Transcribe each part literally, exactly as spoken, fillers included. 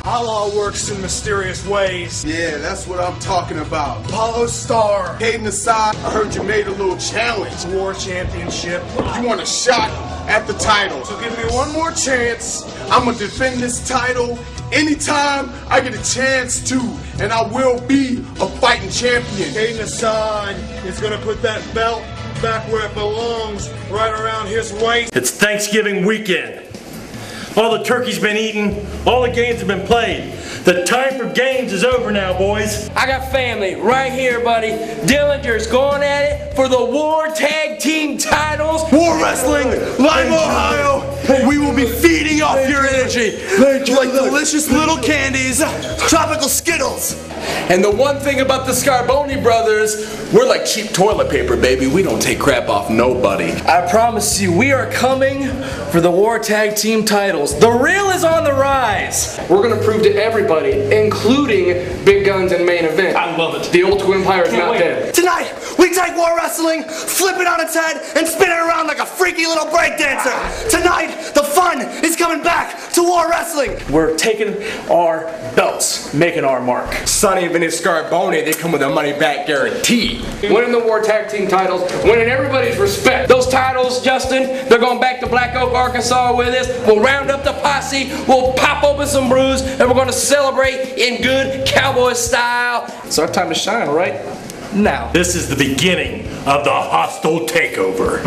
Allah works in mysterious ways. Yeah, that's what I'm talking about. Apollo Star. Hayden aside, I heard you made a little challenge. War championship. You want a shot at the title. So give me one more chance. I'm gonna defend this title anytime I get a chance to, and I will be a fighting champion. Hayden Assad is gonna put that belt back where it belongs, right around his waist. It's Thanksgiving weekend. All the turkey's been eaten, all the games have been played. The time for games is over now, boys. I got family right here, buddy. Dillinger's going at it for the War Tag Team titles. War Wrestling, Lime, Ohio. We will be feeding off your energy like delicious little candies, tropical Skittles. And the one thing about the Scarboni brothers, we're like cheap toilet paper, baby. We don't take crap off nobody. I promise you, we are coming for the War Tag Team titles. The real is on the rise. We're gonna prove to everybody, including Big Guns and Main Event. I love it. The old Twin Empire is not wait. dead. Tonight, we take War Wrestling, flip it on its head, and spin it around like a freaky little breakdancer. Tonight, the fun is coming back to War Wrestling. We're taking our belts, making our mark. Sonny and Vinny Scarboni, they come with a money back guarantee. Winning the War Tag Team titles, winning everybody's respect. Those titles, Justin, they're going back to Black Oak, Arkansas with us. We'll round up the posse, we'll pop open some brews, and we're going to celebrate in good cowboy style. It's our time to shine, right? Now. This is the beginning of the hostile takeover.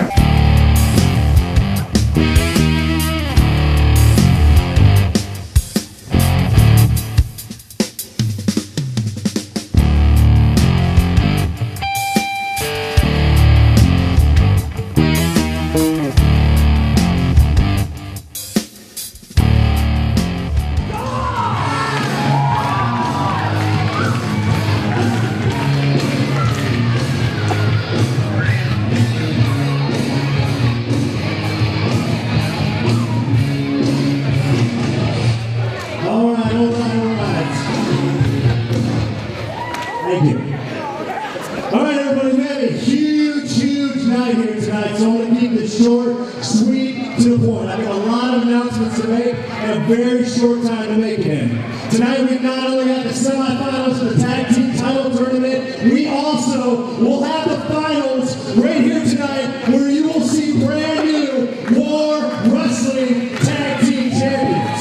Alright everybody, we have a huge, huge night here tonight, so I'm going to keep it short, sweet, to the point. I've got a lot of announcements to make and a very short time to make them. Tonight we not only have the semifinals of the tag team title tournament, we also will have the finals right here tonight where you will see brand new War Wrestling Tag Team Champions.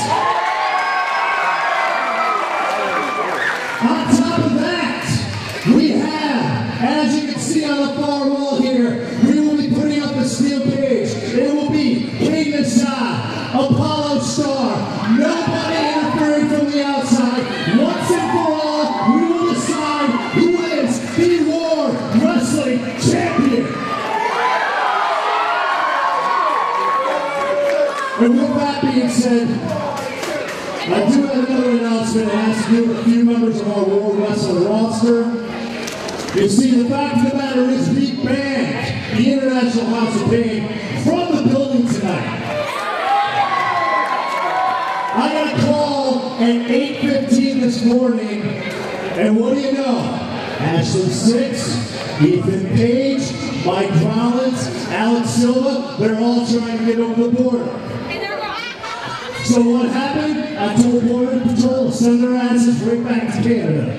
On top of that, we have, as you can see on the far wall here, we will be putting up a steel cage. It will be Hayden Assad, Apollo Star, nobody interfering from the outside. Once and for all, we will decide who is the War Wrestling Champion. And with that being said, I do have another announcement that has to do with a few members of our War Wrestling roster. You see, the fact of the matter is we banned the International House of Pain from the building tonight. I got a call at eight fifteen this morning, and what do you know? Ashley Six, Ethan Page, Mike Rollins, Alex Silva, they're all trying to get over the border. So what happened? I told Border Patrol to send their asses right back to Canada.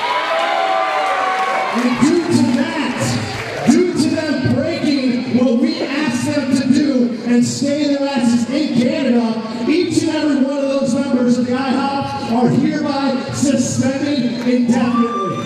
And due to that, due to them breaking what we asked them to do and stay their asses in Canada, each and every one of those members of the I HOP are hereby suspended indefinitely.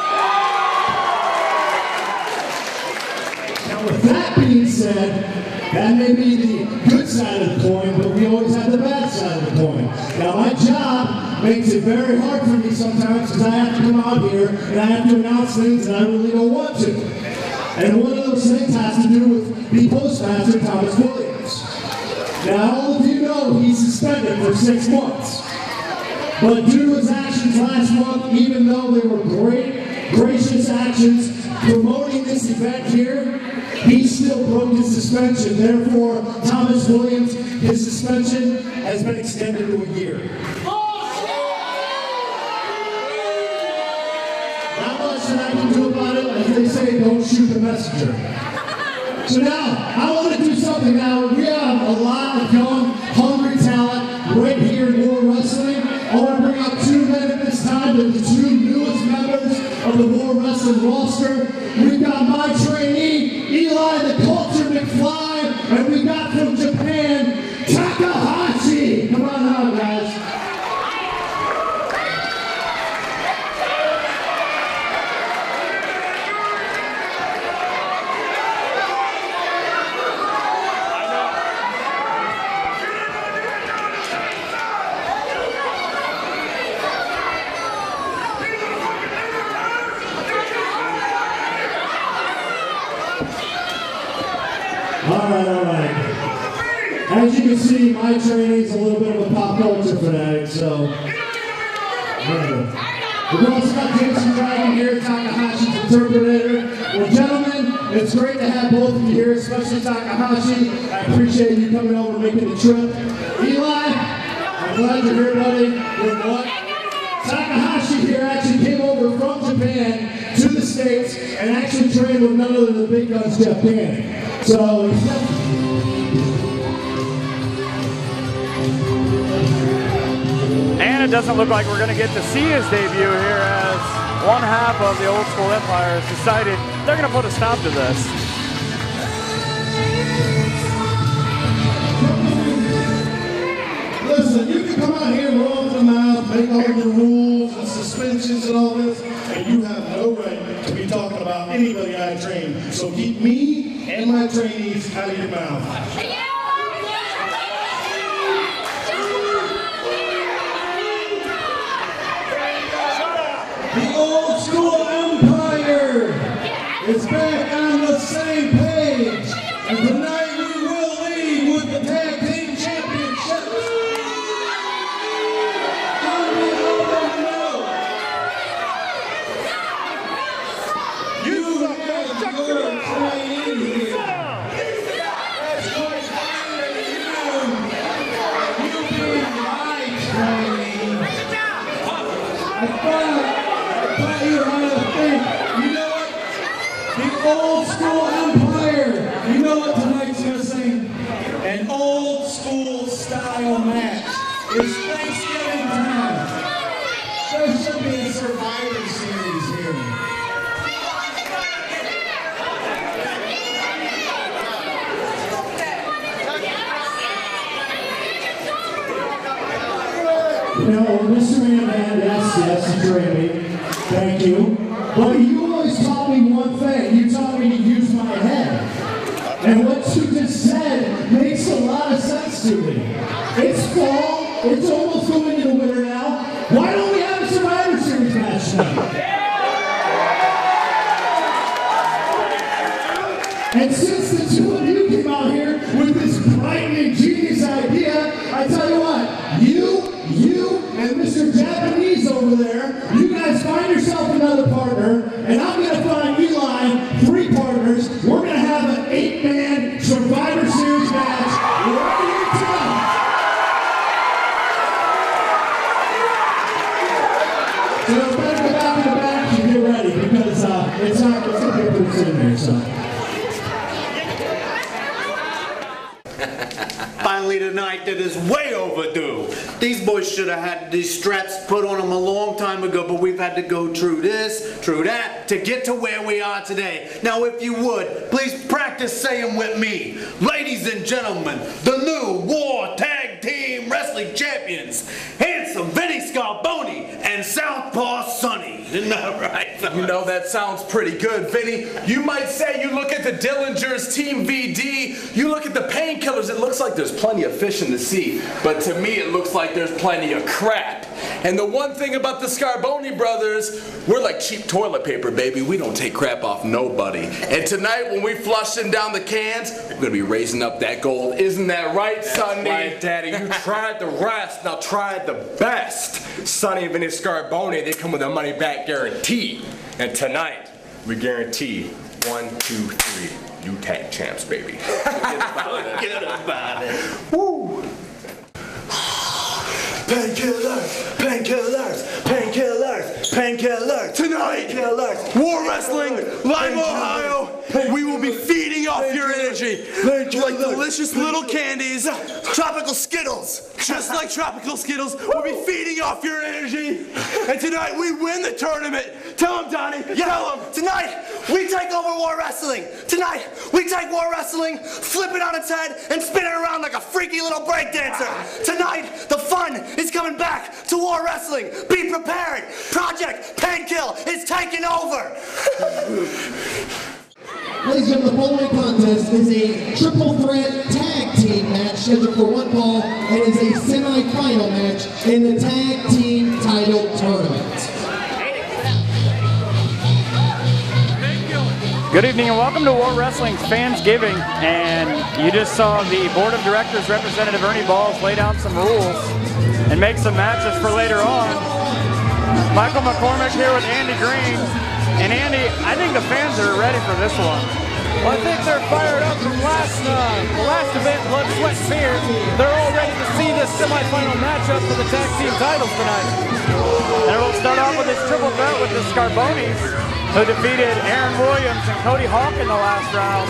Now with that being said, that may be the good side of the coin, but we always have the bad side of the coin. Now my job makes it very hard for me sometimes because I have to come out here and I have to announce things and I really don't want to. And one of those things has to do with the Postmaster, Thomas Williams. Now all of you know he's suspended for six months. But due to his actions last month, even though they were great, gracious actions promoting this event here, he still broke his suspension. Therefore, Thomas Williams, his suspension has been extended to a year. Not much that I can do about it. As they say, don't shoot the messenger. So now, I want to do something now. We have a lot of young, hungry talent right here in War Wrestling. I want to bring up Wrestling roster. We've got my trainee, Eli the Culture McFly, and we got from Japan, Takahashi. Come on out, guys. Alright, alright. As you can see, my trainee's a little bit of a pop culture fanatic, so... Yeah. We've also got Jason Dragon here, Takahashi's interpreter. Well, gentlemen, it's great to have both of you here, especially Takahashi. I appreciate you coming over and making the trip. Eli, I'm glad you're here, buddy. You know what? Takahashi here actually came over from Japan to the States and actually trained with none other than the big guns Jeff Gann. So, and it doesn't look like we're going to get to see his debut here, as one half of the Old School Empire has decided they're going to put a stop to this. listen, you can come out here and roll the mouth, make all the rules and suspensions and all this, and you have no right to be talking about anybody I train. So keep me and my trainees out of your mouth. The Old School Empire is back on the same page, and tonight we will lead with the Tag Team Championships. How many already know? You have your trainee here. That's quite fine that you, you be my trainee. I thought you had to think, you know what? The Old School Empire. You know what tonight's missing? An old school style match. It's Thanksgiving time. There should be a Survivor Series here. You know, Mister Mandan, yes, yes, you trained me. Thank you. But you always taught me one thing. You taught me to use my head. And what you just said makes a lot of sense to me. It's fall. It's almost going into winter now. Why don't we have a Survivor Series match tonight? And since the two of you came out here with this bright and ingenious idea, I tell you what, you, you, and Mister Japanese over there, you guys find yourself another partner, and I'm going to find Eli three partners. We're going to have an eight-man Survivor Series match right here tonight. So better go back in the back and get ready, because uh, it's not it's going to be pretty soon here, so. Finally tonight that is way overdue. These boys should have had these straps put on them a long time ago, but we've had to go through this, through that, to get to where we are today. Now if you would, please practice saying with me, ladies and gentlemen, the new War Tag Team Wrestling Champions, Handsome Vinny Scarboni and Southpaw Sonny. Isn't that right? You know, that sounds pretty good, Vinny. You might say you look at the Dillingers Team V D, you look at the Painkillers, it looks like there's plenty of fish in the sea, but to me it looks like there's plenty of crap. And the one thing about the Scarboni brothers, we're like cheap toilet paper, baby. We don't take crap off nobody. And tonight when we flush them down the cans, we're gonna be raising up that gold. Isn't that right, Sonny? Right, Daddy. You tried the rest, now try the best. Sonny and Vinny Scarboni, they come with a money back guarantee. And tonight, we guarantee one, two, three. You tag champs, baby. Forget about it. Forget about it. Woo! Painkillers, painkillers, painkillers, painkillers. Tonight, painkillers. War Wrestling, Lima, Ohio. We will be feeding off off your energy like delicious little candies, tropical Skittles. Just like tropical Skittles, we'll be feeding off your energy. And tonight we win the tournament. Tell him, Donnie. Yeah. Tell him. Tonight we take over War Wrestling. Tonight we take War Wrestling, flip it on its head, and spin it around like a freaky little breakdancer. Tonight the fun is coming back to War Wrestling. Be prepared. Project Painkill is taking over. Ladies and gentlemen, the following contest is a triple threat tag team match scheduled for one fall and is a semi-final match in the tag team title tournament. Good evening and welcome to War Wrestling's Fansgiving, and you just saw the Board of Directors Representative Ernie Balls lay down some rules and make some matches for later on. Michael McCormick here with Andy Green. And Andy, I think the fans are ready for this one. Well, I think they're fired up from last uh, the last event, Blood, Sweat, and Fear. They're all ready to see this semifinal matchup for the tag team titles tonight. And we'll start off with this triple threat with the Scarbonis, who defeated Aaron Williams and Cody Hawk in the last round.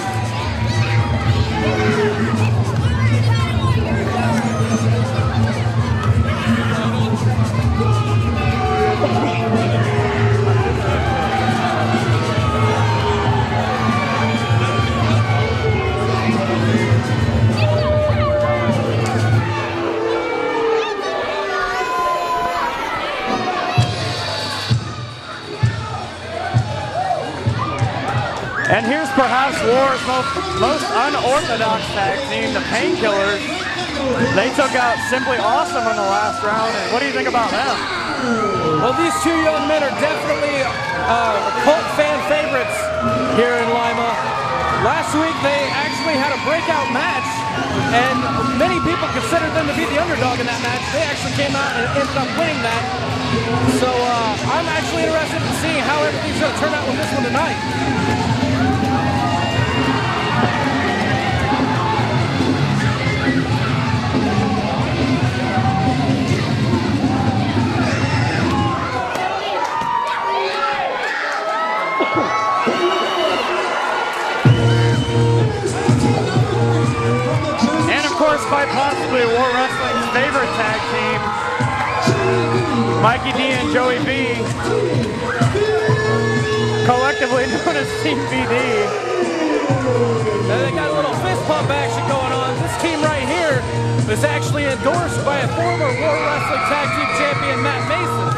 And here's perhaps War's most, most unorthodox tag team, the Painkillers. They took out Simply Awesome in the last round, and what do you think about them? Well, these two young men are definitely uh, cult fan favorites here in Lima. Last week they actually had a breakout match, and many people considered them to be the underdog in that match. They actually came out and ended up winning that. So uh, I'm actually interested in seeing how everything's going to turn out with this one tonight. Quite possibly War Wrestling's favorite tag team, Mikey D and Joey B, collectively known as Team B D. Now they got a little fist pump action going on. This team right here is actually endorsed by a former War Wrestling Tag Team Champion, Matt Mason.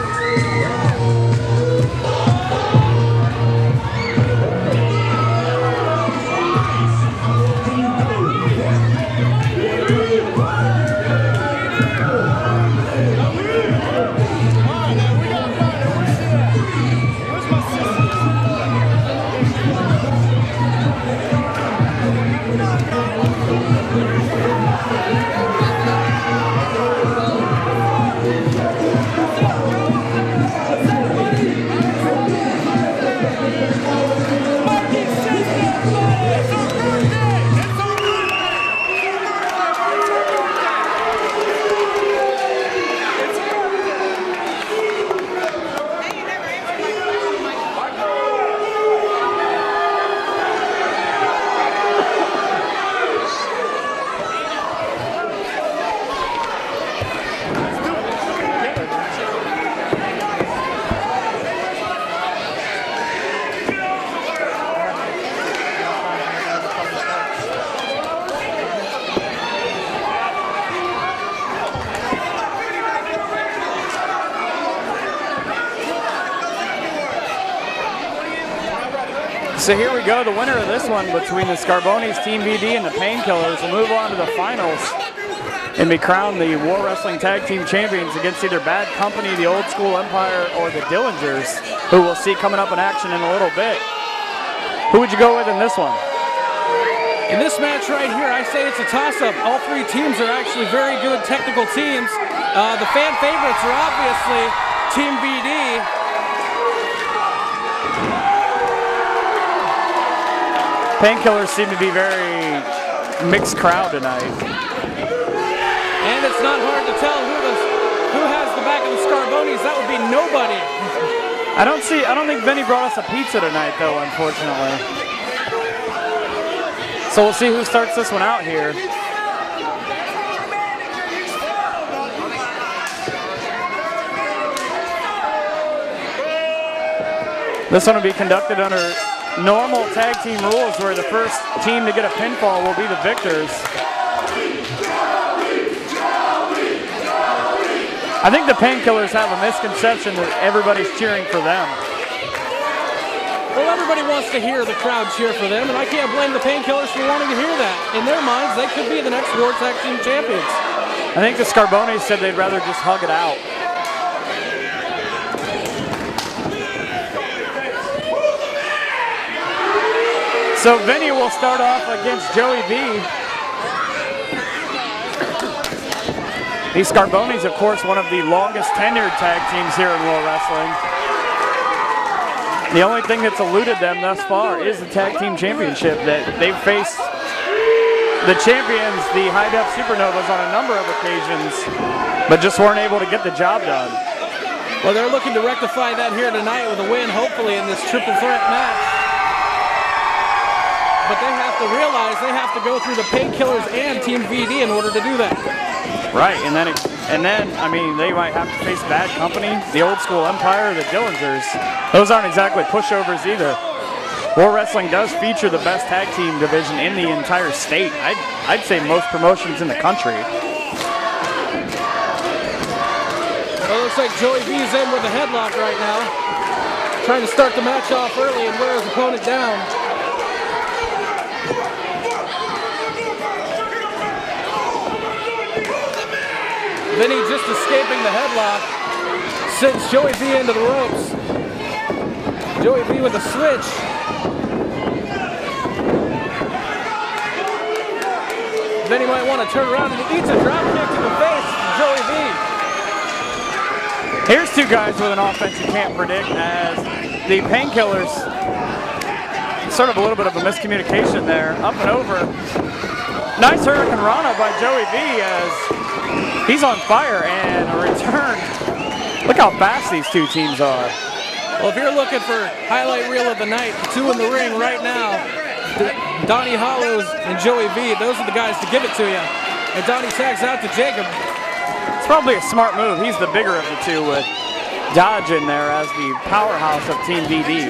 So here we go, the winner of this one between the Scarbonis, Team B D, and the Painkillers will move on to the finals and be crowned the War Wrestling Tag Team Champions against either Bad Company, the Old School Empire, or the Dillingers, who we'll see coming up in action in a little bit. Who would you go with in this one? In this match right here, I say it's a toss-up. All three teams are actually very good technical teams. Uh, the fan favorites are obviously Team B D. Painkillers seem to be very mixed crowd tonight. And it's not hard to tell who the, who has the back of the Scarbonis. That would be nobody. I don't see. I don't think Benny brought us a pizza tonight, though. Unfortunately. So we'll see who starts this one out here. This one will be conducted under normal tag team rules where the first team to get a pinfall will be the victors. I think the Painkillers have a misconception that everybody's cheering for them. Well, everybody wants to hear the crowd cheer for them, and I can't blame the Painkillers for wanting to hear that. In their minds, they could be the next War Tag Team Champions. I think the Scarbonis said they'd rather just hug it out. So Vinny will start off against Joey B. These Scarbonis, of course, one of the longest tenured tag teams here in World Wrestling. The only thing that's eluded them thus far is the Tag Team Championship. That they've faced the champions, the High Def Supernovas, on a number of occasions, but just weren't able to get the job done. Well, they're looking to rectify that here tonight with a win, hopefully, in this triple threat match. But they have to realize they have to go through the Painkillers and Team V D in order to do that. Right, and then, it, and then, I mean, they might have to face Bad Company, the Old School Empire, the Dillingers. Those aren't exactly pushovers either. War Wrestling does feature the best tag team division in the entire state. I'd, I'd say most promotions in the country. Well, it looks like Joey V's in with a headlock right now. Trying to start the match off early and wear his opponent down. Vinny just escaping the headlock, sends Joey V into the ropes. Joey V with a switch. Vinny might want to turn around and he eats a drop kick to the face from Joey V. Here's two guys with an offense you can't predict, as the Painkillers, sort of a little bit of a miscommunication there, up and over. Nice Hurricane Rana by Joey V as he's on fire, and a return. Look how fast these two teams are. Well, if you're looking for highlight reel of the night, the two in the ring right now, Donnie Hollows and Joey V, those are the guys to give it to you. And Donnie tags out to Jacob. It's probably a smart move. He's the bigger of the two with Dodge in there as the powerhouse of Team V D.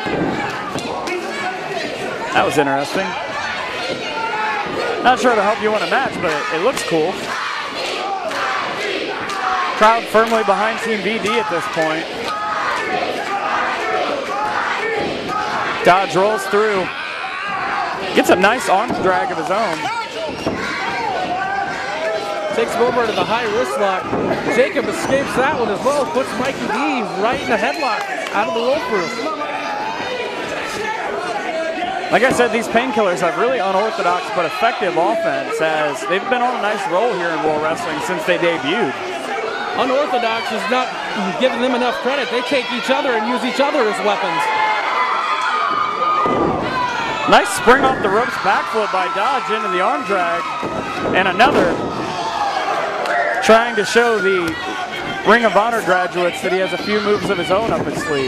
That was interesting. Not sure it'll help you win a match, but it, it looks cool. Crowd firmly behind Team V D at this point. Dodge rolls through. Gets a nice arm drag of his own. Takes him over to the high wrist lock. Jacob escapes that one as well. Puts Mikey D right in the headlock out of the rope roof. Like I said, these Painkillers have really unorthodox but effective offense, as they've been on a nice roll here in World Wrestling since they debuted. Unorthodox is not giving them enough credit. They take each other and use each other as weapons. Nice spring off the ropes backflip by Dodge into the arm drag. And another, trying to show the Ring of Honor graduates that he has a few moves of his own up his sleeve.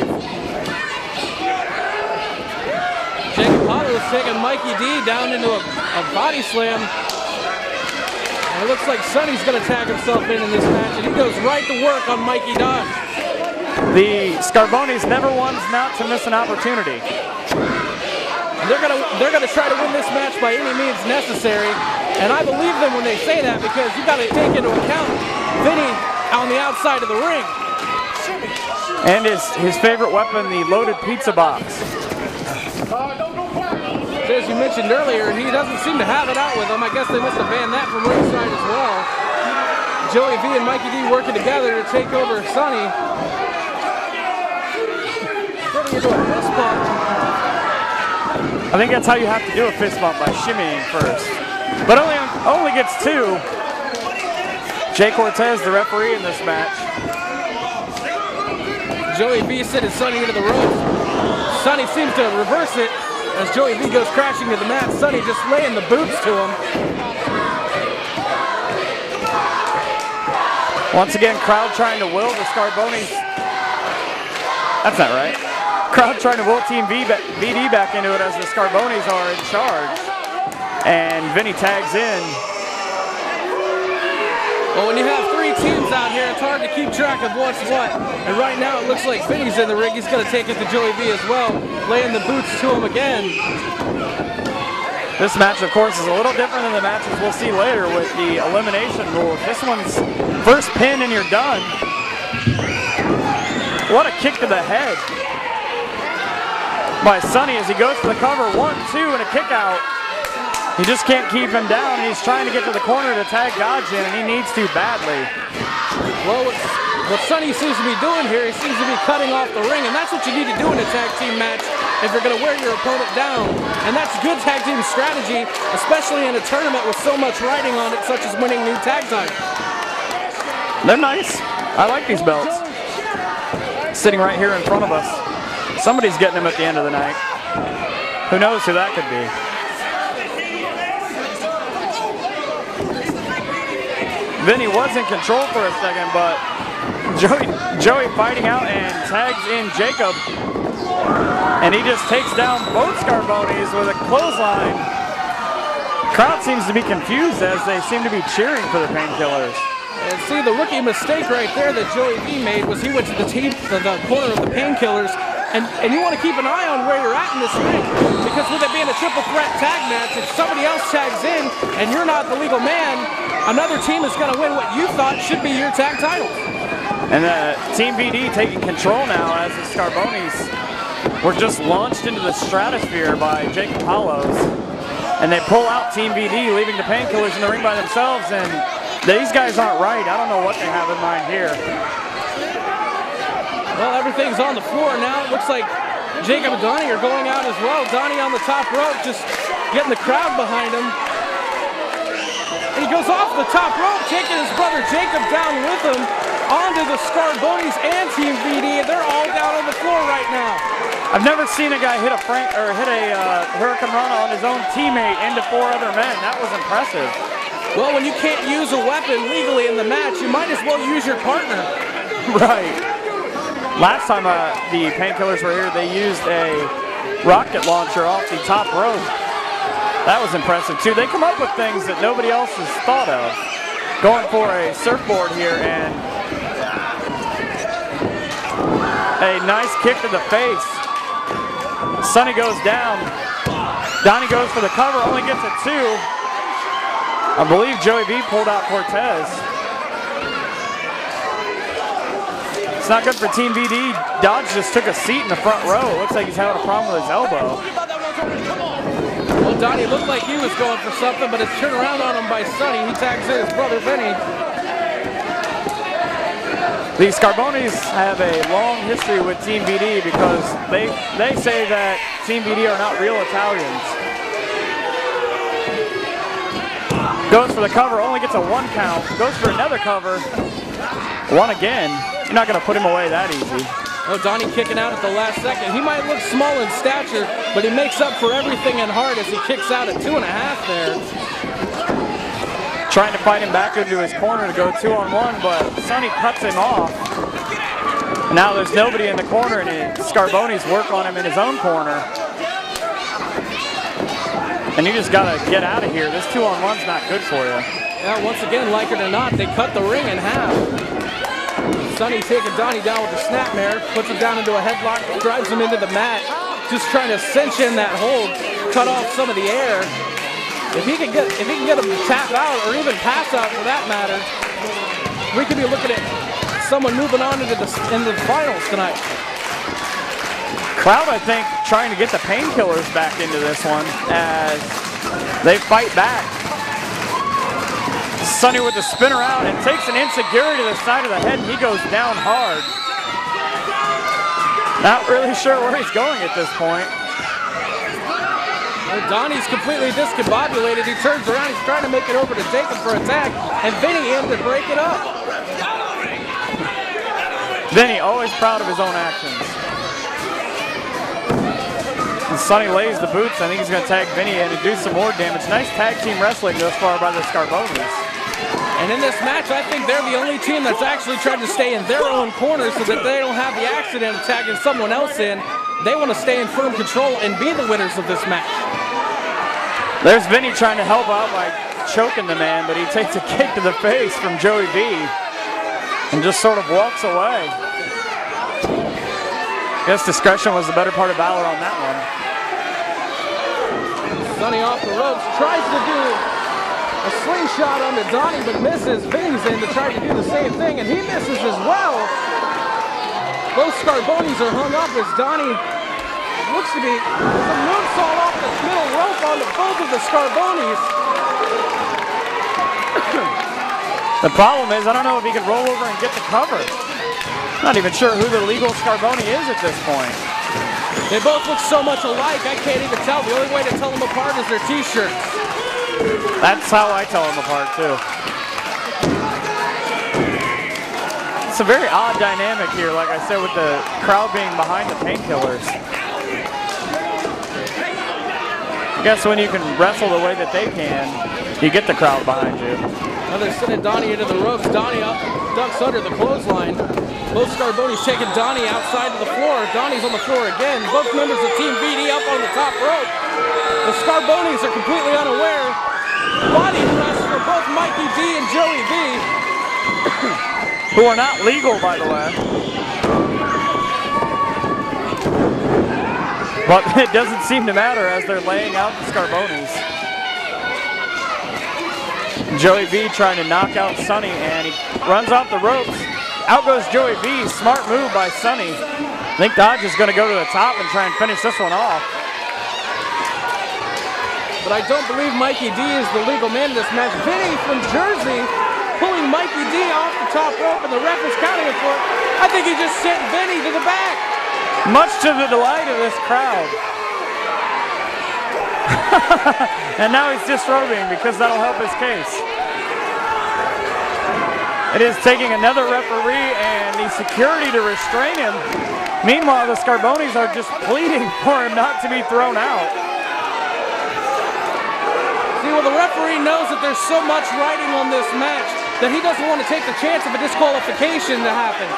Jacob Hollow is taking Mikey D down into a, a body slam. And it looks like Sonny's going to tag himself in in this match, and he goes right to work on Mikey Dodge. The Scarbonis never ones not to miss an opportunity. And they're going to they're going to try to win this match by any means necessary, and I believe them when they say that, because you got to take into account Vinny on the outside of the ring. And his his favorite weapon, the loaded pizza box. As you mentioned earlier, he doesn't seem to have it out with him. I guess they must have banned that from ringside as well. Joey V and Mikey D working together to take over Sonny. Getting into a fist bump. I think that's how you have to do a fist bump, by shimmying first. But only only gets two. Jay Cortez, the referee in this match. Joey V sending Sonny into the ropes. Sonny seems to reverse it as Joey V goes crashing to the mat. Sonny just laying the boots to him. Once again, crowd trying to will the Scarbonis. That's not right. Crowd trying to will Team V D back into it as the Scarbonis are in charge. and Vinny tags in. Well, when you have three teams out here, it's hard to keep track of what's what. And right now, it looks like Vinny's in the ring. He's going to take it to Joey V as well, laying the boots to him again. This match, of course, is a little different than the matches we'll see later with the elimination rules. This one's first pin and you're done. What a kick to the head by Sonny as he goes for the cover. One, two, and a kick out. He just can't keep him down. He's trying to get to the corner to tag Dodge in, and he needs to badly. Well, what, what Sonny seems to be doing here, he seems to be cutting off the ring, and that's what you need to do in a tag team match if you're going to wear your opponent down. And that's good tag team strategy, especially in a tournament with so much riding on it, such as winning new tag titles. They're nice. I like these belts. Sitting right here in front of us. Somebody's getting them at the end of the night. Who knows who that could be? Vinny was in control for a second, but Joey, Joey fighting out and tags in Jacob. And he just takes down both Scarbonis with a clothesline. Crowd seems to be confused as they seem to be cheering for the Painkillers. And see, the rookie mistake right there that Joey V made was he went to the, team, the, the corner of the Painkillers, and, and you want to keep an eye on where you're at in this ring, because with it being a triple threat tag match, if somebody else tags in and you're not the legal man, another team is going to win what you thought should be your tag title. And uh, Team V D taking control now as the Scarbonis were just launched into the stratosphere by Jacob Hollows. And they pull out Team V D, leaving the Painkillers in the ring by themselves, and these guys aren't right. I don't know what they have in mind here. Well, everything's on the floor now. It looks like Jacob and Donnie are going out as well. Donnie on the top rope, just getting the crowd behind him. And he goes off the top rope, taking his brother Jacob down with him onto the Scarbonis and Team V D. They're all down on the floor right now. I've never seen a guy hit a Frank or hit a uh, Hurricane Rana on his own teammate into four other men. That was impressive. Well, when you can't use a weapon legally in the match, you might as well use your partner. Right. Last time uh, the Painkillers were here, they used a rocket launcher off the top rope. That was impressive too. They come up with things that nobody else has thought of. Going for a surfboard here and a nice kick to the face. Sonny goes down. Donnie goes for the cover, only gets a two. I believe Joey V pulled out Cortez. It's not good for Team V D. Dodge just took a seat in the front row. Looks like he's having a problem with his elbow. Well, Donnie looked like he was going for something, but it's turned around on him by Sonny. He tags in his brother Vinny. The Scarbonis have a long history with Team V D because they, they say that Team V D are not real Italians. Goes for the cover, only gets a one count. Goes for another cover. One again. You're not going to put him away that easy. Oh, Donnie kicking out at the last second. He might look small in stature, but he makes up for everything in heart as he kicks out at two and a half there. Trying to fight him back into his corner to go two on one, but Sonny cuts him off. And now there's nobody in the corner, and Scarbonis work on him in his own corner. And you just got to get out of here. This two on one's not good for you. Yeah, once again, like it or not, they cut the ring in half. Sonny taking Donnie down with the snapmare, puts him down into a headlock, drives him into the mat, just trying to cinch in that hold, cut off some of the air. If he can get, if he can get him to tap out or even pass out for that matter, we could be looking at someone moving on into the into the finals tonight. Crowd, I think, trying to get the Painkillers back into this one as they fight back. Sonny with the spin around and takes an insecurity to the side of the head, and he goes down hard. Not really sure where he's going at this point. Well, Donnie's completely discombobulated. He turns around, he's trying to make it over to Jacob for a tag, and Vinny in to break it up. Vinny, always proud of his own actions. And Sonny lays the boots. I think he's going to tag Vinny in and do some more damage. Nice tag team wrestling thus far by the Scarbonis. And in this match, I think they're the only team that's actually trying to stay in their own corner so that they don't have the accident of tagging someone else in. They want to stay in firm control and be the winners of this match. There's Vinny trying to help out by choking the man, but he takes a kick to the face from Joey B and just sort of walks away. Guess discretion was the better part of valor on that one. Sonny off the ropes, tries to do a slingshot onto Donnie, but misses. Vinny's in to try to do the same thing, and he misses as well. Both Scarbonis are hung up as Donnie looks to be a moonsault off the middle rope onto both of the Scarbonis. The problem is, I don't know if he can roll over and get the cover. Not even sure who the legal Scarboni is at this point. They both look so much alike, I can't even tell. The only way to tell them apart is their t-shirts. That's how I tell them apart, too. It's a very odd dynamic here, like I said, with the crowd being behind the Painkillers. I guess when you can wrestle the way that they can, you get the crowd behind you. Now they're sending Donnie into the ropes. Donnie up, ducks under the clothesline. Both Scarbonis taking Donnie outside of the floor. Donnie's on the floor again. Both members of Team V D up on the top rope. The Scarbonis are completely unaware. Body thrust for both Mikey D and Joey V. Who are not legal, by the way. But it doesn't seem to matter as they're laying out the Scarbonis. Joey V trying to knock out Sonny, and he runs off the ropes. Out goes Joey V. Smart move by Sonny. I think Dodge is going to go to the top and try and finish this one off. But I don't believe Mikey D is the legal man in this match. Vinny from Jersey pulling Mikey D off the top rope, and the ref is counting it for it. I think he just sent Vinny to the back. Much to the delight of this crowd. And now he's disrobing because that'll help his case. It is taking another referee and the security to restrain him. Meanwhile, the Scarbonis are just pleading for him not to be thrown out. See, well, the referee knows that there's so much riding on this match that he doesn't want to take the chance of a disqualification to happen.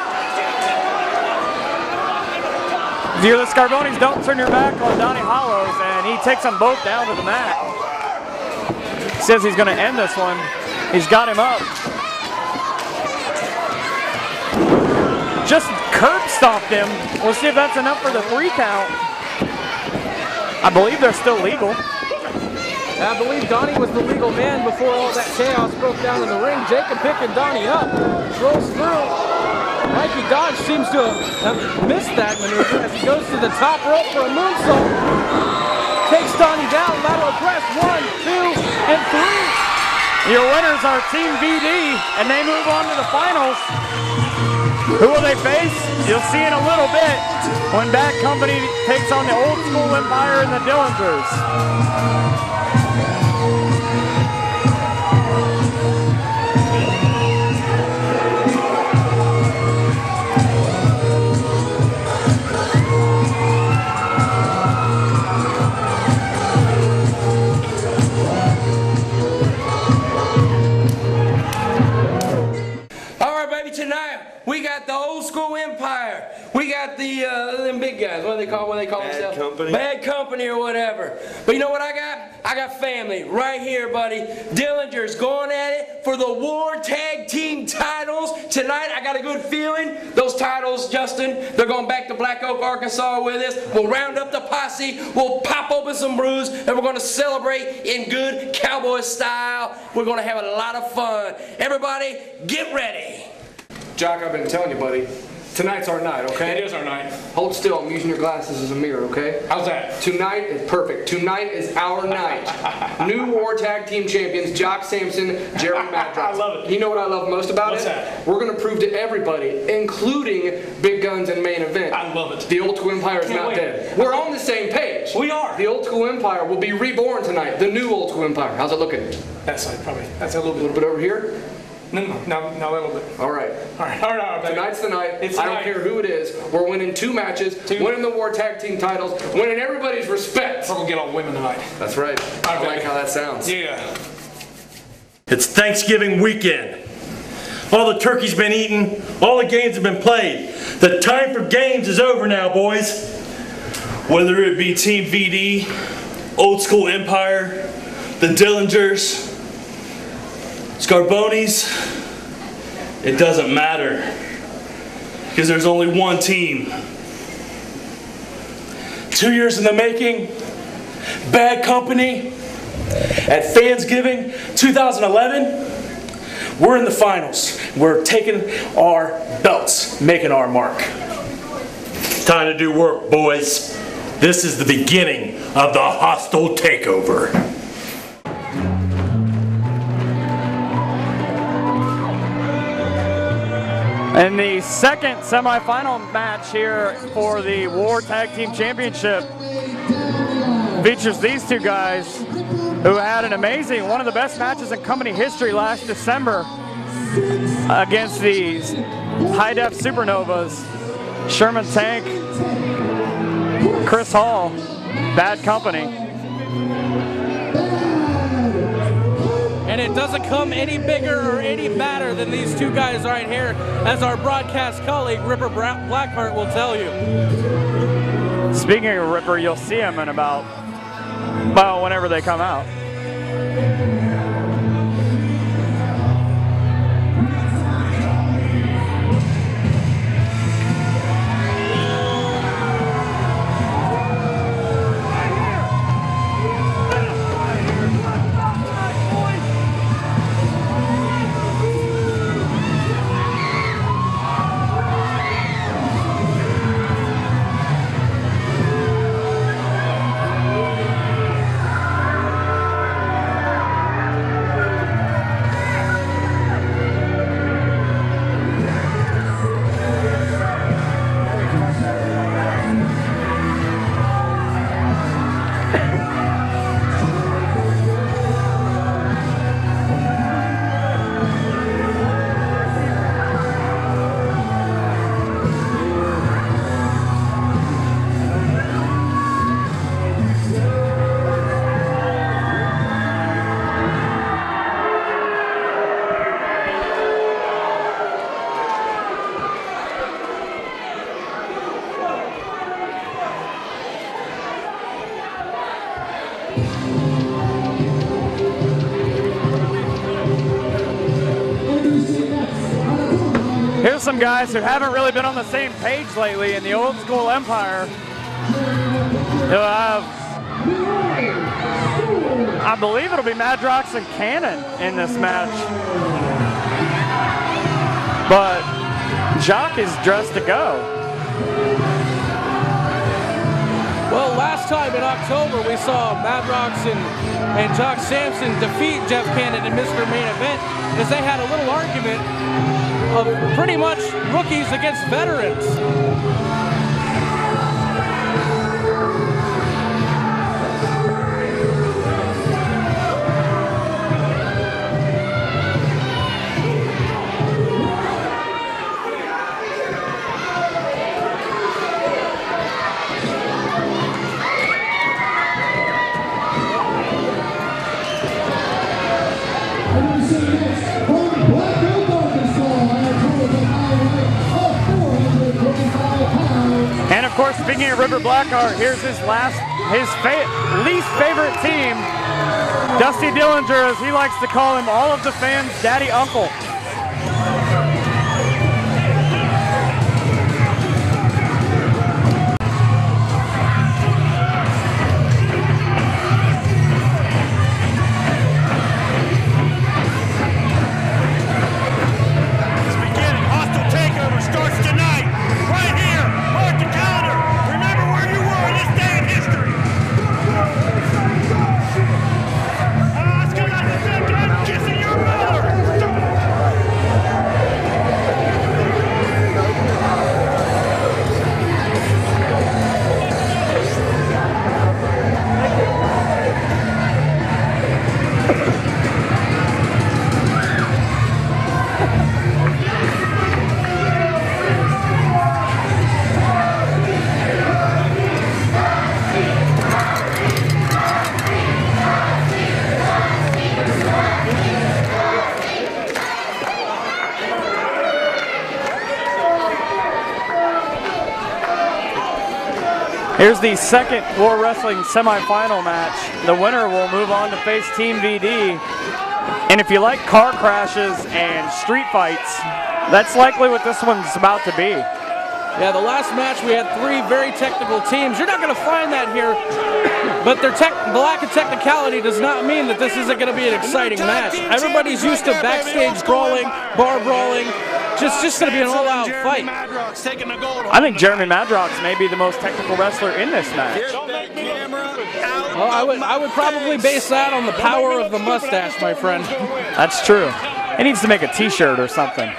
The Scarbonis don't turn your back on Donnie Hollows, and he takes them both down to the mat. He says he's going to end this one. He's got him up. Just curb stomped him. We'll see if that's enough for the three count. I believe they're still legal. I believe Donnie was the legal man before all that chaos broke down in the ring. Jacob picking Donnie up, rolls through. Mikey Dodge seems to have missed that maneuver as he goes to the top rope for a moonsault. Takes Donnie down, lateral press, one, two, and three. Your winners are Team V D, and they move on to the finals. Who will they face? You'll see in a little bit when Bad Company takes on the Old School Empire and the Dillingers. Tonight we got the Old School Empire. We got the uh, them big guys. What do they call? What do they call Bad themselves? Company. Bad Company or whatever. But you know what I got? I got family right here, buddy. Dillinger's going at it for the War Tag Team titles tonight. I got a good feeling those titles, Justin, they're going back to Black Oak, Arkansas with us. We'll round up the posse. We'll pop open some brews, and we're going to celebrate in good cowboy style. We're going to have a lot of fun. Everybody, get ready. Jock, I've been telling you, buddy, tonight's our night, okay? It is our night. Hold still, I'm using your glasses as a mirror, okay? How's that? Tonight is perfect. Tonight is our night. New War Tag Team Champions, Jock Sampson, Jeremy Madrox. I love it. You know what I love most about What's it? that? We're going to prove to everybody, including Big Guns and Main Event. I love it. The Old School Empire is Can't not wait. dead. We're on the same page. We are. The Old School Empire will be reborn tonight. The new Old School Empire. How's it looking? That side, probably. That's a little A bit. little bit over here? No, no, no, no, a little bit. All right. All right, all right, all right. baby. Tonight's the night. It's I don't tonight. care who it is. We're winning two matches, Two. winning the War Tag Team titles, winning everybody's respect. We're gonna get all women tonight. That's right. I right, like baby. how that sounds. Yeah. It's Thanksgiving weekend. All the turkey's been eaten, all the games have been played. The time for games is over now, boys. Whether it be Team V D, Old School Empire, the Dillingers, Scarbonis, it doesn't matter. Because there's only one team. Two years in the making, bad company. At Fansgiving two thousand eleven, we're in the finals. We're taking our belts, making our mark. Time to do work, boys. This is the beginning of the hostile takeover. And the second semifinal match here for the War Tag Team Championship features these two guys who had an amazing, one of the best matches in company history last December against these high-def supernovas, Sherman Tank, Chris Hall, Bad Company. And it doesn't come any bigger or any badder than these two guys right here, as our broadcast colleague Ripper Blackheart will tell you. Speaking of Ripper, you'll see him in about, well, whenever they come out. Here's some guys who haven't really been on the same page lately in the old school Empire. You'll have, I believe it'll be Madrox and Cannon in this match. But Jock is dressed to go. Well, last time in October, we saw Madrox and, and Jock Sampson defeat Jeff Cannon in Mister Main Event, as they had a little argument of pretty much rookies against veterans. And of course, speaking of Ripper Blackheart, here's his last, his fa least favorite team, Dusty Dillinger, as he likes to call him, all of the fans' daddy uncle. Here's the second War Wrestling semifinal match. The winner will move on to face Team V D. And if you like car crashes and street fights, that's likely what this one's about to be. Yeah, the last match we had three very technical teams. You're not going to find that here, but their tech, the lack of technicality does not mean that this isn't going to be an exciting match. Everybody's used to backstage brawling, bar brawling. Just, just going to be an all-out fight. I think Jeremy Madrox may be the most technical wrestler in this match. Well, I would, I would probably base that on the power of the mustache, my friend. That's true. He needs to make a T-shirt or something.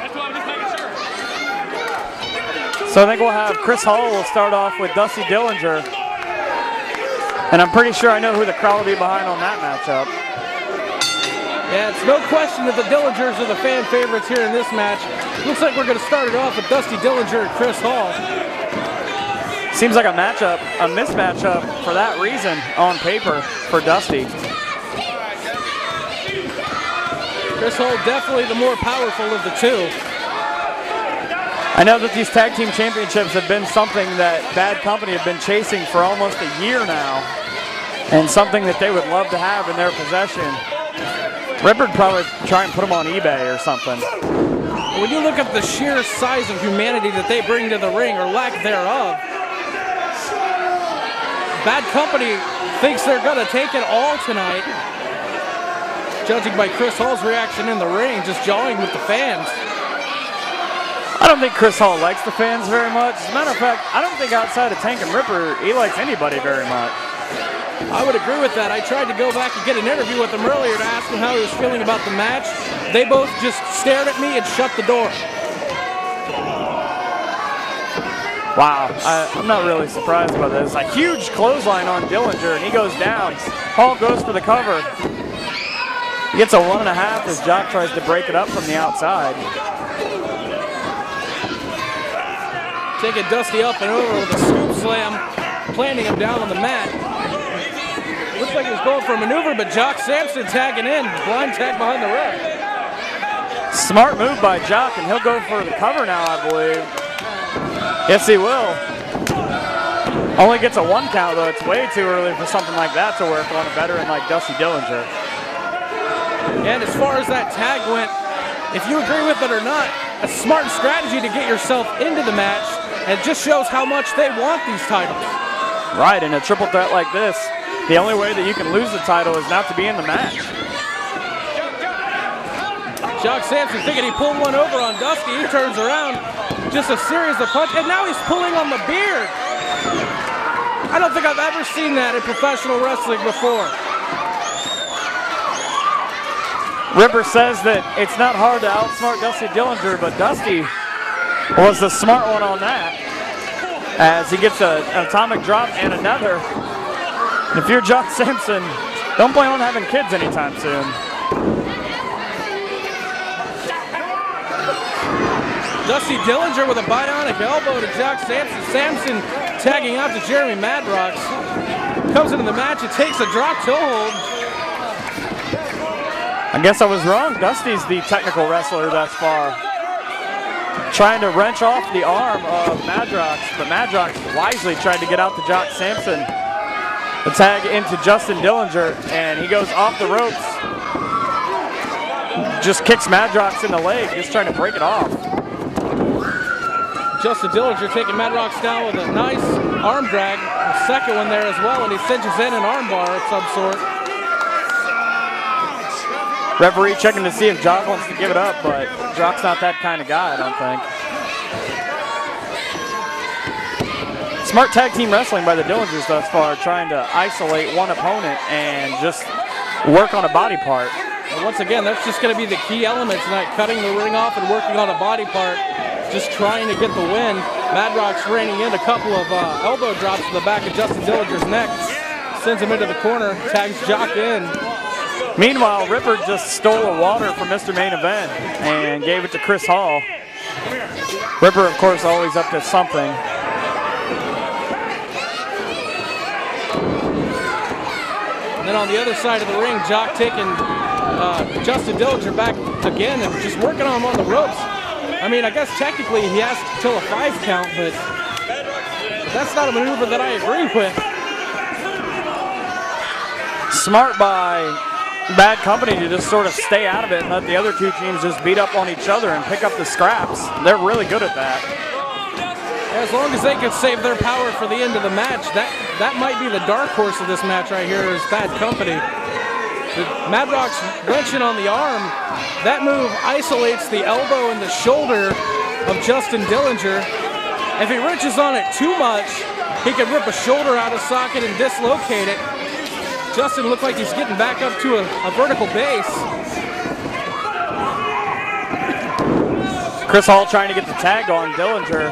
So I think we'll have Chris Hall will start off with Dusty Dillinger. And I'm pretty sure I know who the crowd will be behind on that matchup. Yeah, it's no question that the Dillingers are the fan favorites here in this match. Looks like we're going to start it off with Dusty Dillinger and Chris Hall. Seems like a matchup, a mismatchup for that reason on paper for Dusty. Chris Hall definitely the more powerful of the two. I know that these tag team championships have been something that Bad Company have been chasing for almost a year now, and something that they would love to have in their possession. Ripper'd probably try and put them on eBay or something. When you look at the sheer size of humanity that they bring to the ring, or lack thereof, Bad Company thinks they're going to take it all tonight. Judging by Chris Hall's reaction in the ring, just jawing with the fans. I don't think Chris Hall likes the fans very much. As a matter of fact, I don't think outside of Tank and Ripper, he likes anybody very much. I would agree with that. I tried to go back and get an interview with him earlier to ask him how he was feeling about the match. They both just stared at me and shut the door. Wow, I, I'm not really surprised by this. A huge clothesline on Dillinger, and he goes down. Hall goes for the cover. He gets a one and a half as Jock tries to break it up from the outside. Taking Dusty up and over with a scoop slam, planting him down on the mat. Looks like he's going for a maneuver, but Jock Sampson tagging in, blind tag behind the ref. Smart move by Jock, and he'll go for the cover now, I believe. Yes, he will. Only gets a one count, though. It's way too early for something like that to work on a veteran like Dusty Dillinger. And as far as that tag went, if you agree with it or not, a smart strategy to get yourself into the match. It just shows how much they want these titles. Right, in a triple threat like this, the only way that you can lose the title is not to be in the match. Jock Sampson thinking he pulled one over on Dusty. He turns around, just a series of punches, and now he's pulling on the beard. I don't think I've ever seen that in professional wrestling before. Ripper says that it's not hard to outsmart Dusty Dillinger, but Dusty was the smart one on that, as he gets a, an atomic drop and another. And if you're Jock Sampson, don't plan on having kids anytime soon. Dusty Dillinger with a bionic elbow to Jock Sampson. Sampson tagging out to Jeremy Madrox. Comes into the match and takes a drop toe hold. I guess I was wrong. Dusty's the technical wrestler thus far. Trying to wrench off the arm of Madrox, but Madrox wisely tried to get out to Jock Sampson. The tag into Justin Dillinger, and he goes off the ropes. Just kicks Madrox in the leg, just trying to break it off. Justin Dillinger taking Madrox down with a nice arm drag. A second one there as well, and he cinches in an arm bar of some sort. Referee checking to see if Jock wants to give it up, but Jock's not that kind of guy, I don't think. Smart tag team wrestling by the Dillingers thus far, trying to isolate one opponent and just work on a body part. And once again, that's just going to be the key element tonight, cutting the ring off and working on a body part, just trying to get the win. Madrox reining in a couple of uh, elbow drops to the back of Justin Dillinger's neck, sends him into the corner, tags Jock in. Meanwhile, Ripper just stole a water from Mister Main Event and gave it to Chris Hall. Ripper, of course, always up to something. And then on the other side of the ring, Jock taking uh, Justin Dillinger back again and just working on him on the ropes. I mean, I guess technically he has till a five count, but but that's not a maneuver that I agree with. Smart by Bad Company to just sort of stay out of it and let the other two teams just beat up on each other and pick up the scraps. They're really good at that. As long as they can save their power for the end of the match, that, that might be the dark horse of this match right here is Bad Company. The Mad Rock's wrenching on the arm. That move isolates the elbow and the shoulder of Justin Dillinger. If he wrenches on it too much, he can rip a shoulder out of socket and dislocate it. Justin looked like he's getting back up to a, a vertical base. Chris Hall trying to get the tag on Dillinger.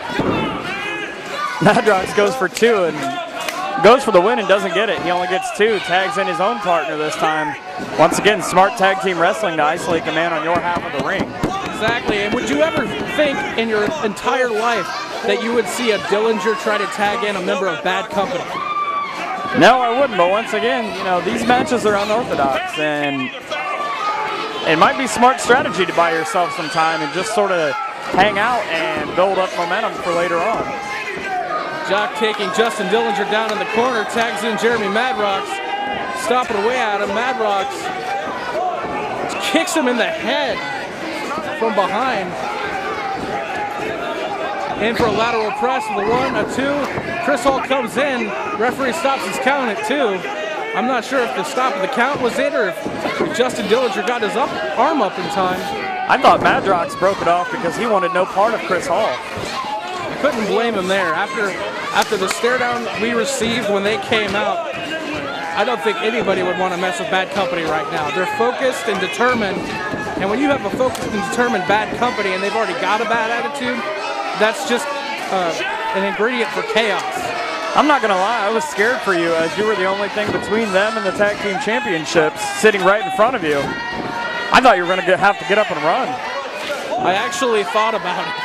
Madrox goes for two and goes for the win and doesn't get it. He only gets two, tags in his own partner this time. Once again, smart tag team wrestling to isolate the man on your half of the ring. Exactly, and would you ever think in your entire life that you would see a Dillinger try to tag in a member of Bad Company? No, I wouldn't, but once again, you know, these matches are unorthodox, and it might be smart strategy to buy yourself some time and just sort of hang out and build up momentum for later on. Jock taking Justin Dillinger down in the corner, tags in Jeremy Madrox, stomping away at him. Madrox kicks him in the head from behind. In for a lateral press with a one, a two. Chris Hall comes in, referee stops his count at two. I'm not sure if the stop of the count was it or if Justin Dillinger got his up, arm up in time. I thought Madrox broke it off because he wanted no part of Chris Hall. I couldn't blame him there. After, after the stare down we received when they came out, I don't think anybody would want to mess with Bad Company right now. They're focused and determined, and when you have a focused and determined Bad Company and they've already got a bad attitude, that's just uh, an ingredient for chaos. I'm not going to lie, I was scared for you as you were the only thing between them and the Tag Team Championships sitting right in front of you. I thought you were going to have to get up and run. I actually thought about it.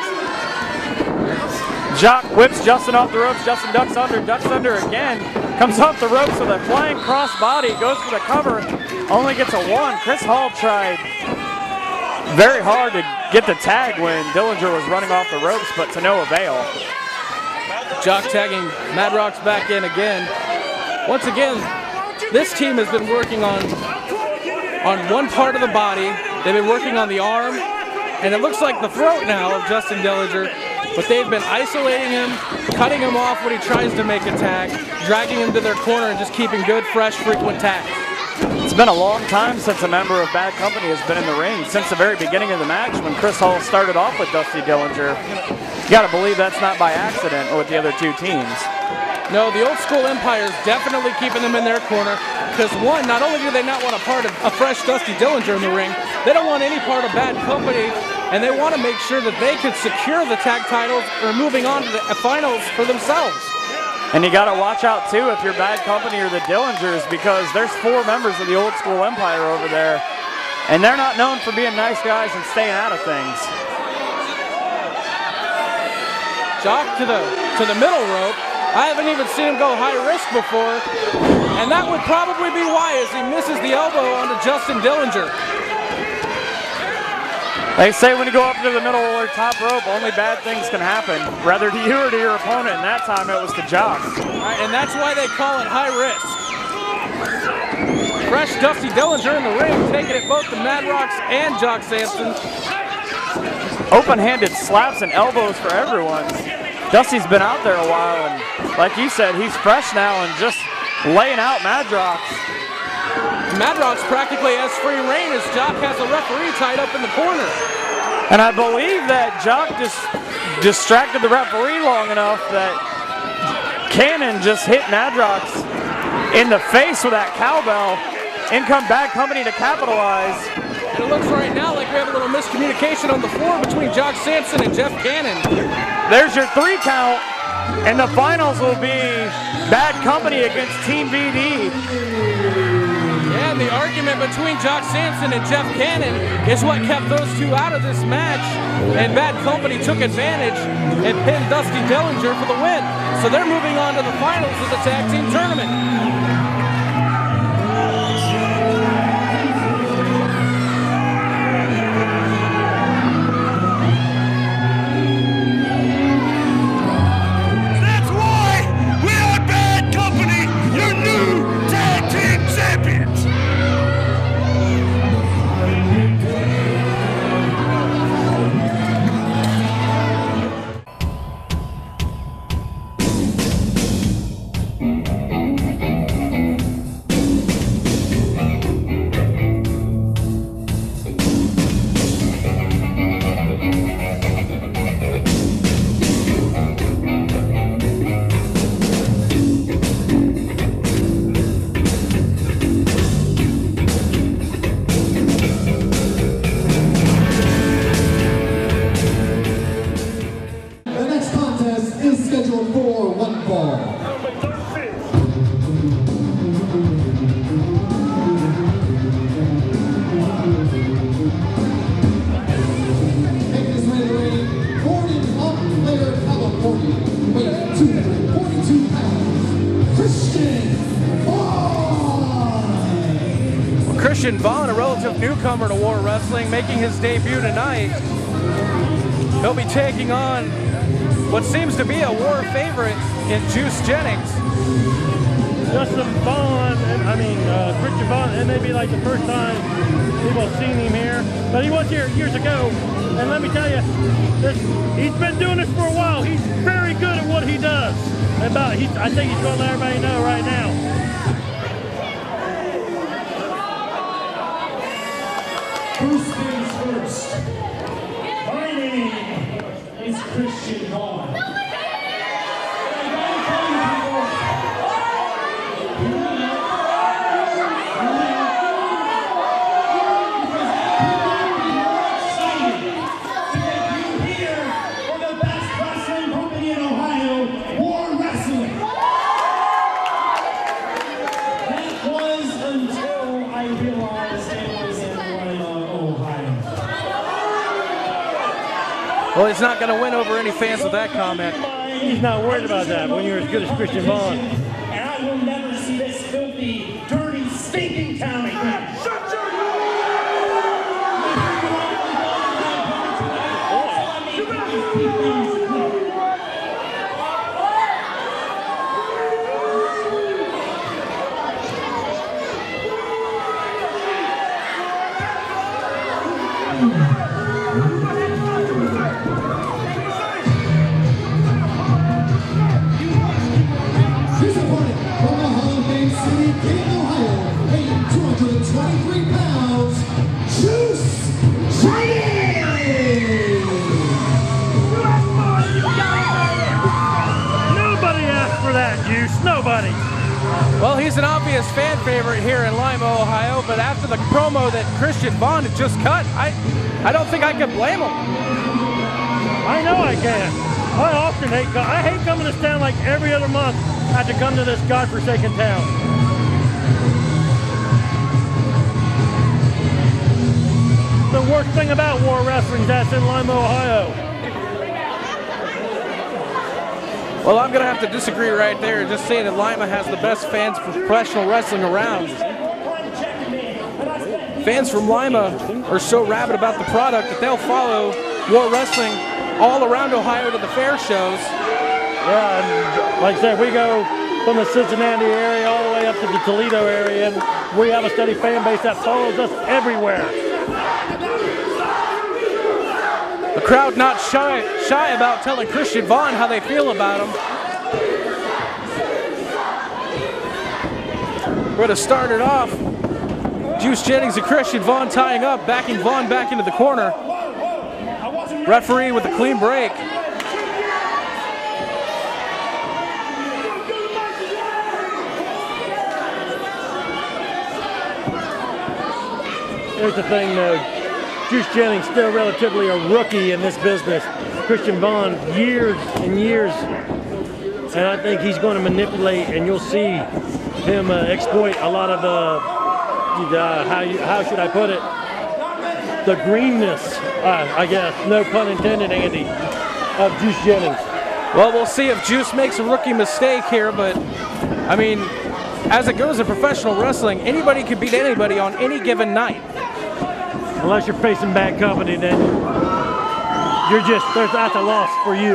Jock whips Justin off the ropes, Justin ducks under, ducks under again, comes off the ropes with a flying cross body, goes for the cover, only gets a one. Chris Hall tried very hard to get the tag when Dillinger was running off the ropes, but to no avail. Jock tagging Madrox back in again. Once again, this team has been working on, on one part of the body. They've been working on the arm, and it looks like the throat now of Justin Dillinger, but they've been isolating him, cutting him off when he tries to make a tag, dragging him to their corner, and just keeping good, fresh, frequent tags. It's been a long time since a member of Bad Company has been in the ring. Since the very beginning of the match when Chris Hall started off with Dusty Dillinger. You gotta believe that's not by accident with the other two teams. No, the old school Empire is definitely keeping them in their corner because one, not only do they not want a part of a fresh Dusty Dillinger in the ring, they don't want any part of Bad Company, and they want to make sure that they could secure the tag titles or moving on to the finals for themselves. And you got to watch out, too, if you're Bad Company or the Dillingers, because there's four members of the old school Empire over there, and they're not known for being nice guys and staying out of things. Jock to the, to the middle rope. I haven't even seen him go high risk before, and that would probably be why, as he misses the elbow onto Justin Dillinger. They say when you go up to the middle or top rope, only bad things can happen, whether to you or to your opponent, and that time it was to Jock. Right, and that's why they call it high risk. Fresh Dusty Dillinger in the ring, taking it both to Madrox and Jock Sampson. Open-handed slaps and elbows for everyone. Dusty's been out there a while, and like you said, he's fresh now and just laying out Madrox. Madrox practically has free reign as Jock has a referee tied up in the corner. And I believe that Jock just distracted the referee long enough that Cannon just hit Madrox in the face with that cowbell. In come Bad Company to capitalize. And it looks right now like we have a little miscommunication on the floor between Jock Sampson and Jeff Cannon. There's your three count, and the finals will be Bad Company against Team V D. And the argument between Jock Sampson and Jeff Cannon is what kept those two out of this match. And Bad Company took advantage and pinned Dusty Dillinger for the win. So they're moving on to the finals of the tag team tournament. That's your four, one fall. Weighing two hundred forty-two pounds, Christian Vaughn! Well, Christian Vaughn, a relative newcomer to War Wrestling, making his debut tonight. He'll be taking on what seems to be a War favorite in Juice Jennings. Justin Vaughn, and, I mean uh, Christian Vaughn, it may be like the first time people have seen him here, but he was here years ago, and let me tell you, this, he's been doing this for a while. He's very good at what he does. About, he's, I think he's going to let everybody know right now. First things first, my name is Christian Vaughn. Well, he's not going to win over any fans with that comment. He's not worried about that when you're as good as Christian Vaughn. And I will never see this filthy, dirty, stinking town again. Shut your twenty-three pounds, Juice Jennings! Nobody asked for that, Juice. Nobody. Well, he's an obvious fan favorite here in Lima, Ohio, but after the promo that Christian Vaughn had just cut, I, I don't think I can blame him. I know I can. I often hate, I hate coming to this town like every other month. I have to come to this godforsaken town. The worst thing about War Wrestling is that's in Lima, Ohio. Well, I'm going to have to disagree right there, just saying that Lima has the best fans for professional wrestling around. Fans from Lima are so rabid about the product that they'll follow War Wrestling all around Ohio to the fair shows. Yeah, and like I said, we go from the Cincinnati area all the way up to the Toledo area, and we have a steady fan base that follows us everywhere. The crowd not shy, shy about telling Christian Vaughn how they feel about him. We're going to start it off. Juice Jennings and Christian Vaughn tying up, backing Vaughn back into the corner. Referee with a clean break. Here's the thing though, Juice Jennings still relatively a rookie in this business. Christian Vaughn, years and years, and I think he's going to manipulate, and you'll see him uh, exploit a lot of, uh, uh, how, you, how should I put it, the greenness, uh, I guess, no pun intended, Andy, of Juice Jennings. Well, we'll see if Juice makes a rookie mistake here, but, I mean, as it goes in professional wrestling, anybody can beat anybody on any given night. Unless you're facing bad company, then you're just, that's a loss for you.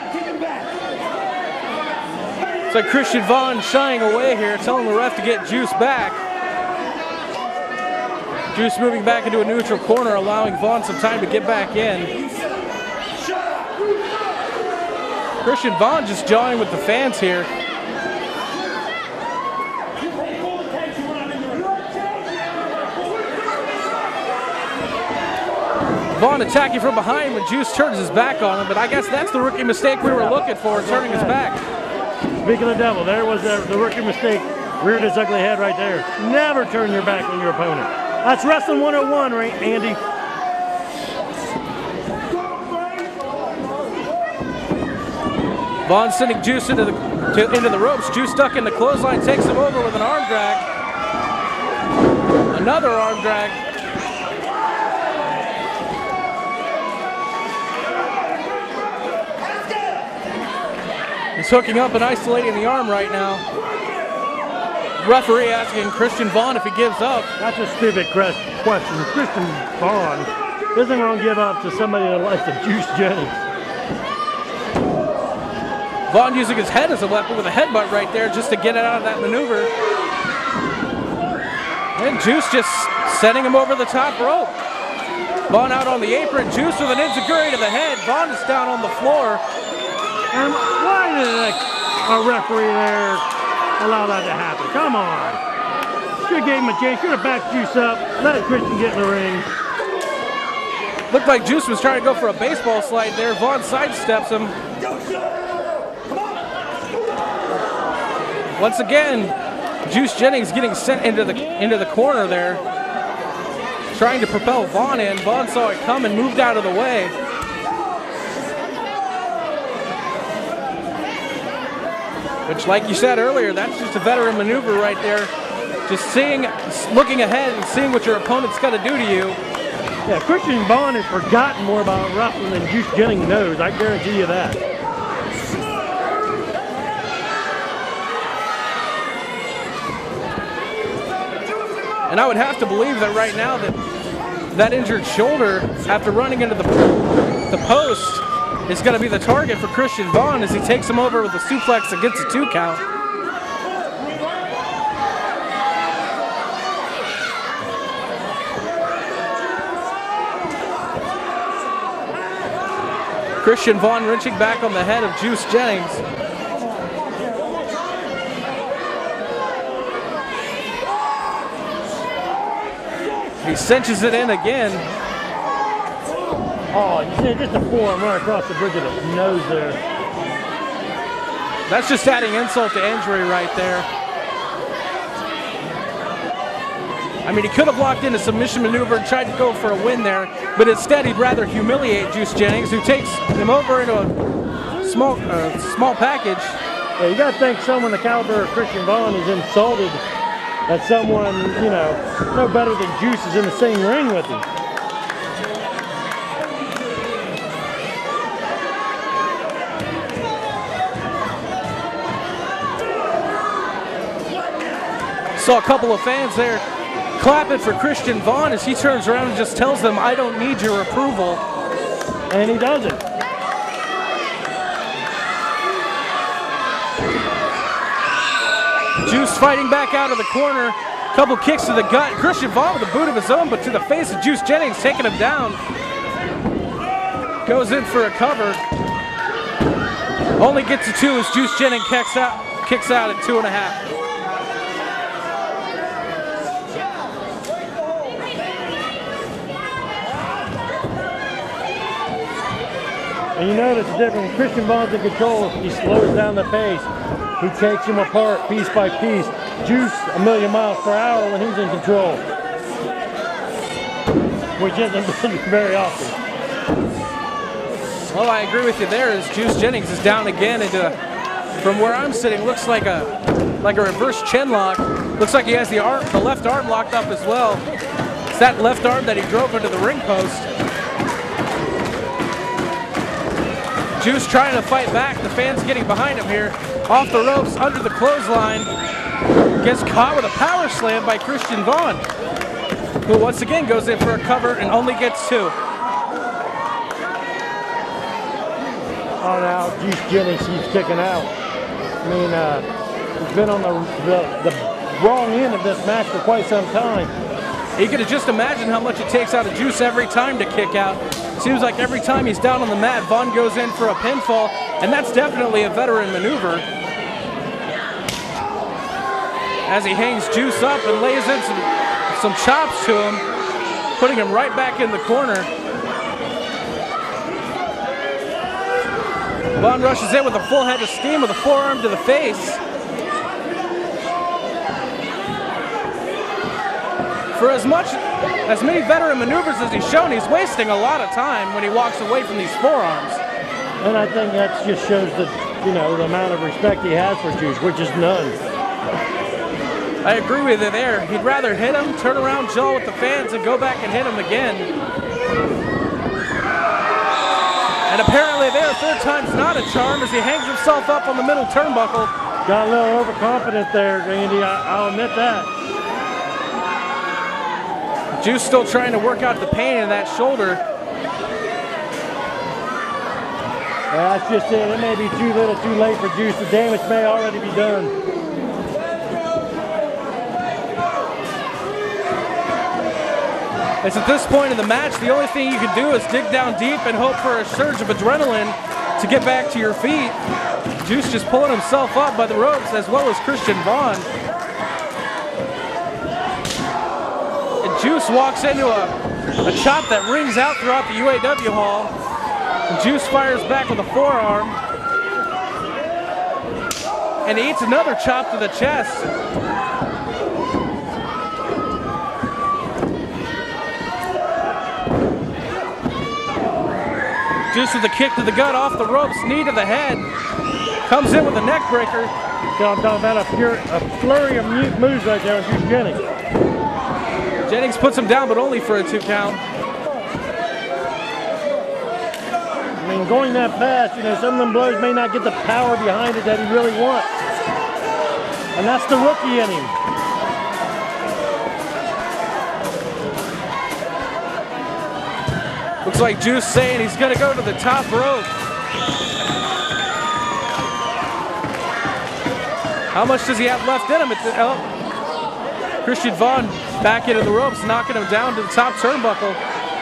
It's like Christian Vaughn shying away here, telling the ref to get Juice back. Juice moving back into a neutral corner, allowing Vaughn some time to get back in. Christian Vaughn just jawing with the fans here. Vaughn attacking from behind when Juice turns his back on him, but I guess that's the rookie mistake we were looking for, turning his back. Speaking of the devil, there was the, the rookie mistake, reared his ugly head right there. Never turn your back on your opponent. That's Wrestling one oh one, right, Andy? Vaughn sending Juice into the to, into the ropes. Juice stuck in the clothesline, takes him over with an arm drag. Another arm drag. He's hooking up and isolating the arm right now. Referee asking Christian Vaughn if he gives up. That's a stupid question. Christian Vaughn isn't going to give up to somebody that likes to Juice Jennings. Vaughn using his head as a weapon with a headbutt right there just to get it out of that maneuver. And Juice just sending him over the top rope. Vaughn out on the apron. Juice with an enziguri to the head. Vaughn is down on the floor. And why did a, a referee there allow that to happen? Come on. Should have gave him a chance. Should have backed Juice up. Let Christian get in the ring. Looked like Juice was trying to go for a baseball slide there. Vaughn sidesteps him. Once again, Juice Jennings getting sent into the into the corner there, trying to propel Vaughn in. Vaughn saw it come and moved out of the way. Which, like you said earlier, that's just a veteran maneuver right there. Just seeing, looking ahead and seeing what your opponent's got to do to you. Yeah, Christian Vaughn has forgotten more about wrestling than Juice Jennings knows. I guarantee you that. And I would have to believe that right now that that injured shoulder, after running into the, the post, is going to be the target for Christian Vaughn as he takes him over with a suplex and gets a two count. Christian Vaughn wrenching back on the head of Juice Jennings. He cinches it in again. Oh, just a forearm right across the bridge of the nose there. That's just adding insult to injury right there. I mean, he could have locked in a submission maneuver and tried to go for a win there, but instead he'd rather humiliate Juice Jennings, who takes him over into a small, uh, small package. Yeah, you got to think someone the caliber of Christian Vaughn is insulted that someone, you know, no better than Juice is in the same ring with him. Saw a couple of fans there clapping for Christian Vaughn as he turns around and just tells them, "I don't need your approval." And he doesn't. Juice fighting back out of the corner. Couple kicks to the gut. Christian Vaughn with a boot of his own, but to the face of Juice Jennings, taking him down. Goes in for a cover. Only gets to two as Juice Jennings kicks out, kicks out at two and a half. And you notice the difference when Christian Vaughn's in control, he slows down the pace. He takes them apart piece by piece. Juice a million miles per hour when he's in control, which isn't very often. Well, I agree with you there as Juice Jennings is down again into, from where I'm sitting, looks like a like a reverse chin lock. Looks like he has the arm, the left arm locked up as well. It's that left arm that he drove into the ring post. Juice trying to fight back. The fans getting behind him here. Off the ropes, under the clothesline. Gets caught with a power slam by Christian Vaughn, who once again goes in for a cover and only gets two. Oh, now Juice Jennings keeps kicking out. I mean, uh, he's been on the, the, the wrong end of this match for quite some time. You could just imagine how much it takes out of Juice every time to kick out. Seems like every time he's down on the mat, Vaughn goes in for a pinfall, and that's definitely a veteran maneuver. As he hangs Juice up and lays in some, some chops to him, putting him right back in the corner. Vaughn rushes in with a full head of steam with a forearm to the face. For as much, as many veteran maneuvers as he's shown, he's wasting a lot of time when he walks away from these forearms. And I think that just shows the you know, the amount of respect he has for Juice, which is none. I agree with you there. He'd rather hit him, turn around, jaw with the fans, and go back and hit him again. And apparently there, third time's not a charm as he hangs himself up on the middle turnbuckle. Got a little overconfident there, Randy. I, I'll admit that. Juice still trying to work out the pain in that shoulder. Yeah, that's just it. It may be too little, too late for Juice. The damage may already be done. It's at this point in the match, the only thing you can do is dig down deep and hope for a surge of adrenaline to get back to your feet. Juice just pulling himself up by the ropes, as well as Christian Vaughn. And Juice walks into a, a chop that rings out throughout the U A W hall. And Juice fires back with a forearm. And he eats another chop to the chest. Juice with a kick to the gut off the ropes, knee to the head. Comes in with a neck breaker. So I'm talking about a, pure, a flurry of moves right there on Juice Jennings. Jennings puts him down, but only for a two count. I mean, going that fast, you know, some of them blows may not get the power behind it that he really wants. And that's the rookie in him. Looks like Juice saying he's going to go to the top rope. How much does he have left in him? At the, oh. Christian Vaughn back into the ropes, knocking him down to the top turnbuckle.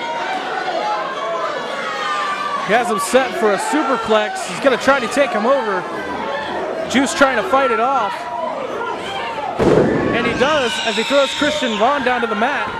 He has him set for a superplex. He's going to try to take him over. Juice trying to fight it off. And he does as he throws Christian Vaughn down to the mat.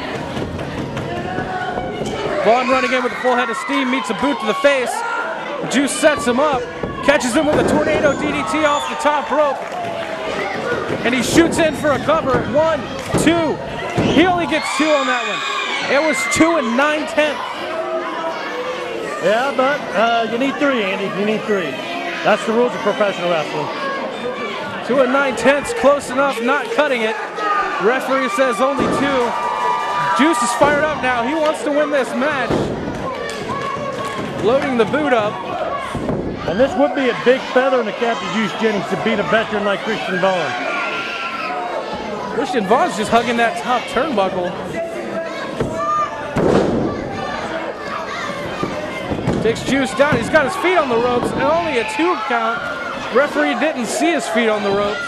Vaughn running in with a full head of steam, meets a boot to the face. Juice sets him up, catches him with a tornado D D T off the top rope. And he shoots in for a cover. One, two. He only gets two on that one. It was two and nine tenths. Yeah, but uh, you need three, Andy. You need three. That's the rules of professional wrestling. Two and nine tenths, close enough, not cutting it. The referee says only two. Juice is fired up now. He wants to win this match. Loading the boot up. And this would be a big feather in the cap to Juice Jennings to beat a veteran like Christian Vaughn. Christian Vaughn's just hugging that top turnbuckle. Takes Juice down. He's got his feet on the ropes and only a two count. Referee didn't see his feet on the ropes.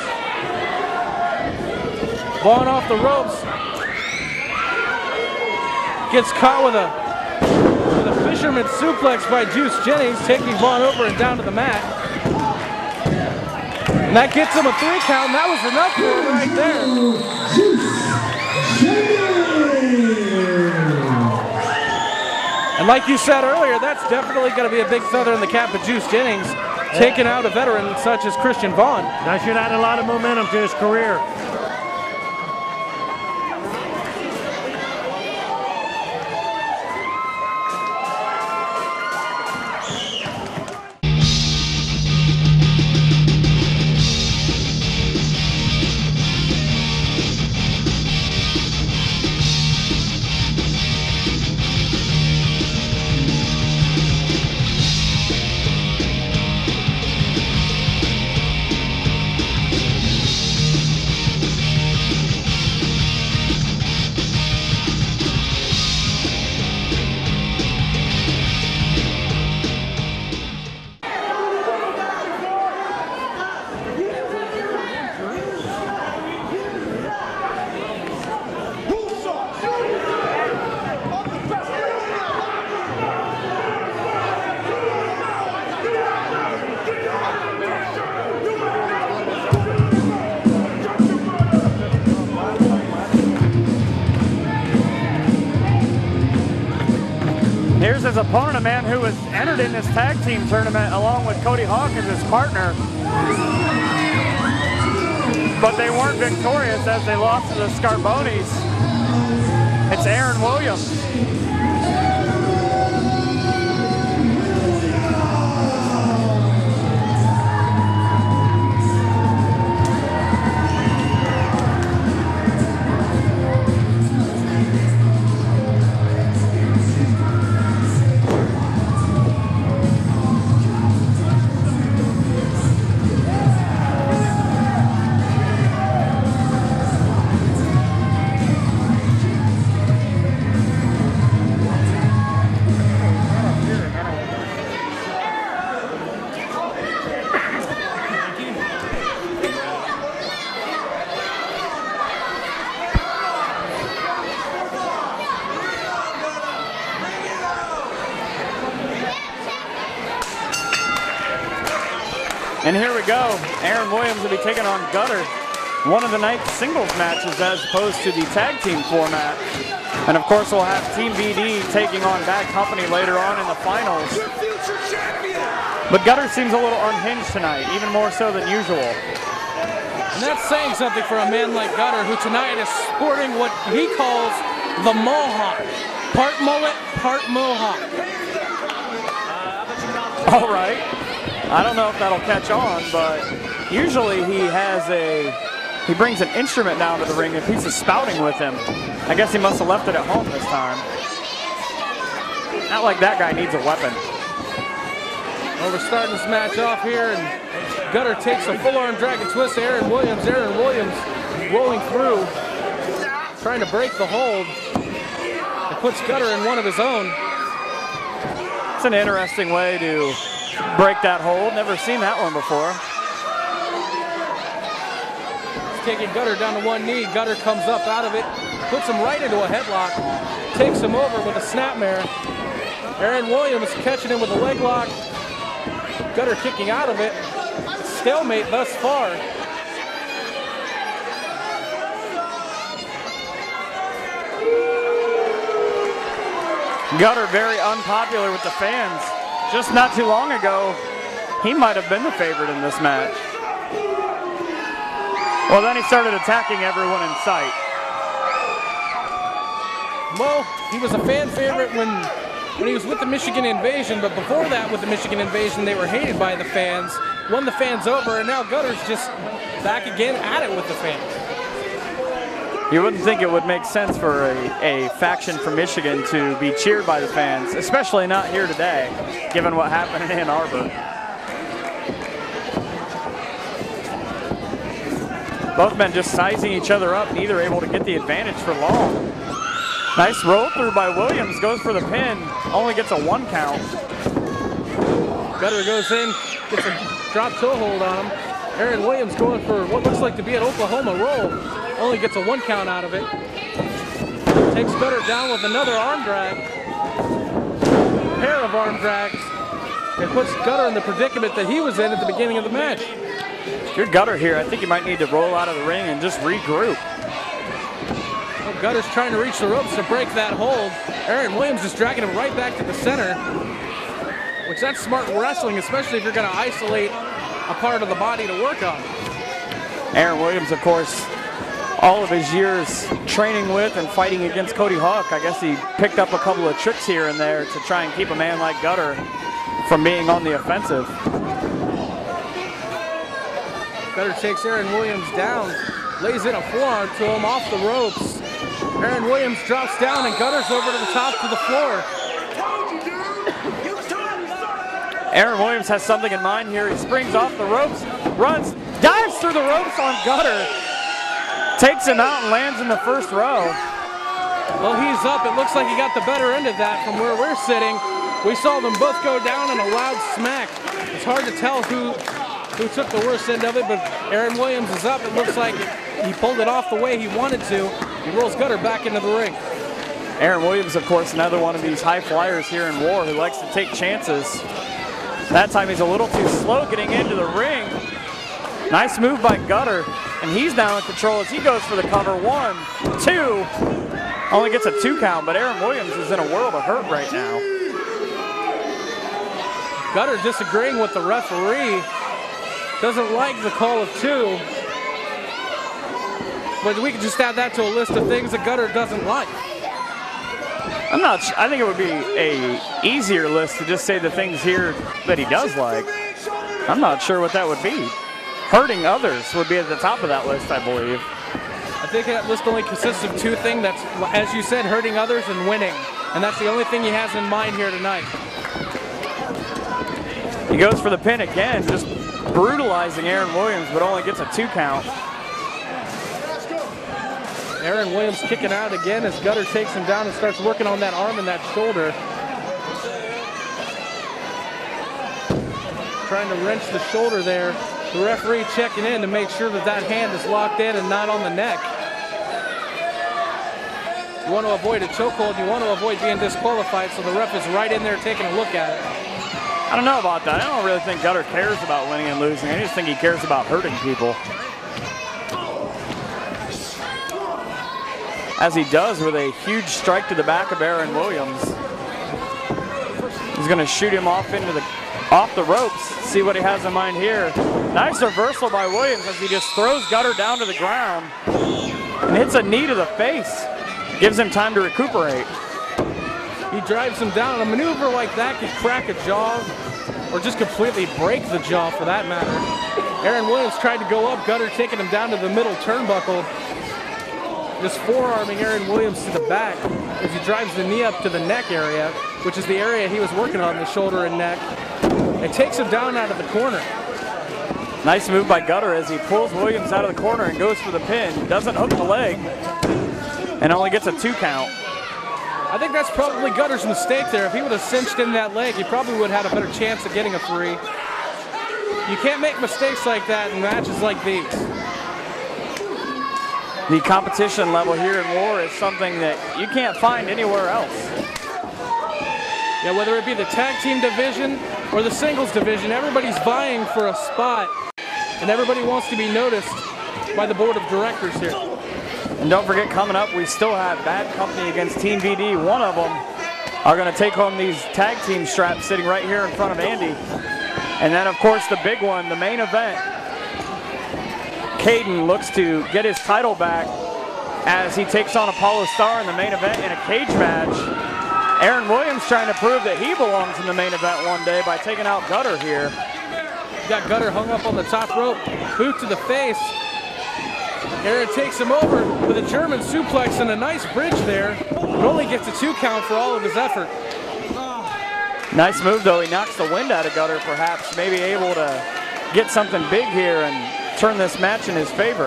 Vaughn off the ropes. Gets caught with a with a fisherman suplex by Juice Jennings, taking Vaughn over and down to the mat. And that gets him a three count, and that was enough for him right there. And like you said earlier, that's definitely going to be a big feather in the cap of Juice Jennings, taking out a veteran such as Christian Vaughn. That should add a lot of momentum to his career. Here's his opponent, a man who was entered in this tag team tournament along with Cody Hawk as his partner. But they weren't victorious as they lost to the Scarbonis. It's Aaron Williams. And here we go. Aaron Williams will be taking on Gutter. One of the night's singles matches as opposed to the tag team format. And of course we'll have Team B D taking on Bad Company later on in the finals. But Gutter seems a little unhinged tonight, even more so than usual. And that's saying something for a man like Gutter, who tonight is sporting what he calls the mohawk. Part mullet, part mohawk. All right. I don't know if that'll catch on, but usually he has a, he brings an instrument down to the ring, a piece of spouting with him. I guess he must have left it at home this time. Not like that guy needs a weapon. Well, we're starting this match off here, and Gutter takes a full arm drag and twist to Aaron Williams. Aaron Williams rolling through, trying to break the hold. It puts Gutter in one of his own. It's an interesting way to break that hold. Never seen that one before. He's taking Gutter down to one knee. Gutter comes up out of it, puts him right into a headlock, takes him over with a snapmare. Aaron Williams catching him with a leg lock. Gutter kicking out of it. Stalemate thus far. Gutter very unpopular with the fans. Just not too long ago, he might have been the favorite in this match. Well, then he started attacking everyone in sight. Well, he was a fan favorite when, when he was with the Michigan Invasion, but before that with the Michigan Invasion, they were hated by the fans, won the fans over, and now Gutter's just back again at it with the fans. You wouldn't think it would make sense for a, a faction from Michigan to be cheered by the fans, especially not here today, given what happened in Ann Arbor. Both men just sizing each other up, neither able to get the advantage for long. Nice roll through by Williams, goes for the pin, only gets a one count. Gutter goes in, gets a drop toe hold on him. Aaron Williams going for what looks like to be an Oklahoma roll, only gets a one count out of it. Takes Gutter down with another arm drag, pair of arm drags, and puts Gutter in the predicament that he was in at the beginning of the match. If you're Gutter here, I think you might need to roll out of the ring and just regroup. Well, Gutter's trying to reach the ropes to break that hold. Aaron Williams is dragging him right back to the center, which that's smart wrestling, especially if you're going to isolate a part of the body to work on. Aaron Williams, of course, all of his years training with and fighting against Cody Hawk, I guess he picked up a couple of tricks here and there to try and keep a man like Gutter from being on the offensive. Gutter takes Aaron Williams down, lays in a forearm to him off the ropes. Aaron Williams drops down and Gutter's over to the top to the floor. Aaron Williams has something in mind here. He springs off the ropes, runs, dives through the ropes on Gutter, takes him out and lands in the first row. Well, he's up. It looks like he got the better end of that from where we're sitting. We saw them both go down in a loud smack. It's hard to tell who who took the worst end of it, but Aaron Williams is up. It looks like he pulled it off the way he wanted to. He rolls Gutter back into the ring. Aaron Williams, of course, another one of these high flyers here in War who likes to take chances. That time he's a little too slow getting into the ring. Nice move by Gutter, and he's now in control as he goes for the cover. One, two, only gets a two count, but Aaron Williams is in a world of hurt right now. Gutter disagreeing with the referee. Doesn't like the call of two. But we can just add that to a list of things that Gutter doesn't like. I'm not I think it would be a easier list to just say the things here that he does like. I'm not sure what that would be. Hurting others would be at the top of that list, I believe. I think that list only consists of two things. That's, as you said, hurting others and winning. And that's the only thing he has in mind here tonight. He goes for the pin again, just brutalizing Aaron Williams, but only gets a two count. Aaron Williams kicking out again as Gutter takes him down and starts working on that arm and that shoulder. Trying to wrench the shoulder there. The referee checking in to make sure that that hand is locked in and not on the neck. You want to avoid a chokehold, you want to avoid being disqualified, so the ref is right in there taking a look at it. I don't know about that. I don't really think Gutter cares about winning and losing. I just think he cares about hurting people. As he does with a huge strike to the back of Aaron Williams. He's going to shoot him off into the off the ropes. See what he has in mind here. Nice reversal by Williams as he just throws Gutter down to the ground and hits a knee to the face. Gives him time to recuperate. He drives him down. A maneuver like that could crack a jaw or just completely break the jaw for that matter. Aaron Williams tried to go up, Gutter taking him down to the middle turnbuckle. Just forearming Aaron Williams to the back as he drives the knee up to the neck area, which is the area he was working on, the shoulder and neck. It takes him down out of the corner. Nice move by Gutter as he pulls Williams out of the corner and goes for the pin. Doesn't hook the leg and only gets a two count. I think that's probably Gutter's mistake there. If he would have cinched in that leg, he probably would have had a better chance of getting a three. You can't make mistakes like that in matches like these. The competition level here in War is something that you can't find anywhere else. Yeah, whether it be the tag team division or the singles division, everybody's vying for a spot, and everybody wants to be noticed by the board of directors here. And don't forget, coming up, we still have Bad Company against Team V D. One of them are going to take home these tag team straps sitting right here in front of Andy. And then, of course, the big one, the main event. Caden looks to get his title back as he takes on Apollo Star in the main event in a cage match. Aaron Williams trying to prove that he belongs in the main event one day by taking out Gutter here. Got Gutter hung up on the top rope, boot to the face. Aaron takes him over with a German suplex and a nice bridge there, but only gets a two count for all of his effort. Nice move though, he knocks the wind out of Gutter, perhaps maybe able to get something big here and turn this match in his favor.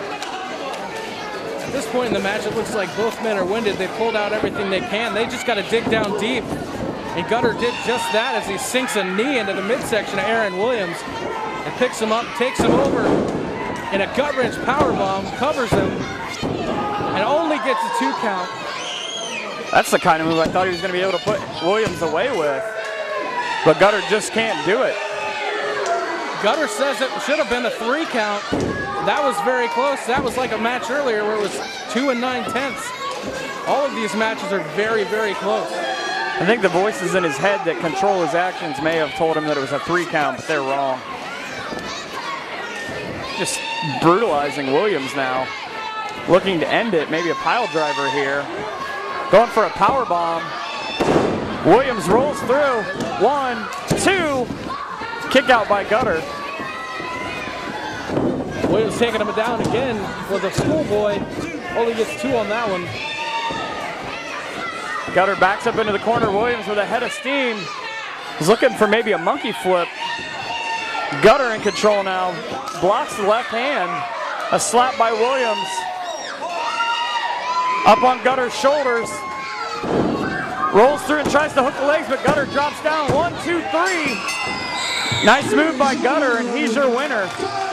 At this point in the match, it looks like both men are winded. They pulled out everything they can. They just got to dig down deep. And Gutter did just that as he sinks a knee into the midsection of Aaron Williams and picks him up, takes him over in a gut-wrench powerbomb, covers him, and only gets a two count. That's the kind of move I thought he was going to be able to put Williams away with. But Gutter just can't do it. Gutter says it should have been a three count. That was very close. That was like a match earlier where it was two and nine tenths. All of these matches are very, very close. I think the voices in his head that control his actions may have told him that it was a three count, but they're wrong. Just brutalizing Williams now. Looking to end it, maybe a pile driver here. Going for a power bomb. Williams rolls through. One, two. Kick out by Gutter. Williams taking him down again with a schoolboy. Only gets two on that one. Gutter backs up into the corner. Williams with a head of steam. He's looking for maybe a monkey flip. Gutter in control now. Blocks the left hand. A slap by Williams. Up on Gutter's shoulders. Rolls through and tries to hook the legs, but Gutter drops down. One, two, three. Nice move by Gutter, and he's your winner.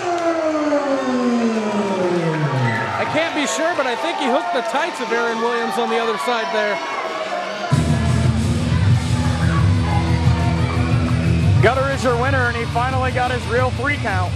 I can't be sure, but I think he hooked the tights of Aaron Williams on the other side there. Gutter is your winner, and he finally got his real three count.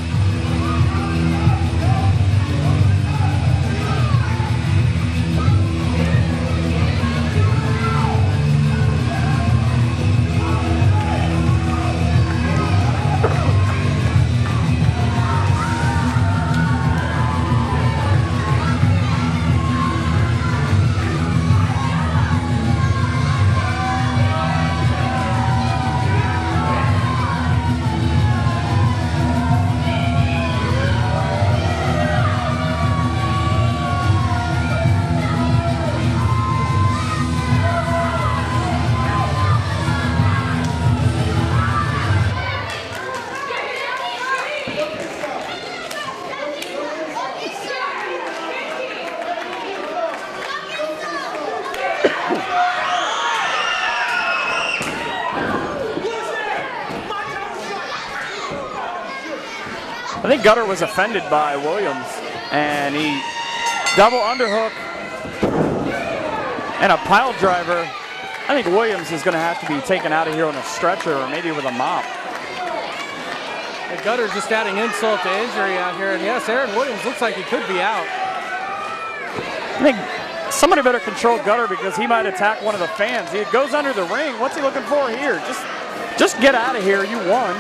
I think Gutter was offended by Williams, and he double underhook and a pile driver. I think Williams is going to have to be taken out of here on a stretcher or maybe with a mop. The Gutter's just adding insult to injury out here. And yes, Aaron Williams looks like he could be out. I think somebody better control Gutter because he might attack one of the fans. He goes under the ring. What's he looking for here? Just, just get out of here. You won.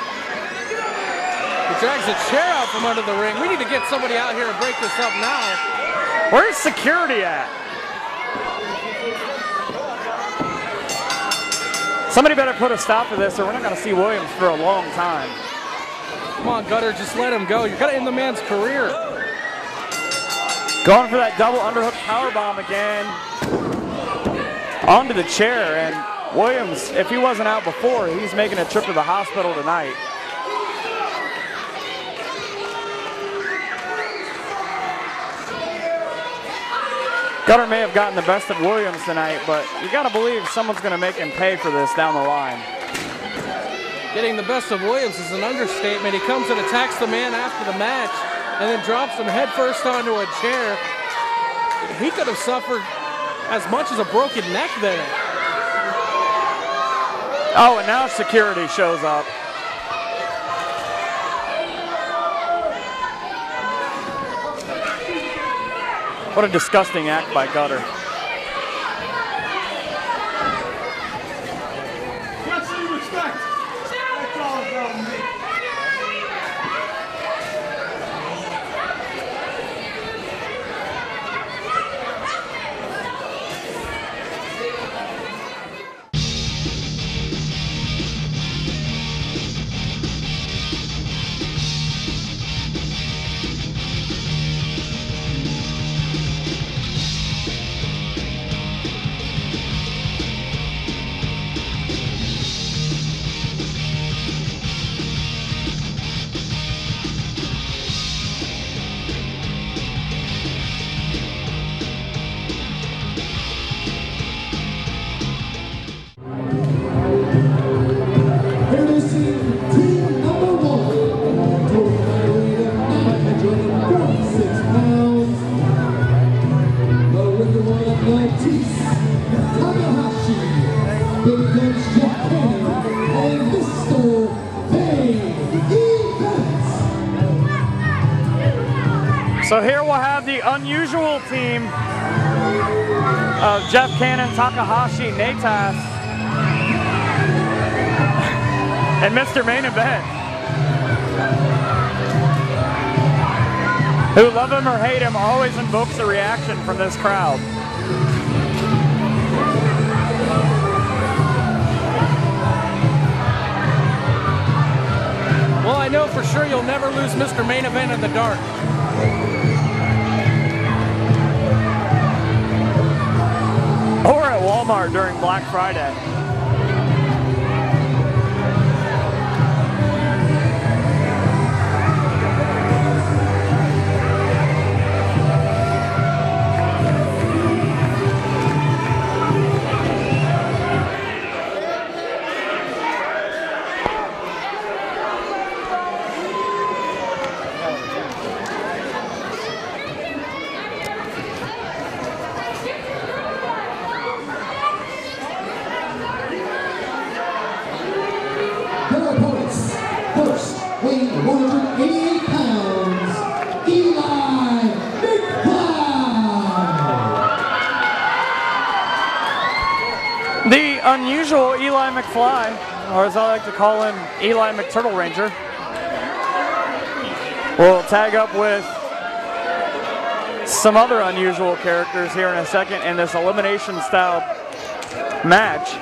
He drags a chair out from under the ring. We need to get somebody out here and break this up now. Where's security at? Somebody better put a stop to this or we're not going to see Williams for a long time. Come on, Gutter, just let him go. You're going to end the man's career. Going for that double underhook powerbomb again. Onto the chair, and Williams, if he wasn't out before, he's making a trip to the hospital tonight. Gutter may have gotten the best of Williams tonight, but you got to believe someone's going to make him pay for this down the line. Getting the best of Williams is an understatement. He comes and attacks the man after the match and then drops him headfirst onto a chair. He could have suffered as much as a broken neck there. Oh, and now security shows up. What a disgusting act by Gutter. Got some respect. That's all about me. So here we'll have the unusual team of Jeff Cannon, Takahashi, Natas, and Mister Main Event. Who, love him or hate him, always invokes a reaction from this crowd. Well, I know for sure you'll never lose Mister Main Event in the dark. Or at Walmart during Black Friday. one hundred eighty-eight pounds, Eli McFly. The unusual Eli McFly, or as I like to call him, Eli McTurtle Ranger, will tag up with some other unusual characters here in a second in this elimination style match.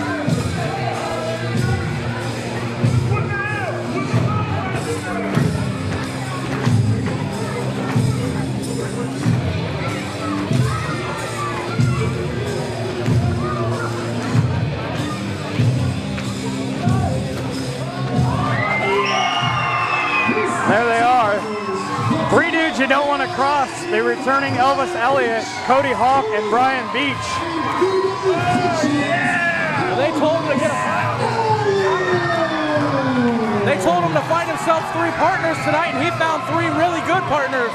There they are. Three dudes you don't want to cross. The returning Elvis Elliott, Cody Hawk, and Brian Beach. They told him to get a They told him to find himself three partners tonight, and he found three really good partners.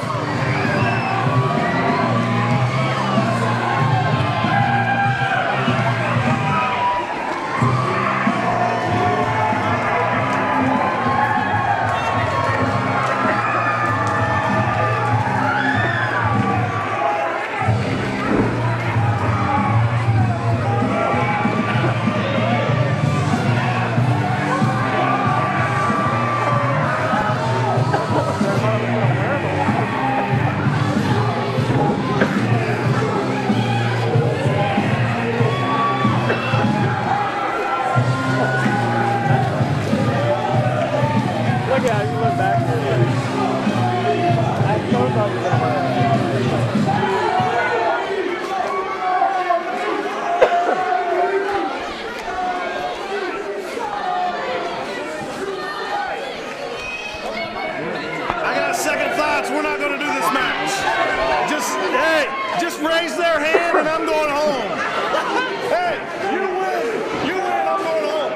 I got second thoughts. We're not going to do this match. Just, hey, just raise their hand and I'm going home. Hey, you win. You win. I'm going home.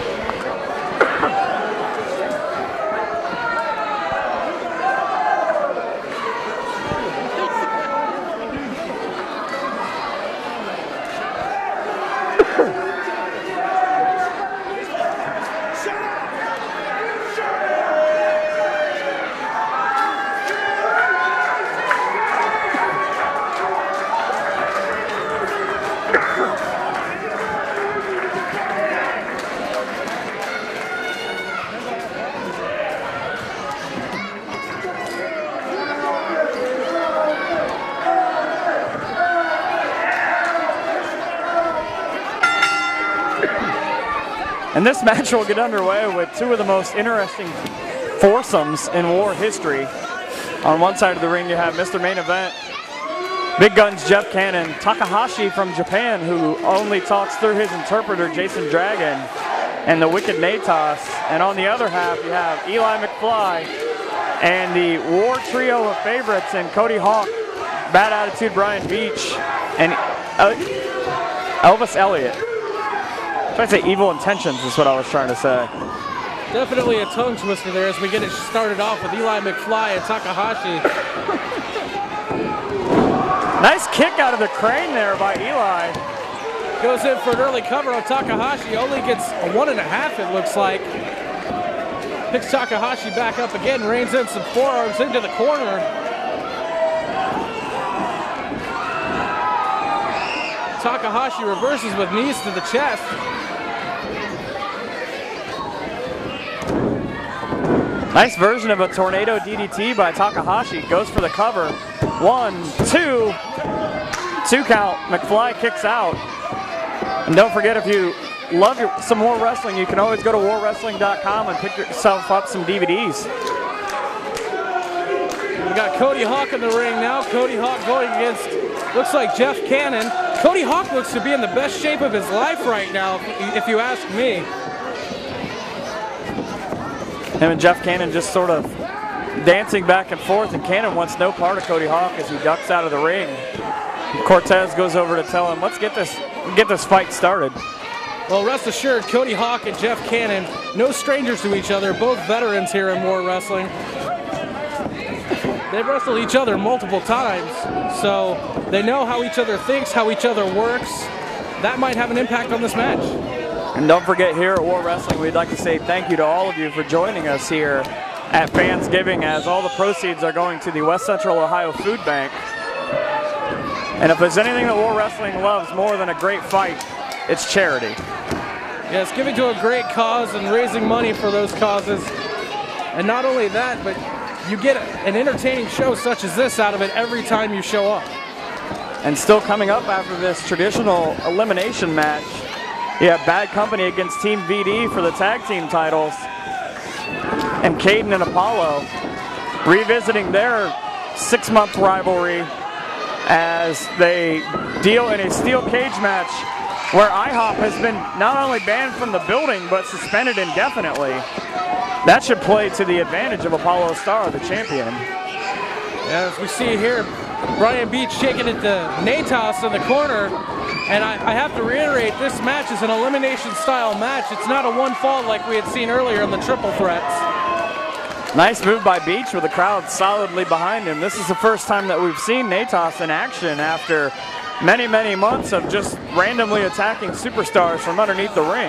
And this match will get underway with two of the most interesting foursomes in war history. On one side of the ring, you have Mister Main Event, Big Guns Jeff Cannon, Takahashi from Japan, who only talks through his interpreter, Jason Dragon, and the Wicked Natos. And on the other half, you have Eli McFly and the War Trio of favorites and Cody Hawk, Bad Attitude Brian Beach, and Elvis Elliott. I say evil intentions is what I was trying to say. Definitely a tongue twister there as we get it started off with Eli McFly and Takahashi. Nice kick out of the crane there by Eli. Goes in for an early cover on Takahashi. Only gets a one and a half, it looks like. Picks Takahashi back up again. Reins in some forearms into the corner. Takahashi reverses with knees to the chest. Nice version of a tornado D D T by Takahashi. Goes for the cover. One, two. Two count. McFly kicks out. And don't forget, if you love your, some more wrestling, you can always go to war wrestling dot com and pick yourself up some D V Ds. We got Cody Hawk in the ring now. Cody Hawk going against, looks like Jeff Cannon. Cody Hawk looks to be in the best shape of his life right now, if you ask me. Him and Jeff Cannon just sort of dancing back and forth, and Cannon wants no part of Cody Hawk as he ducks out of the ring. Cortez goes over to tell him, let's get this, get this fight started. Well, rest assured, Cody Hawk and Jeff Cannon, no strangers to each other, both veterans here in War Wrestling. They've wrestled each other multiple times, so they know how each other thinks, how each other works. That might have an impact on this match. And don't forget, here at War Wrestling, we'd like to say thank you to all of you for joining us here at Fansgiving, as all the proceeds are going to the West Central Ohio Food Bank. And if there's anything that War Wrestling loves more than a great fight, it's charity. Yes, giving to a great cause and raising money for those causes. And not only that, but you get an entertaining show such as this out of it every time you show up. And still coming up after this traditional elimination match, you have Bad Company against Team V D for the tag team titles. And Caden and Apollo revisiting their six-month rivalry as they deal in a steel cage match where I hop has been not only banned from the building but suspended indefinitely. That should play to the advantage of Apollo Star, the champion. As we see here, Brian Beach shaking it to Natos in the corner. And I, I have to reiterate, this match is an elimination style match. It's not a one fall like we had seen earlier in the triple threats. Nice move by Beach with the crowd solidly behind him. This is the first time that we've seen Natos in action after many, many months of just randomly attacking superstars from underneath the ring.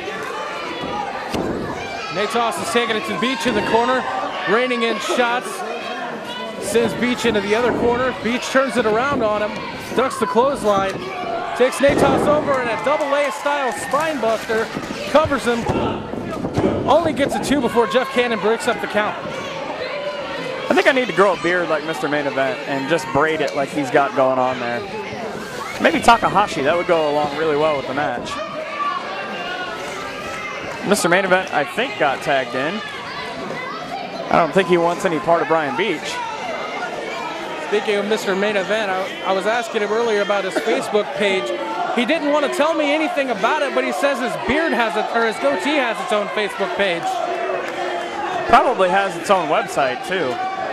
Natos is taking it to Beach in the corner, reining in shots. Sends Beach into the other corner. Beach turns it around on him, ducks the clothesline, takes Natos over in a double A style spine buster, covers him, only gets a two before Jeff Cannon breaks up the count. I think I need to grow a beard like Mister Main Event and just braid it like he's got going on there. Maybe Takahashi, that would go along really well with the match. Mister Main Event, I think, got tagged in. I don't think he wants any part of Brian Beach. Speaking of Mister Main Event, I, I was asking him earlier about his Facebook page. He didn't want to tell me anything about it, but he says his beard has it, or his goatee has its own Facebook page. Probably has its own website too.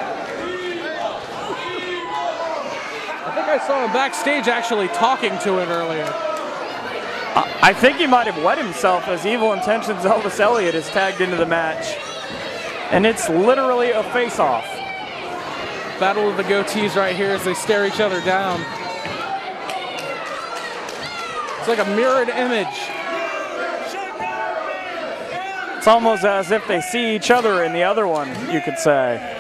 I think I saw him backstage actually talking to it earlier. I think he might have wet himself as Evil Intentions Elvis Elliott is tagged into the match. And it's literally a face-off. Battle of the goatees right here as they stare each other down. It's like a mirrored image. It's almost as if they see each other in the other one, you could say.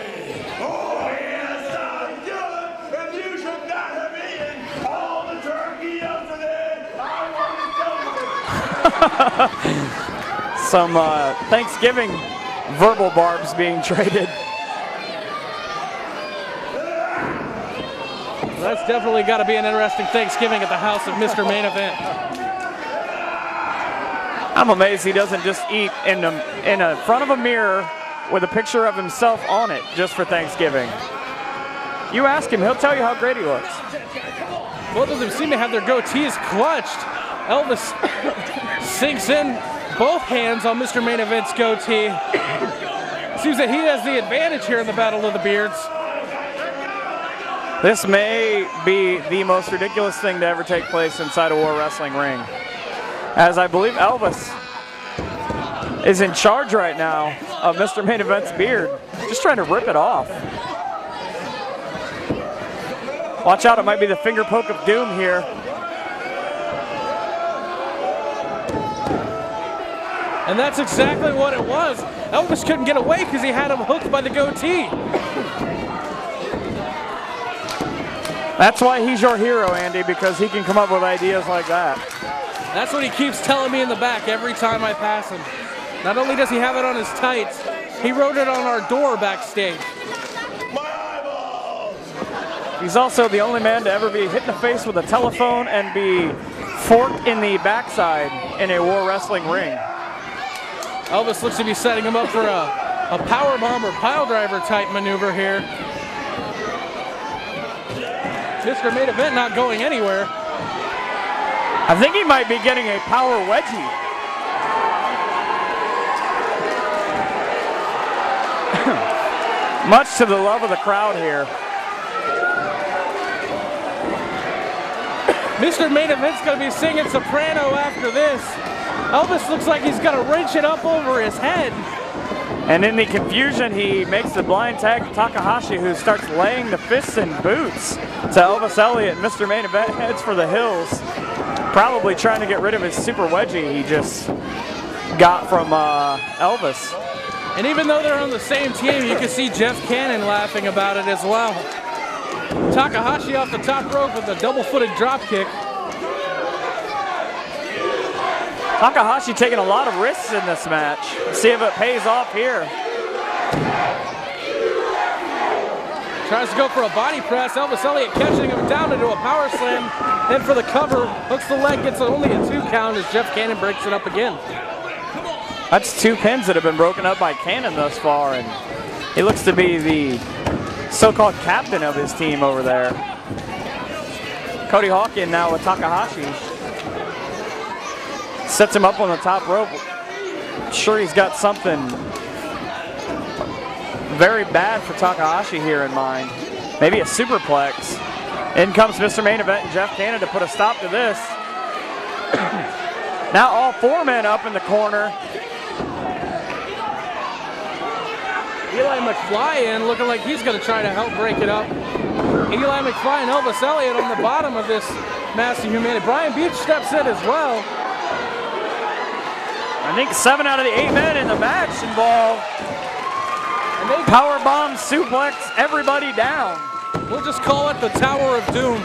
Some uh, Thanksgiving verbal barbs being traded. That's definitely got to be an interesting Thanksgiving at the house of Mister Main Event. I'm amazed he doesn't just eat in a, in a front of a mirror with a picture of himself on it just for Thanksgiving. You ask him, he'll tell you how great he looks. Both of them seem to have their goatees clutched. Elvis sinks in both hands on Mister Main Event's goatee. Seems that he has the advantage here in the Battle of the Beards. This may be the most ridiculous thing to ever take place inside a War Wrestling ring, as I believe Elvis is in charge right now of Mister Main Event's beard, just trying to rip it off. Watch out, it might be the finger poke of doom here. And that's exactly what it was. Elvis couldn't get away because he had him hooked by the goatee. That's why he's your hero, Andy, because he can come up with ideas like that. That's what he keeps telling me in the back every time I pass him. Not only does he have it on his tights, he wrote it on our door backstage. He's also the only man to ever be hit in the face with a telephone and be forked in the backside in a War Wrestling ring. Elvis looks to be setting him up for a, a power bomb or pile driver type maneuver here. Mister Main Event not going anywhere. I think he might be getting a power wedgie. Much to the love of the crowd here. Mister Main Event's going to be singing soprano after this. Elvis looks like he's going to wrench it up over his head. And in the confusion, he makes the blind tag to Takahashi, who starts laying the fists and boots to Elvis Elliott. Mister Main Event heads for the hills, probably trying to get rid of his super wedgie he just got from uh, Elvis. And even though they're on the same team, you can see Jeff Cannon laughing about it as well. Takahashi off the top rope with a double-footed drop kick. Takahashi taking a lot of risks in this match. See if it pays off here. Tries to go for a body press. Elvis Elliott catching him down into a power slam. In for the cover. Hooks the leg, gets only a two count as Jeff Cannon breaks it up again. That's two pins that have been broken up by Cannon thus far, and he looks to be the so-called captain of his team over there. Cody Hawkins now with Takahashi. Sets him up on the top rope. Sure, he's got something very bad for Takahashi here in mind. Maybe a superplex. In comes Mister Main Event and Jeff Cannon to put a stop to this. Now all four men up in the corner. Eli McFly in, looking like he's going to try to help break it up. Eli McFly and Elvis Elliott on the bottom of this mass of humanity. Brian Beach steps in as well. I think seven out of the eight men in the match involved. And they powerbomb suplex everybody down. We'll just call it the Tower of Doom.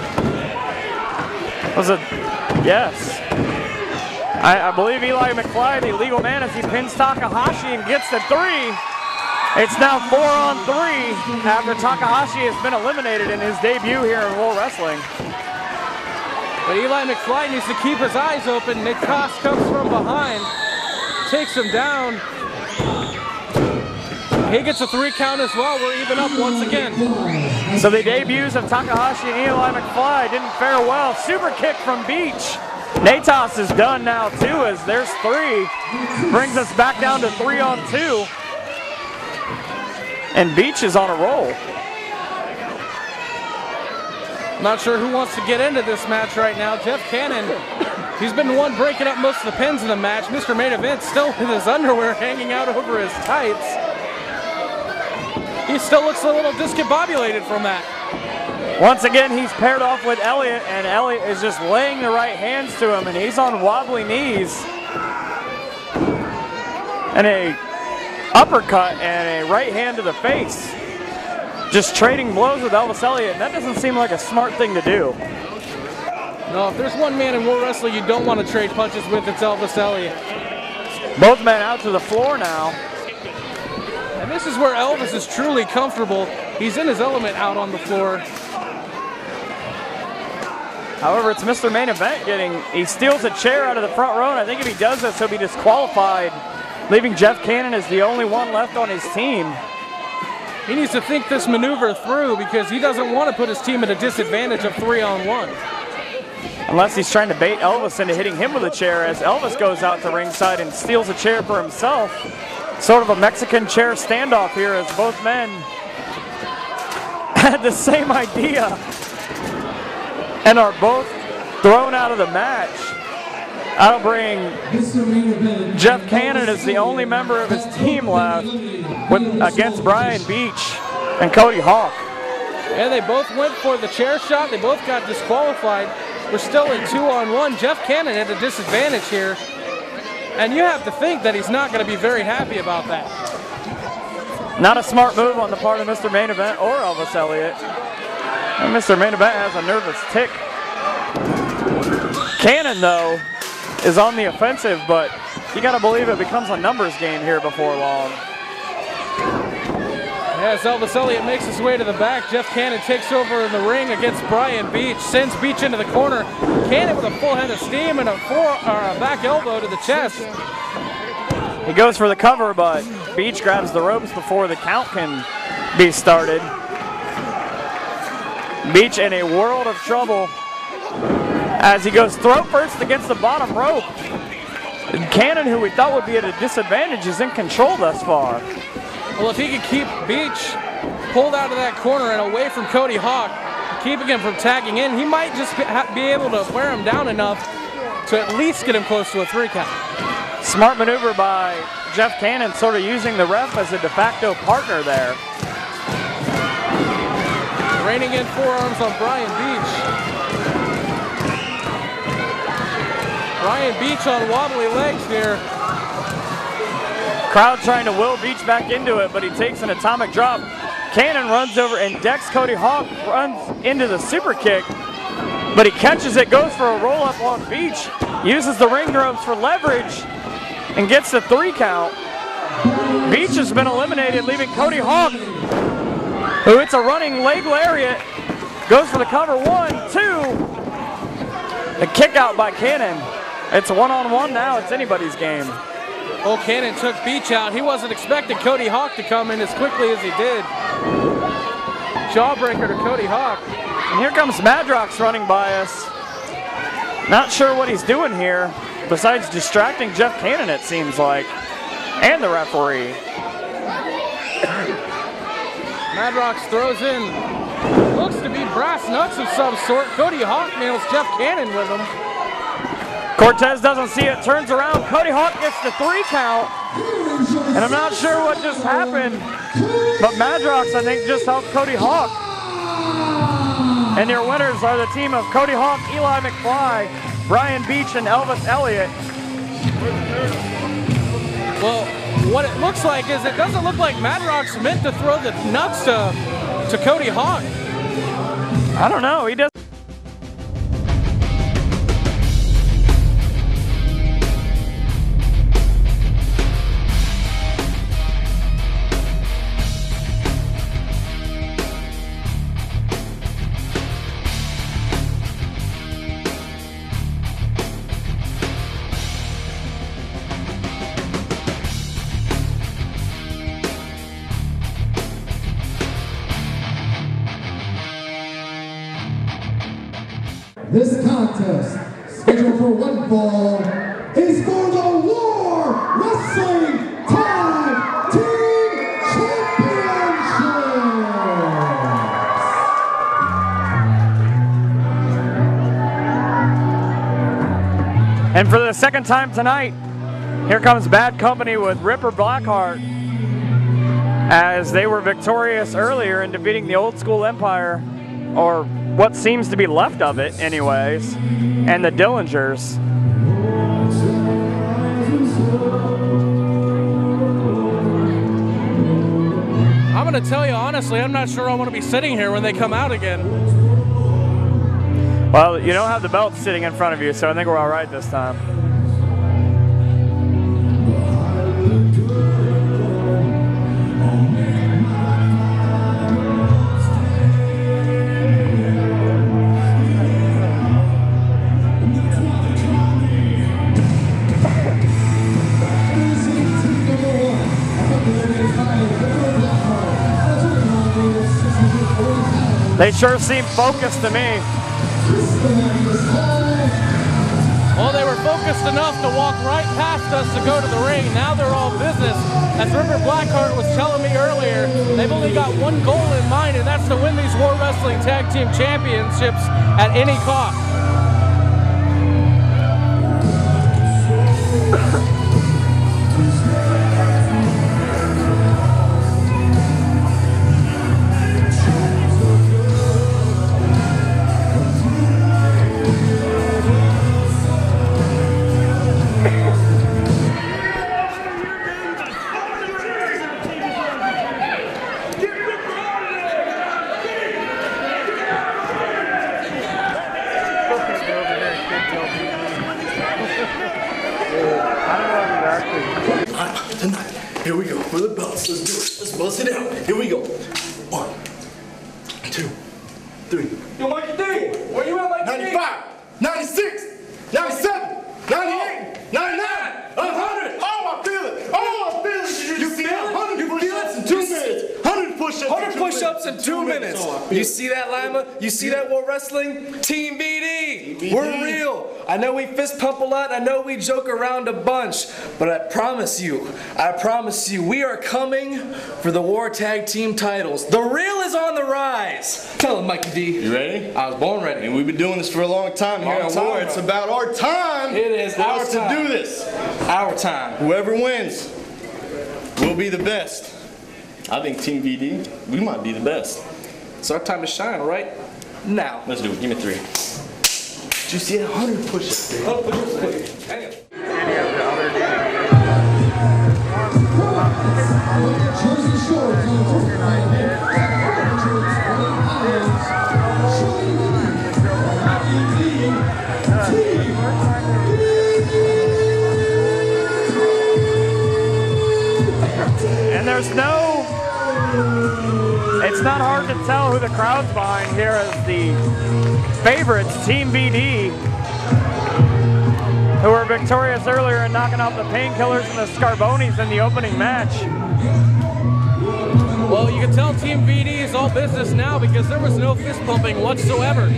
Was it? Yes. I, I believe Eli McFly, the legal man, as he pins Takahashi and gets the three. It's now four on three after Takahashi has been eliminated in his debut here in War Wrestling. But Eli McFly needs to keep his eyes open. Nick Koss comes from behind, takes him down. He gets a three count as well. We're even up once again. So the debuts of Takahashi and Eli McFly didn't fare well. Super kick from Beach. Natos is done now too, as there's three. Brings us back down to three on two. And Beach is on a roll. Not sure who wants to get into this match right now. Jeff Cannon, he's been the one breaking up most of the pins in the match. Mister Main Event still with his underwear hanging out over his tights. He still looks a little discombobulated from that. Once again, he's paired off with Elliott, and Elliott is just laying the right hands to him, and he's on wobbly knees. And a uppercut and a right hand to the face. Just trading blows with Elvis Elliott, and that doesn't seem like a smart thing to do. No, if there's one man in War Wrestling you don't want to trade punches with, it's Elvis Elliott. Both men out to the floor now. And this is where Elvis is truly comfortable. He's in his element out on the floor. However, it's Mister Main Event getting, he steals a chair out of the front row, and I think if he does this, he'll be disqualified, leaving Jeff Cannon as the only one left on his team. He needs to think this maneuver through because he doesn't want to put his team at a disadvantage of three on one. Unless he's trying to bait Elvis into hitting him with a chair, as Elvis goes out to ringside and steals a chair for himself. Sort of a Mexican chair standoff here, as both men had the same idea and are both thrown out of the match. That'll bring Jeff Cannon as the only member of his team left with, against Brian Beach and Cody Hawk. And they both went for the chair shot. They both got disqualified. We're still in two on one. Jeff Cannon at a disadvantage here. And you have to think that he's not going to be very happy about that. Not a smart move on the part of Mister Main Event or Elvis Elliott. And Mister Main Event has a nervous tick. Cannon, though, is on the offensive, but you got to believe it becomes a numbers game here before long. As Elvis Elliott makes his way to the back, Jeff Cannon takes over in the ring against Brian Beach, sends Beach into the corner. Cannon with a full head of steam and a, fore, or a back elbow to the chest. He goes for the cover, but Beach grabs the ropes before the count can be started. Beach in a world of trouble as he goes throat first against the bottom rope. And Cannon, who we thought would be at a disadvantage, is in control thus far. Well, if he could keep Beach pulled out of that corner and away from Cody Hawk, keeping him from tagging in, he might just be able to wear him down enough to at least get him close to a three count. Smart maneuver by Jeff Cannon, sort of using the ref as a de facto partner there. Reining in forearms on Brian Beach. Brian Beach on wobbly legs here. Crowd trying to will Beach back into it, but he takes an atomic drop. Cannon runs over and decks Cody Hawk, runs into the super kick, but he catches it, goes for a roll up on Beach, uses the ring ropes for leverage, and gets the three count. Beach has been eliminated, leaving Cody Hawk, who hits a running leg lariat, goes for the cover, one, two, a kick out by Cannon. It's one on one now, it's anybody's game. Oh, Cannon took Beach out. He wasn't expecting Cody Hawk to come in as quickly as he did. Jawbreaker to Cody Hawk. And here comes Madrox running by us. Not sure what he's doing here, besides distracting Jeff Cannon, it seems like, and the referee. Madrox throws in, looks to be brass nuts of some sort. Cody Hawk nails Jeff Cannon with him. Cortez doesn't see it, turns around. Cody Hawk gets the three count. And I'm not sure what just happened, but Madrox, I think, just helped Cody Hawk. And your winners are the team of Cody Hawk, Eli McFly, Brian Beach, and Elvis Elliott. Well, what it looks like is it doesn't look like Madrox meant to throw the nuts to, to Cody Hawk. I don't know, he does. This contest, scheduled for one fall, is for the War Wrestling Tag Team Championships. And for the second time tonight, here comes Bad Company with Ripper Blackheart, as they were victorious earlier in defeating the Old School Empire, or what seems to be left of it anyways, and the Dillingers. I'm going to tell you honestly, I'm not sure I want to be sitting here when they come out again. Well, you don't have the belt sitting in front of you, so I think we're all right this time. They sure seem focused to me. Well, they were focused enough to walk right past us to go to the ring. Now they're all business. As Ripper Blackheart was telling me earlier, they've only got one goal in mind, and that's to win these War Wrestling Tag Team Championships at any cost. Tonight, here we go. For the belts, let's do it. Let's bust it out. Here we go. One, two, three. Yo, Mikey D, where you at, Mikey D? ninety-five, ninety-six, ninety-seven, ninety-eight, ninety-nine, one hundred. Oh, I feel it. Oh, I feel it. You, you feel it? one hundred push-ups in two minutes. one hundred push-ups one hundred push-ups in two minutes. You see that, Lima? You see that, War Wrestling? Team B D. We're real. I know we fist pump a lot. I know we joke around a bunch. But I promise you, I promise you, we are coming for the War Tag Team titles. The real is on the rise. Tell him, Mikey D. You ready? I was born ready. And we've been doing this for a long time here Long at time, War. It's bro. about our time. It is for our us time. to do this. Our time. Whoever wins will be the best. I think Team V D, we might be the best. It's our time to shine, right? Now. Let's do it. Give me three. Did you see that? one hundred push-ups, dude. one hundred push-ups. Hang it. And there's no, it's not hard to tell who the crowd's behind here as the favorites, Team B D, who were victorious earlier in knocking out the Painkillers and the Scarbonis in the opening match. Well, you can tell Team V D is all business now because there was no fist pumping whatsoever.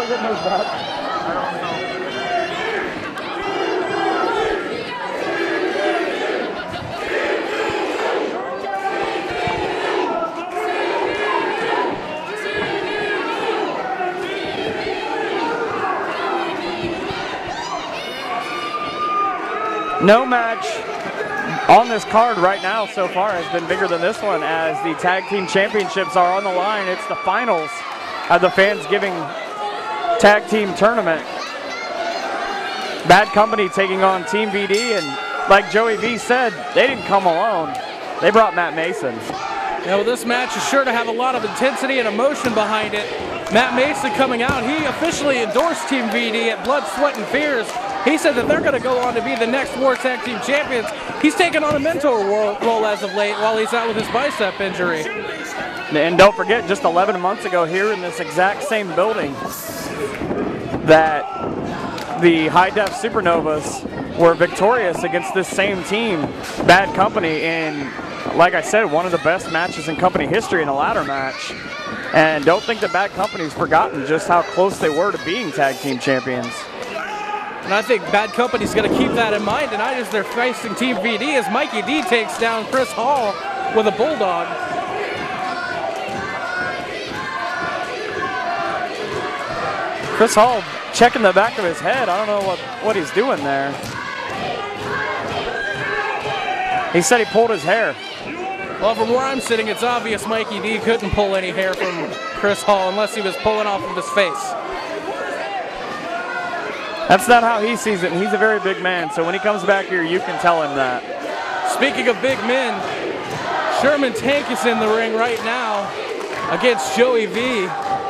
getting those back? No match on this card right now so far has been bigger than this one, as the tag team championships are on the line. It's the finals of the Fansgiving tag team tournament. Bad Company taking on Team V D, and like Joey V said, they didn't come alone. They brought Matt Mason. Yeah, well, this match is sure to have a lot of intensity and emotion behind it. Matt Mason coming out, he officially endorsed Team V D at Blood, Sweat, and Fears. He said that they're going to go on to be the next War Tag Team Champions. He's taken on a mentor role as of late while he's out with his bicep injury. And don't forget, just eleven months ago here in this exact same building, that the High Def Supernovas were victorious against this same team, Bad Company, in, like I said, one of the best matches in company history in a ladder match. And don't think that Bad Company's forgotten just how close they were to being tag team champions. And I think Bad Company's going to keep that in mind tonight as they're facing Team V D, as Mikey D takes down Chris Hall with a bulldog. Chris Hall checking the back of his head. I don't know what, what he's doing there. He said he pulled his hair. Well, from where I'm sitting, it's obvious Mikey D couldn't pull any hair from Chris Hall unless he was pulling off of his face. That's not how he sees it, and he's a very big man, so when he comes back here, you can tell him that. Speaking of big men, Sherman Tank is in the ring right now against Joey V.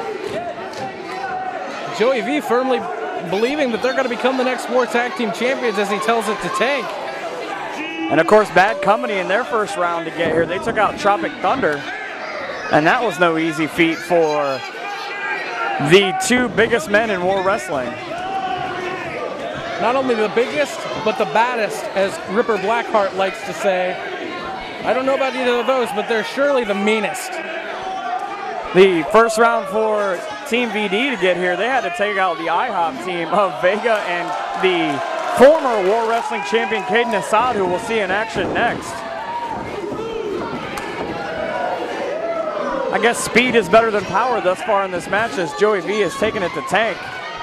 Joey V firmly believing that they're going to become the next War Tag Team Champions, as he tells it to Tank. And of course, Bad Company in their first round to get here, they took out Tropic Thunder, and that was no easy feat for the two biggest men in War Wrestling. Not only the biggest, but the baddest, as Ripper Blackheart likes to say. I don't know about either of those, but they're surely the meanest. The first round for Team V D to get here, they had to take out the I hop team of Vega and the former War Wrestling champion Caden Assad, who we'll see in action next. I guess speed is better than power thus far in this match, as Joey V has taken it to Tank.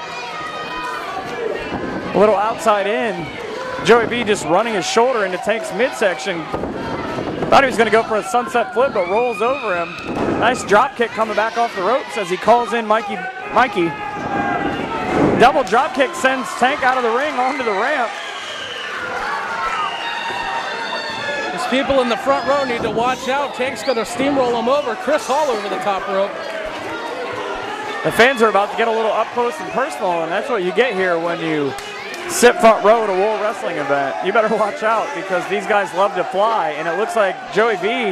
A little outside in. Joey V just running his shoulder into Tank's midsection. Thought he was going to go for a sunset flip, but rolls over him. Nice drop kick coming back off the ropes as he calls in Mikey. Mikey. Double drop kick sends Tank out of the ring onto the ramp. These people in the front row need to watch out. Tank's going to steamroll him over. Chris Hall over the top rope. The fans are about to get a little up close and personal, and that's what you get here when you sit front row at a War Wrestling event. You better watch out, because these guys love to fly, and it looks like Joey V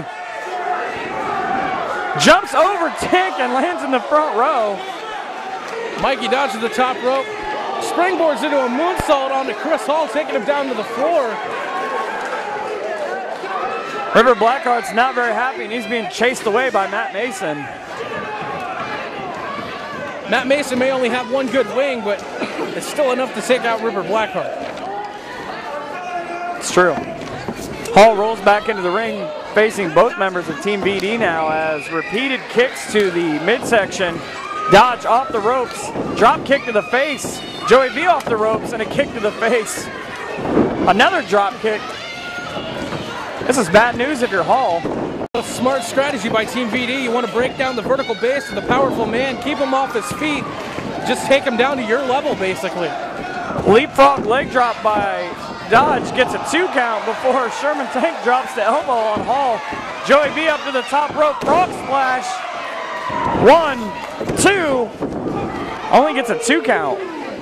jumps over Tank and lands in the front row. Mikey dodges the top rope, springboards into a moonsault onto Chris Hall, taking him down to the floor. River Blackheart's not very happy, and he's being chased away by Matt Mason. Matt Mason may only have one good wing, but it's still enough to take out River Blackheart. It's true. Hall rolls back into the ring, facing both members of Team V D now, as repeated kicks to the midsection, dodge off the ropes, drop kick to the face, Joey V off the ropes, and a kick to the face. Another drop kick. This is bad news if you're Hall. A smart strategy by Team V D. You want to break down the vertical base of the powerful man, keep him off his feet, just take him down to your level, basically. Leapfrog leg drop by Dodge gets a two count before Sherman Tank drops the elbow on Hall. Joey V up to the top rope, frog splash. One, two, only gets a two count.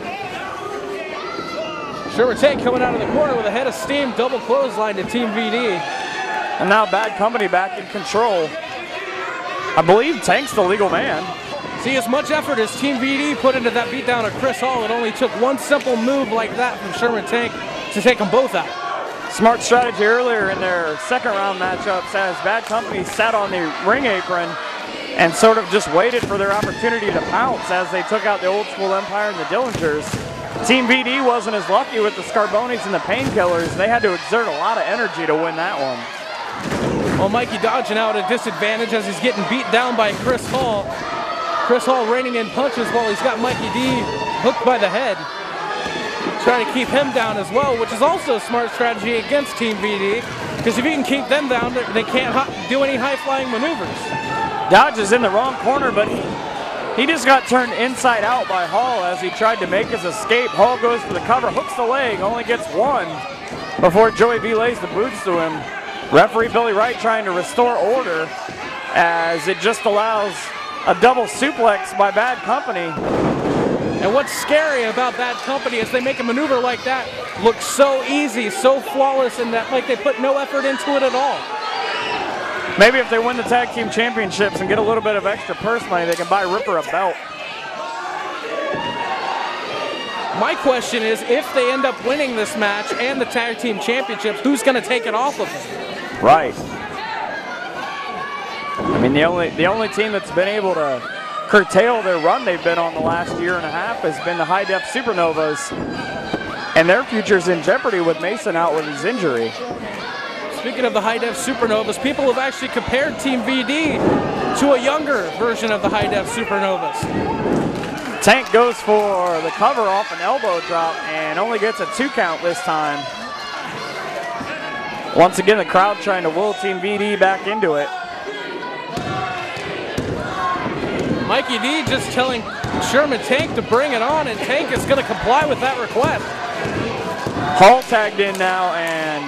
Sherman Tank coming out of the corner with a head of steam, double clothesline to Team V D. And now Bad Company back in control. I believe Tank's the legal man. See, as much effort as Team V D put into that beatdown of Chris Hall, it only took one simple move like that from Sherman Tank to take them both out. Smart strategy earlier in their second round matchups, as Bad Company sat on the ring apron and sort of just waited for their opportunity to pounce as they took out the Old School Empire and the Dillingers. Team V D wasn't as lucky with the Scarbonis and the Painkillers. They had to exert a lot of energy to win that one. Well, Mikey Dodge now at a disadvantage as he's getting beat down by Chris Hall. Chris Hall raining in punches while he's got Mikey D hooked by the head. Trying to keep him down as well, which is also a smart strategy against Team V D, because if you can keep them down, they can't do any high-flying maneuvers. Dodge is in the wrong corner, but he, he just got turned inside out by Hall as he tried to make his escape. Hall goes for the cover, hooks the leg, only gets one before Joey V lays the boots to him. Referee Billy Wright trying to restore order as it just allows a double suplex by Bad Company. And what's scary about Bad Company is they make a maneuver like that look so easy, so flawless, and that like they put no effort into it at all. Maybe if they win the tag team championships and get a little bit of extra purse money, they can buy Ripper a belt. My question is, if they end up winning this match and the tag team championships, who's going to take it off of them? Right. I mean, the only the only team that's been able to curtail their run they've been on the last year and a half has been the High Def Supernovas, and their future's in jeopardy with Mason out with his injury. Speaking of the High Def Supernovas, people have actually compared Team V D to a younger version of the High Def Supernovas. Tank goes for the cover off an elbow drop and only gets a two count this time. Once again, the crowd trying to will Team V D back into it. Mikey D just telling Sherman Tank to bring it on, and Tank is going to comply with that request. Hall tagged in now, and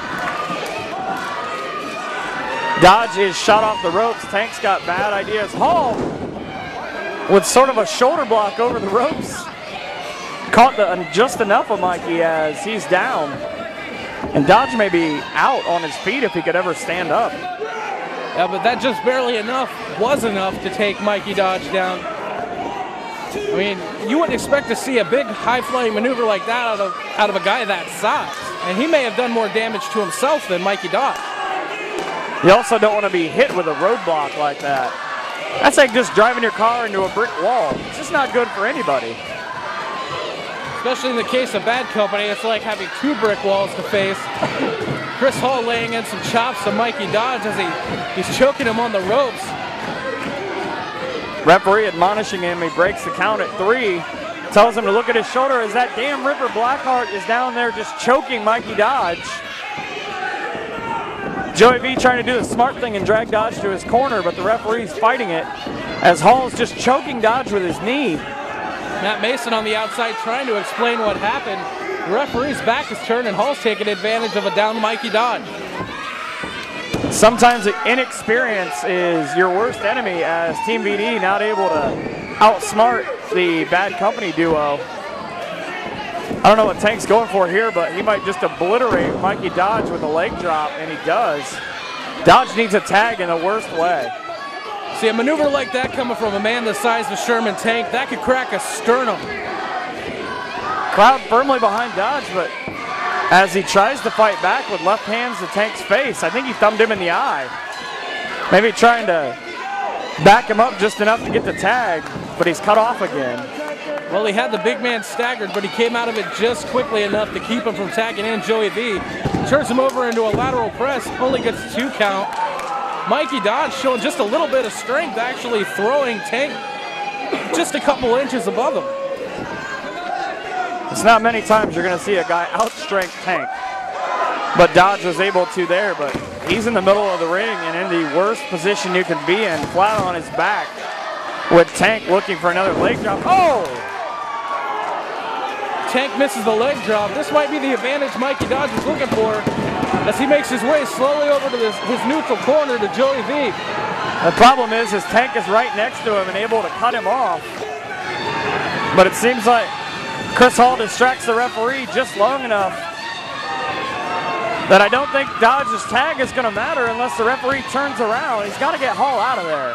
Dodge is shot off the ropes. Tank's got bad ideas. Hall, with sort of a shoulder block over the ropes, caught the, just enough of Mikey as he's down. And Dodge may be out on his feet if he could ever stand up. Yeah, but that just barely enough was enough to take Mikey Dodge down. I mean, you wouldn't expect to see a big high-flying maneuver like that out of, out of a guy that size. And he may have done more damage to himself than Mikey Dodge. You also don't want to be hit with a roadblock like that. That's like just driving your car into a brick wall. It's just not good for anybody. Especially in the case of Bad Company, it's like having two brick walls to face. Chris Hall laying in some chops to Mikey Dodge as he, he's choking him on the ropes. Referee admonishing him, he breaks the count at three. Tells him to look at his shoulder as that damn Ripper Blackheart is down there just choking Mikey Dodge. Joey V trying to do the smart thing and drag Dodge to his corner, but the referee's fighting it as Hall's just choking Dodge with his knee. Matt Mason on the outside trying to explain what happened. The referee's back is turned and Hall's taking advantage of a down Mikey Dodge. Sometimes inexperience is your worst enemy as Team V D not able to outsmart the Bad Company duo. I don't know what Tank's going for here, but he might just obliterate Mikey Dodge with a leg drop, and he does. Dodge needs a tag in the worst way. See, a maneuver like that coming from a man the size of Sherman Tank, that could crack a sternum. Crowd firmly behind Dodge, but as he tries to fight back with left hands to Tank's face, I think he thumbed him in the eye. Maybe trying to back him up just enough to get the tag, but he's cut off again. Well, he had the big man staggered, but he came out of it just quickly enough to keep him from tagging in Joey V. Turns him over into a lateral press, only gets a two count. Mikey Dodge showing just a little bit of strength, actually throwing Tank just a couple inches above him. It's not many times you're going to see a guy outstrength Tank, but Dodge was able to there, but he's in the middle of the ring and in the worst position you can be in, flat on his back, with Tank looking for another leg drop. Oh! Tank misses the leg drop. This might be the advantage Mikey Dodge is looking for as he makes his way slowly over to this, his neutral corner to Joey V. The problem is his Tank is right next to him and able to cut him off. But it seems like Chris Hall distracts the referee just long enough that I don't think Dodge's tag is going to matter unless the referee turns around. He's got to get Hall out of there.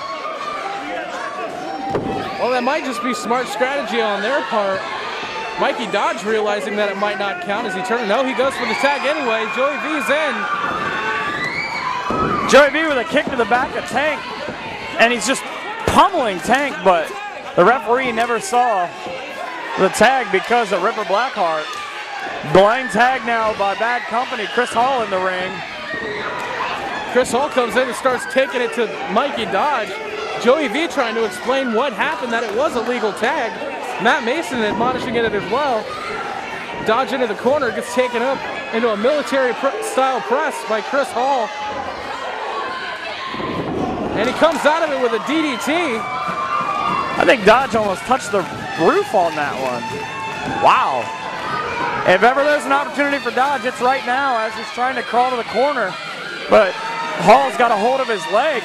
Well, that might just be smart strategy on their part. Mikey Dodge realizing that it might not count as he turns. No, he goes for the tag anyway. Joey V's in. Joey V with a kick to the back of Tank. and he's just pummeling Tank, but the referee never saw the tag because of Ripper Blackheart. Blind tag now by Bad Company. Chris Hall in the ring. Chris Hall comes in and starts taking it to Mikey Dodge. Joey V trying to explain what happened, that it was a legal tag. Matt Mason admonishing it as well. Dodge into the corner, gets taken up into a military pr style press by Chris Hall. And he comes out of it with a D D T. I think Dodge almost touched the roof on that one. Wow. If ever there's an opportunity for Dodge, it's right now as he's trying to crawl to the corner. But Hall's got a hold of his leg.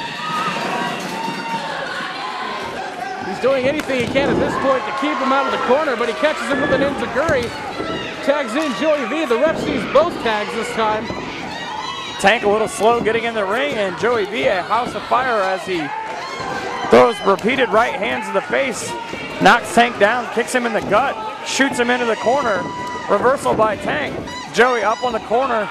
He's doing anything he can at this point to keep him out of the corner, but he catches him with an enziguri. Tags in Joey V. The ref sees both tags this time. Tank a little slow getting in the ring, and Joey V a house of fire as he throws repeated right hands to the face, knocks Tank down, kicks him in the gut, shoots him into the corner. Reversal by Tank. Joey up on the corner,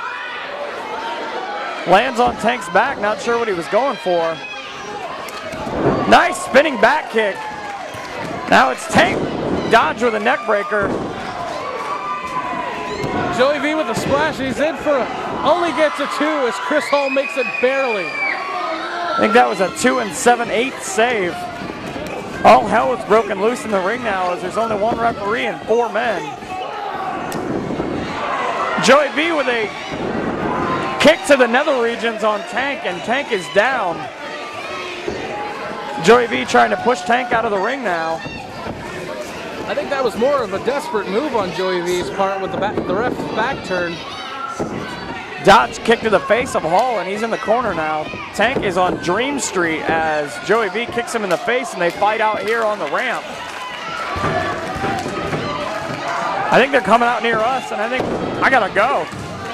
lands on Tank's back, not sure what he was going for. Nice spinning back kick. Now it's Tank. Dodge with a neck breaker. Joey V with a splash. He's in for a, only gets a two as Chris Hall makes it barely. I think that was a two and seven eighths save. All hell is broken loose in the ring now as there's only one referee and four men. Joey V with a kick to the nether regions on Tank, and Tank is down. Joey V trying to push Tank out of the ring now. I think that was more of a desperate move on Joey V's part with the, back, the ref's back turn. Dodge kick to the face of Hall, and he's in the corner now. Tank is on Dream Street as Joey V kicks him in the face, and they fight out here on the ramp. I think they're coming out near us, and I think I gotta go.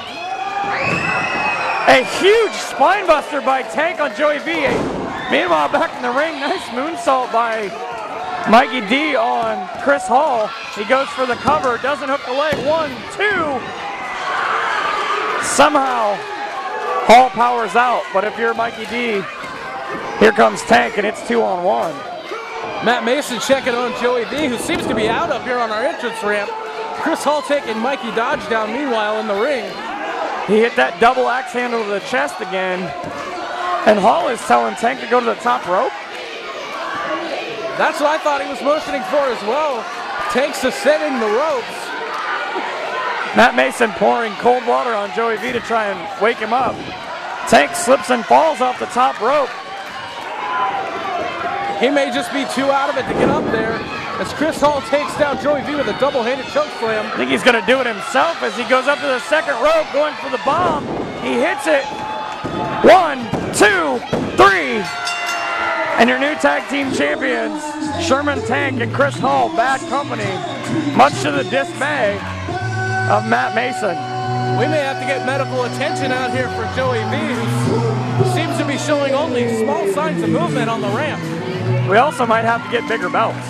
A huge spine buster by Tank on Joey V. Meanwhile, back in the ring, nice moonsault by Mikey D on Chris Hall. He goes for the cover, doesn't hook the leg. One, two. Somehow, Hall powers out, but if you're Mikey D, here comes Tank, and it's two on one. Matt Mason checking on Joey V, who seems to be out up here on our entrance ramp. Chris Hall taking Mikey Dodge down meanwhile in the ring. He hit that double axe handle to the chest again. And Hall is telling Tank to go to the top rope. That's what I thought he was motioning for as well. Tank's ascending the ropes. Matt Mason pouring cold water on Joey V to try and wake him up. Tank slips and falls off the top rope. He may just be too out of it to get up there as Chris Hall takes down Joey V with a double-handed choke slam. I think he's going to do it himself as he goes up to the second rope going for the bomb. He hits it. One, two, three. And your new tag team champions, Sherman Tank and Chris Hall, Bad Company, much to the dismay of Matt Mason. We may have to get medical attention out here for Joey V, who seems to be showing only small signs of movement on the ramp. We also might have to get bigger belts.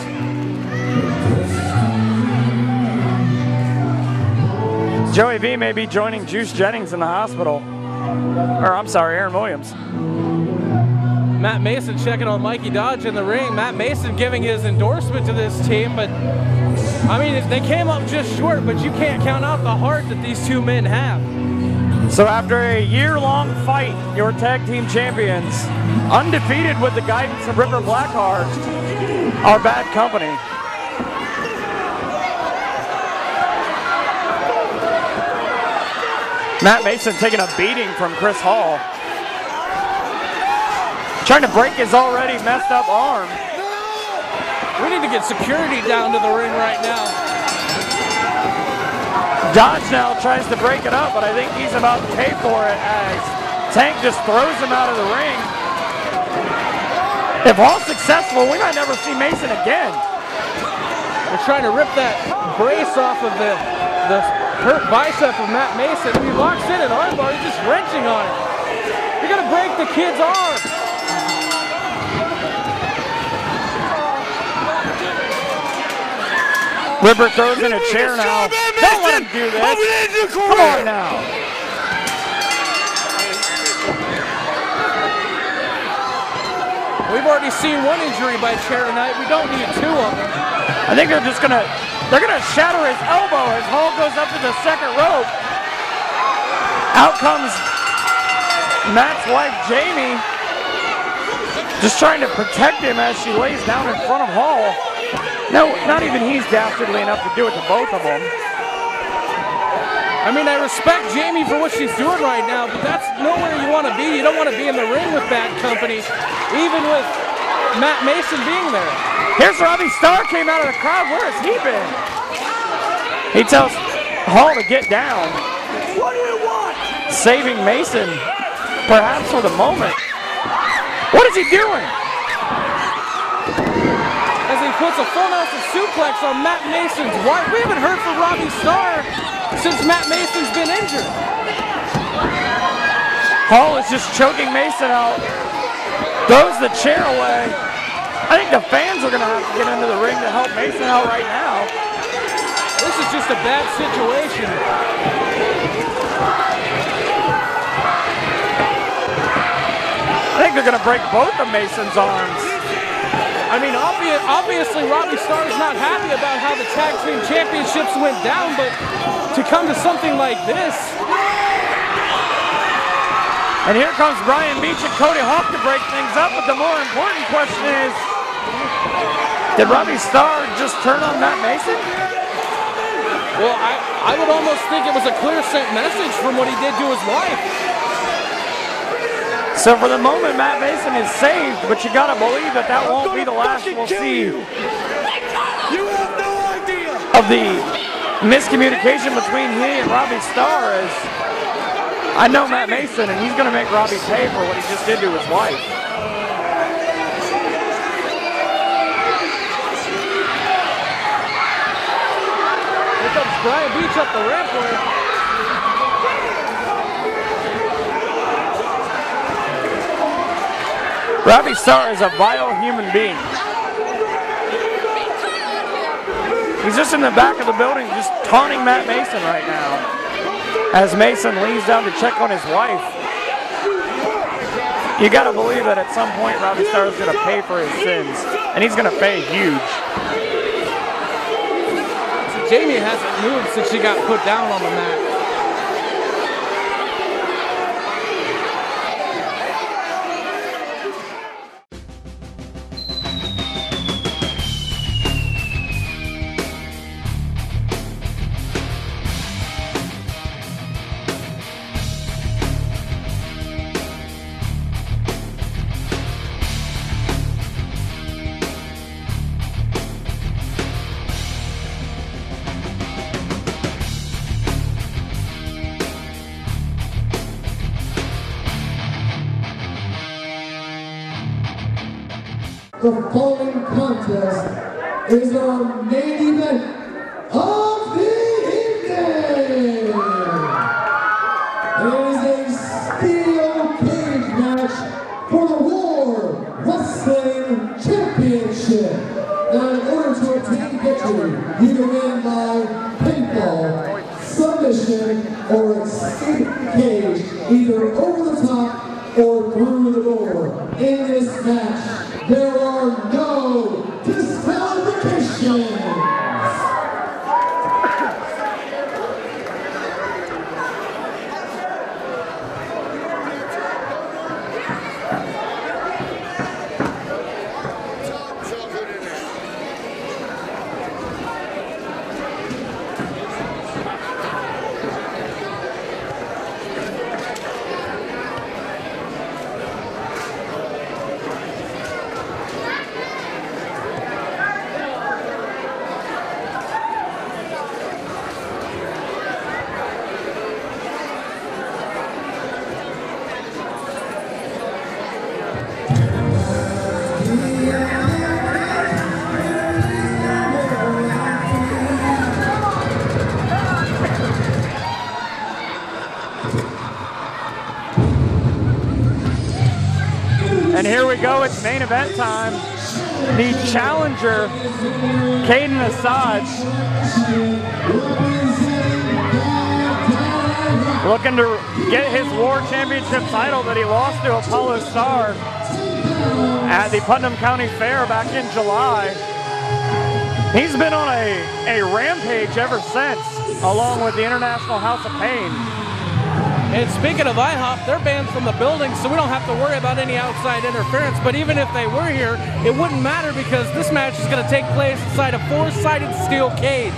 Joey V may be joining Juice Jennings in the hospital. Or, I'm sorry, Aaron Williams. Matt Mason checking on Mikey Dodge in the ring. Matt Mason giving his endorsement to this team, but I mean, they came up just short, but you can't count out the heart that these two men have. So after a year-long fight, your tag team champions, undefeated with the guidance of Ripper Blackheart, are Bad Company. Matt Mason taking a beating from Chris Hall. Trying to break his already messed up arm. We need to get security down to the ring right now. Dodge now tries to break it up, but I think he's about to pay for it as Tank just throws him out of the ring. If Hall's successful, we might never see Mason again. They're trying to rip that brace off of the, the hurt bicep of Matt Mason. He locks in an armbar, he's just wrenching on it. You're gonna break the kid's arm. Ripper throws in a chair now. Don't let him do this. Come on now. We've already seen one injury by Chair tonight. We don't need two of them. I think they're just gonna, they're gonna shatter his elbow as Hall goes up to the second rope. Out comes Matt's wife, Jamie, just trying to protect him as she lays down in front of Hall. No, not even he's dastardly enough to do it to both of them. I mean, I respect Jamie for what she's doing right now, but that's nowhere you want to be. You don't want to be in the ring with bad company, even with Matt Mason being there. Here's Robbie Starr came out of the crowd. Where has he been? He tells Hall to get down. What do you want? Saving Mason, perhaps for the moment. What is he doing? As he puts a full Nelson suplex on Matt Mason's wife. We haven't heard from Robbie Starr since Matt Mason's been injured. Hall is just choking Mason out. Throws the chair away. I think the fans are going to have to get into the ring to help Mason out right now. This is just a bad situation. I think they're going to break both of Mason's arms. I mean, obvi obviously Robbie Starr is not happy about how the tag team championships went down, but to come to something like this. And here comes Brian Beach and Cody Hawk to break things up, but the more important question is, did Robbie Starr just turn on Matt Mason? Well, I, I would almost think it was a clear sent message from what he did to his wife. So for the moment, Matt Mason is saved, but you gotta believe that that won't be the last we'll see You. you have no idea of the miscommunication between he and Robbie Starr. As I know Matt Mason, and he's gonna make Robbie pay for what he just did to his wife. Here comes Brian Beach up the rampway. Robbie Starr is a vile human being. He's just in the back of the building just taunting Matt Mason right now as Mason leans down to check on his wife. You got to believe that at some point Robbie Starr is going to pay for his sins, and he's going to pay huge. So Jamie hasn't moved since she got put down on the mat. The following contest is our main event of the evening. It is a steel cage match for the War Wrestling Championship. Now, in order to obtain victory, you can win by pinfall, submission, or escape cage, either over the top or through the door. In this match, there are no disqualifications. And here we go, it's main event time. The challenger, Caden Assad, looking to get his War Championship title that he lost to Apollo Starr. at the Putnam County Fair back in July. He's been on a, a rampage ever since, along with the International House of Pain. And speaking of I hop, they're banned from the building, so we don't have to worry about any outside interference. But even if they were here, it wouldn't matter because this match is going to take place inside a four-sided steel cage.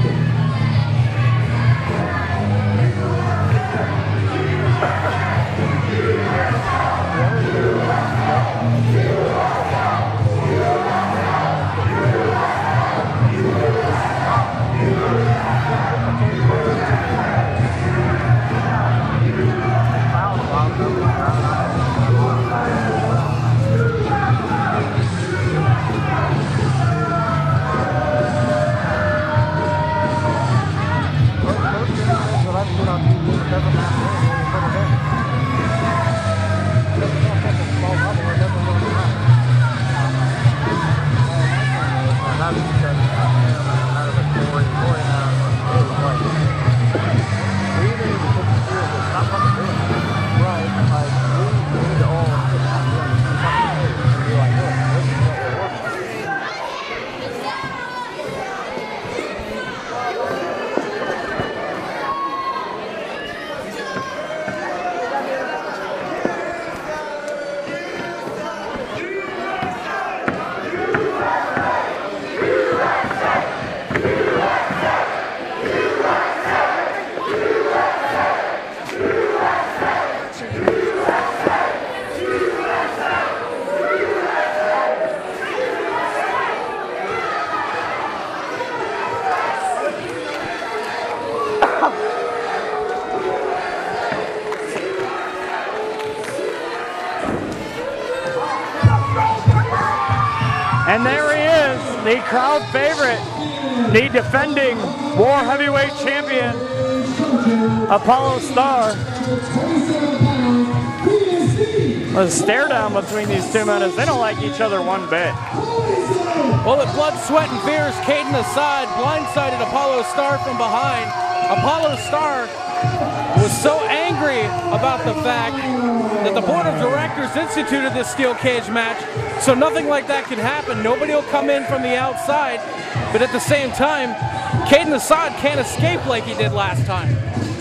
And there he is, the crowd favorite, the defending War Heavyweight Champion, Apollo Star. The stare down between these two men is they don't like each other one bit. Well, at blood, sweat, and fears, Caden aside, blindsided Apollo Star from behind. Apollo Star was so angry about the fact that the board of directors instituted this steel cage match, so nothing like that could happen. Nobody will come in from the outside, but at the same time, Caden Assad can't escape like he did last time.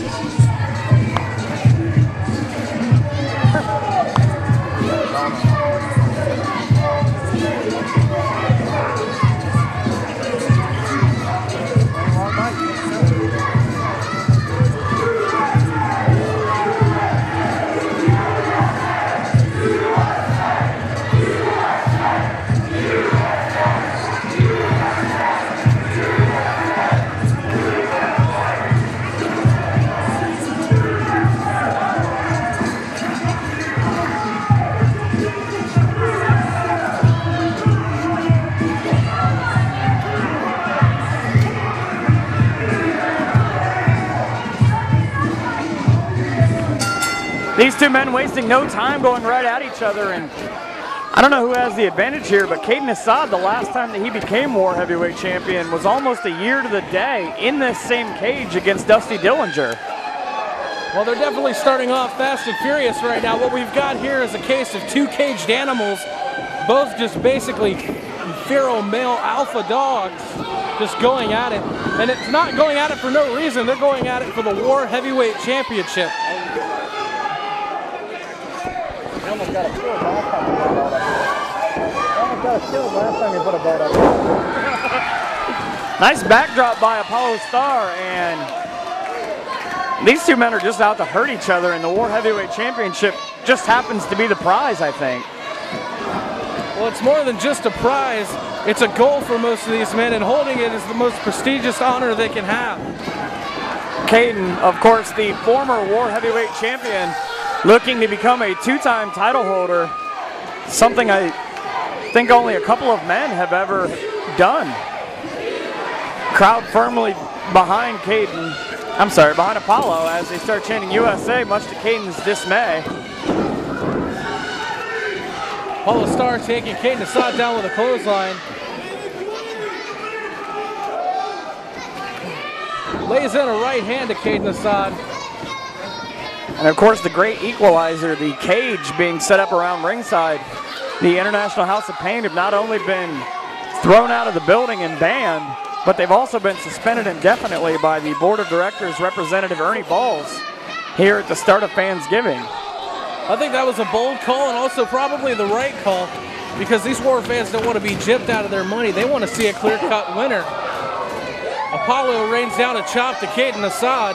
These two men wasting no time going right at each other, and I don't know who has the advantage here, but Caden Assad, the last time that he became War Heavyweight Champion was almost a year to the day in this same cage against Dusty Dillinger. Well, they're definitely starting off fast and furious right now. What we've got here is a case of two caged animals, both just basically feral male alpha dogs, just going at it. And it's not going at it for no reason. They're going at it for the War Heavyweight Championship. I almost got a kill last time you put a belt up. I almost got a kill last time you put a belt up. Nice backdrop by Apollo Star, and these two men are just out to hurt each other, and the War Heavyweight Championship just happens to be the prize, I think. Well, it's more than just a prize. It's a goal for most of these men, and holding it is the most prestigious honor they can have. Caden, of course, the former War Heavyweight Champion, looking to become a two-time title holder, something I think only a couple of men have ever done. Crowd firmly behind Caden, I'm sorry, behind Apollo as they start chanting U S A, much to Caden's dismay. Apollo Star taking Caden Assad down with a clothesline. Lays in a right hand to Caden Assad. And of course the great equalizer, the cage being set up around ringside. the International House of Pain have not only been thrown out of the building and banned, but they've also been suspended indefinitely by the Board of Directors Representative Ernie Balls here at the start of Fansgiving. I think that was a bold call and also probably the right call, because these War fans don't want to be gypped out of their money. They want to see a clear-cut winner. Apollo rains down a chop to Caden Assad.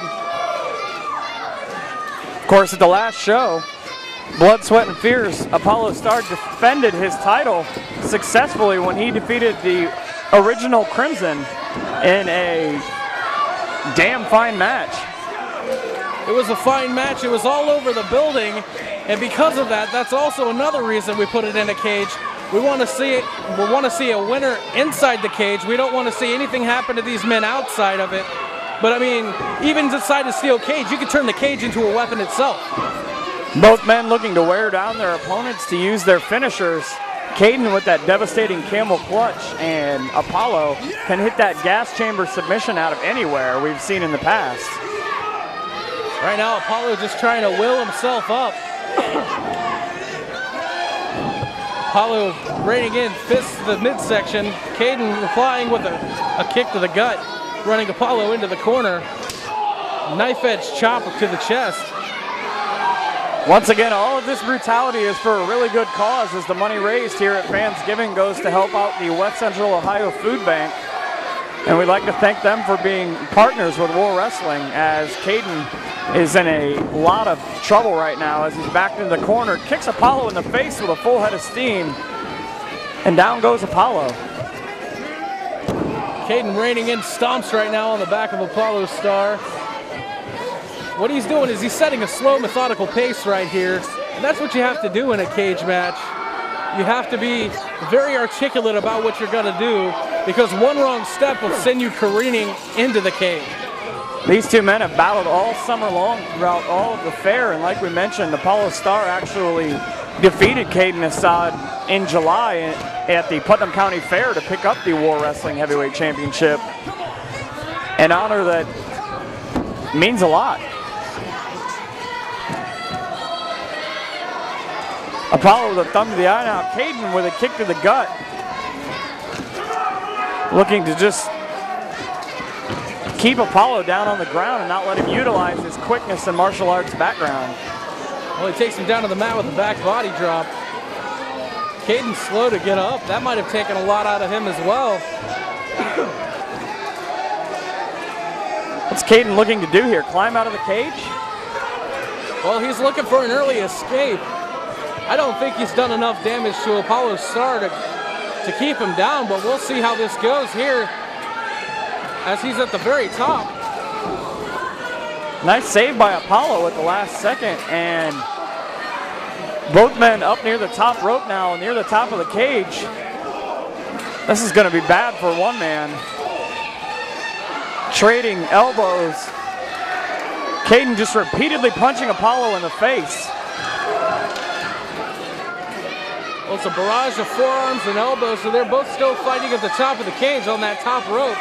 Of course, at the last show, Blood, Sweat, and Fears, Apollo Star defended his title successfully when he defeated the original Crimson in a damn fine match. It was a fine match. It was all over the building, and because of that, that's also another reason we put it in a cage. We want to see it. We want to see a winner inside the cage. We don't want to see anything happen to these men outside of it. But I mean, even inside a steel cage, you can turn the cage into a weapon itself. Both men looking to wear down their opponents to use their finishers. Caden with that devastating camel clutch, and Apollo can hit that gas chamber submission out of anywhere we've seen in the past. Right now, Apollo just trying to will himself up. Apollo reining in, fists to the midsection. Caden replying with a, a kick to the gut, running Apollo into the corner. Knife edge chop to the chest. Once again, all of this brutality is for a really good cause, as the money raised here at Fansgiving goes to help out the West Central Ohio Food Bank. And we'd like to thank them for being partners with War Wrestling, as Caden is in a lot of trouble right now as he's backed into the corner, kicks Apollo in the face with a full head of steam, and down goes Apollo. Caden reining in stomps right now on the back of Apollo Star. What he's doing is he's setting a slow, methodical pace right here, and that's what you have to do in a cage match. You have to be very articulate about what you're going to do, because one wrong step will send you careening into the cage. These two men have battled all summer long throughout all of the fair, and like we mentioned, Apollo Star actually defeated Caden Assad in July at the Putnam County Fair to pick up the War Wrestling Heavyweight Championship, an honor that means a lot. Apollo with a thumb to the eye now. Caden with a kick to the gut. Looking to just keep Apollo down on the ground and not let him utilize his quickness and martial arts background. Well, he takes him down to the mat with a back body drop. Caden's slow to get up. That might have taken a lot out of him as well. What's Caden looking to do here? Climb out of the cage? Well, he's looking for an early escape. I don't think he's done enough damage to Apollo Star to, to keep him down, but we'll see how this goes here as he's at the very top. Nice save by Apollo at the last second, and both men up near the top rope now, near the top of the cage. This is going to be bad for one man. Trading elbows. Caden just repeatedly punching Apollo in the face. Well, it's a barrage of forearms and elbows, so they're both still fighting at the top of the cage on that top rope.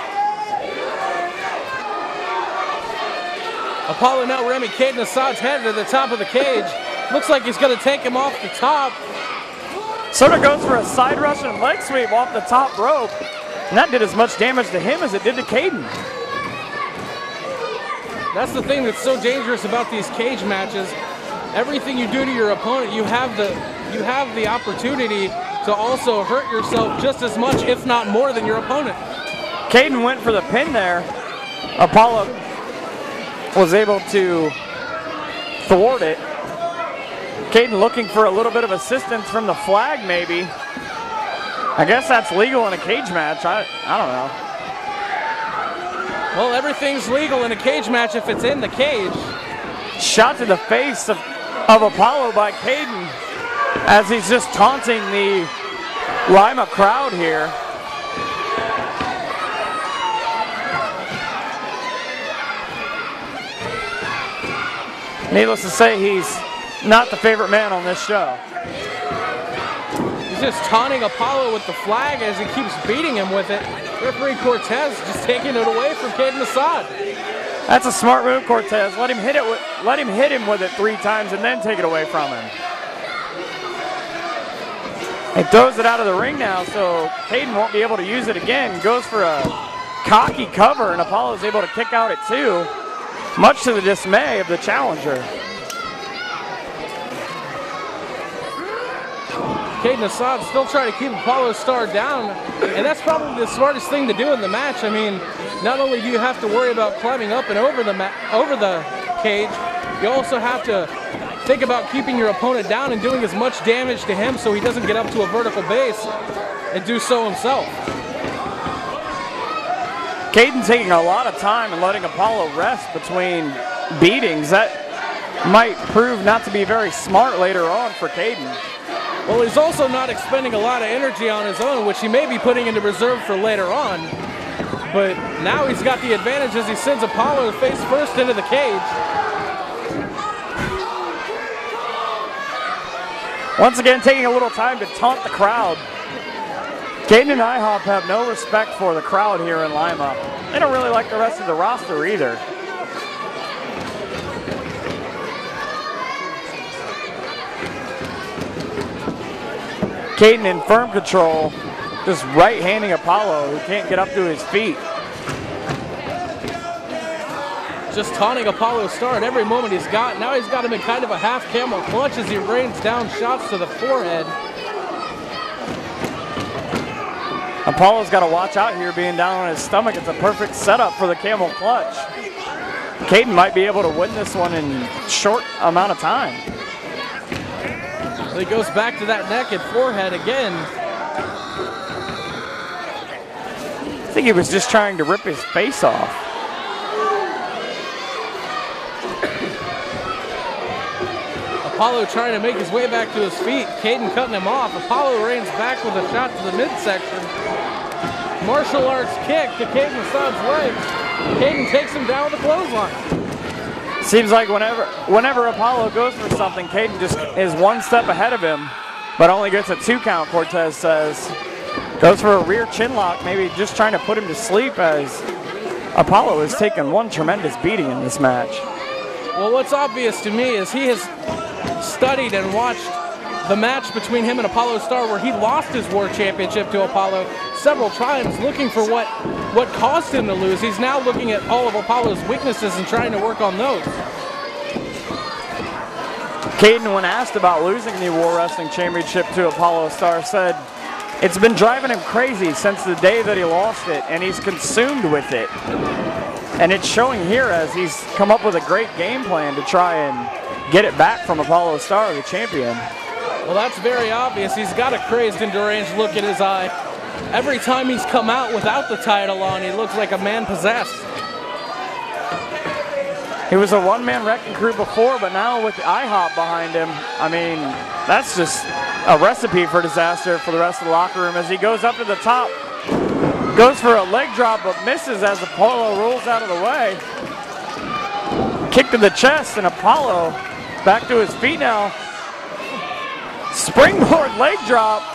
Apollo now ramming Caden Assad's head to the top of the cage. Looks like he's going to take him off the top. Sort of goes for a side rush and leg sweep off the top rope. And that did as much damage to him as it did to Caden. That's the thing that's so dangerous about these cage matches. Everything you do to your opponent, you have the you have the opportunity to also hurt yourself just as much, if not more, than your opponent. Caden went for the pin there. Apollo was able to thwart it. Caden looking for a little bit of assistance from the flag, maybe. I guess that's legal in a cage match. I, I don't know. Well, everything's legal in a cage match if it's in the cage. Shot to the face of, of Apollo by Caden as he's just taunting the Lima crowd here. Needless to say, he's not the favorite man on this show. He's just taunting Apollo with the flag as he keeps beating him with it. Referee Cortez just taking it away from Caden Assad. That's a smart move, Cortez. Let him hit it with, let him hit him with it three times and then take it away from him. He throws it out of the ring now, so Caden won't be able to use it again. Goes for a cocky cover, and Apollo is able to kick out at two, much to the dismay of the challenger. Caden Assad still trying to keep Apollo Star down, and that's probably the smartest thing to do in the match. I mean, not only do you have to worry about climbing up and over the ma over the cage, you also have to think about keeping your opponent down and doing as much damage to him so he doesn't get up to a vertical base and do so himself. Caden taking a lot of time and letting Apollo rest between beatings. That might prove not to be very smart later on for Caden. Well, he's also not expending a lot of energy on his own, which he may be putting into reserve for later on. But now he's got the advantage as he sends Apollo face first into the cage. Once again, taking a little time to taunt the crowd. Caden and IHOP have no respect for the crowd here in Lima. They don't really like the rest of the roster either. Caden in firm control, just right-handing Apollo, who can't get up to his feet. Just taunting Apollo Star at every moment he's got. Now he's got him in kind of a half camel clutch as he rains down shots to the forehead. Apollo's got to watch out here being down on his stomach. It's a perfect setup for the camel clutch. Caden might be able to win this one in short amount of time. He goes back to that neck and forehead again. I think he was just trying to rip his face off. Apollo trying to make his way back to his feet. Caden cutting him off. Apollo reigns back with a shot to the midsection. Martial arts kick to Caden Assad's legs. Caden takes him down with a clothesline. Seems like whenever whenever Apollo goes for something, Caden just is one step ahead of him, but only gets a two count, Cortez says. Goes for a rear chin lock, maybe just trying to put him to sleep, as Apollo has taken one tremendous beating in this match. Well, what's obvious to me is he has studied and watched the match between him and Apollo Star, where he lost his War Championship to Apollo several times, looking for what, what caused him to lose. He's now looking at all of Apollo's weaknesses and trying to work on those. Caden, when asked about losing the War Wrestling Championship to Apollo Star, said it's been driving him crazy since the day that he lost it, and he's consumed with it. And it's showing here as he's come up with a great game plan to try and get it back from Apollo Star, the champion. Well, that's very obvious. He's got a crazed and deranged look in his eye. Every time he's come out without the title on, he looks like a man possessed. He was a one-man wrecking crew before, but now with the IHOP behind him, I mean, that's just a recipe for disaster for the rest of the locker room as he goes up to the top. Goes for a leg drop, but misses as Apollo rolls out of the way. Kick to the chest, and Apollo back to his feet now. Springboard leg drop.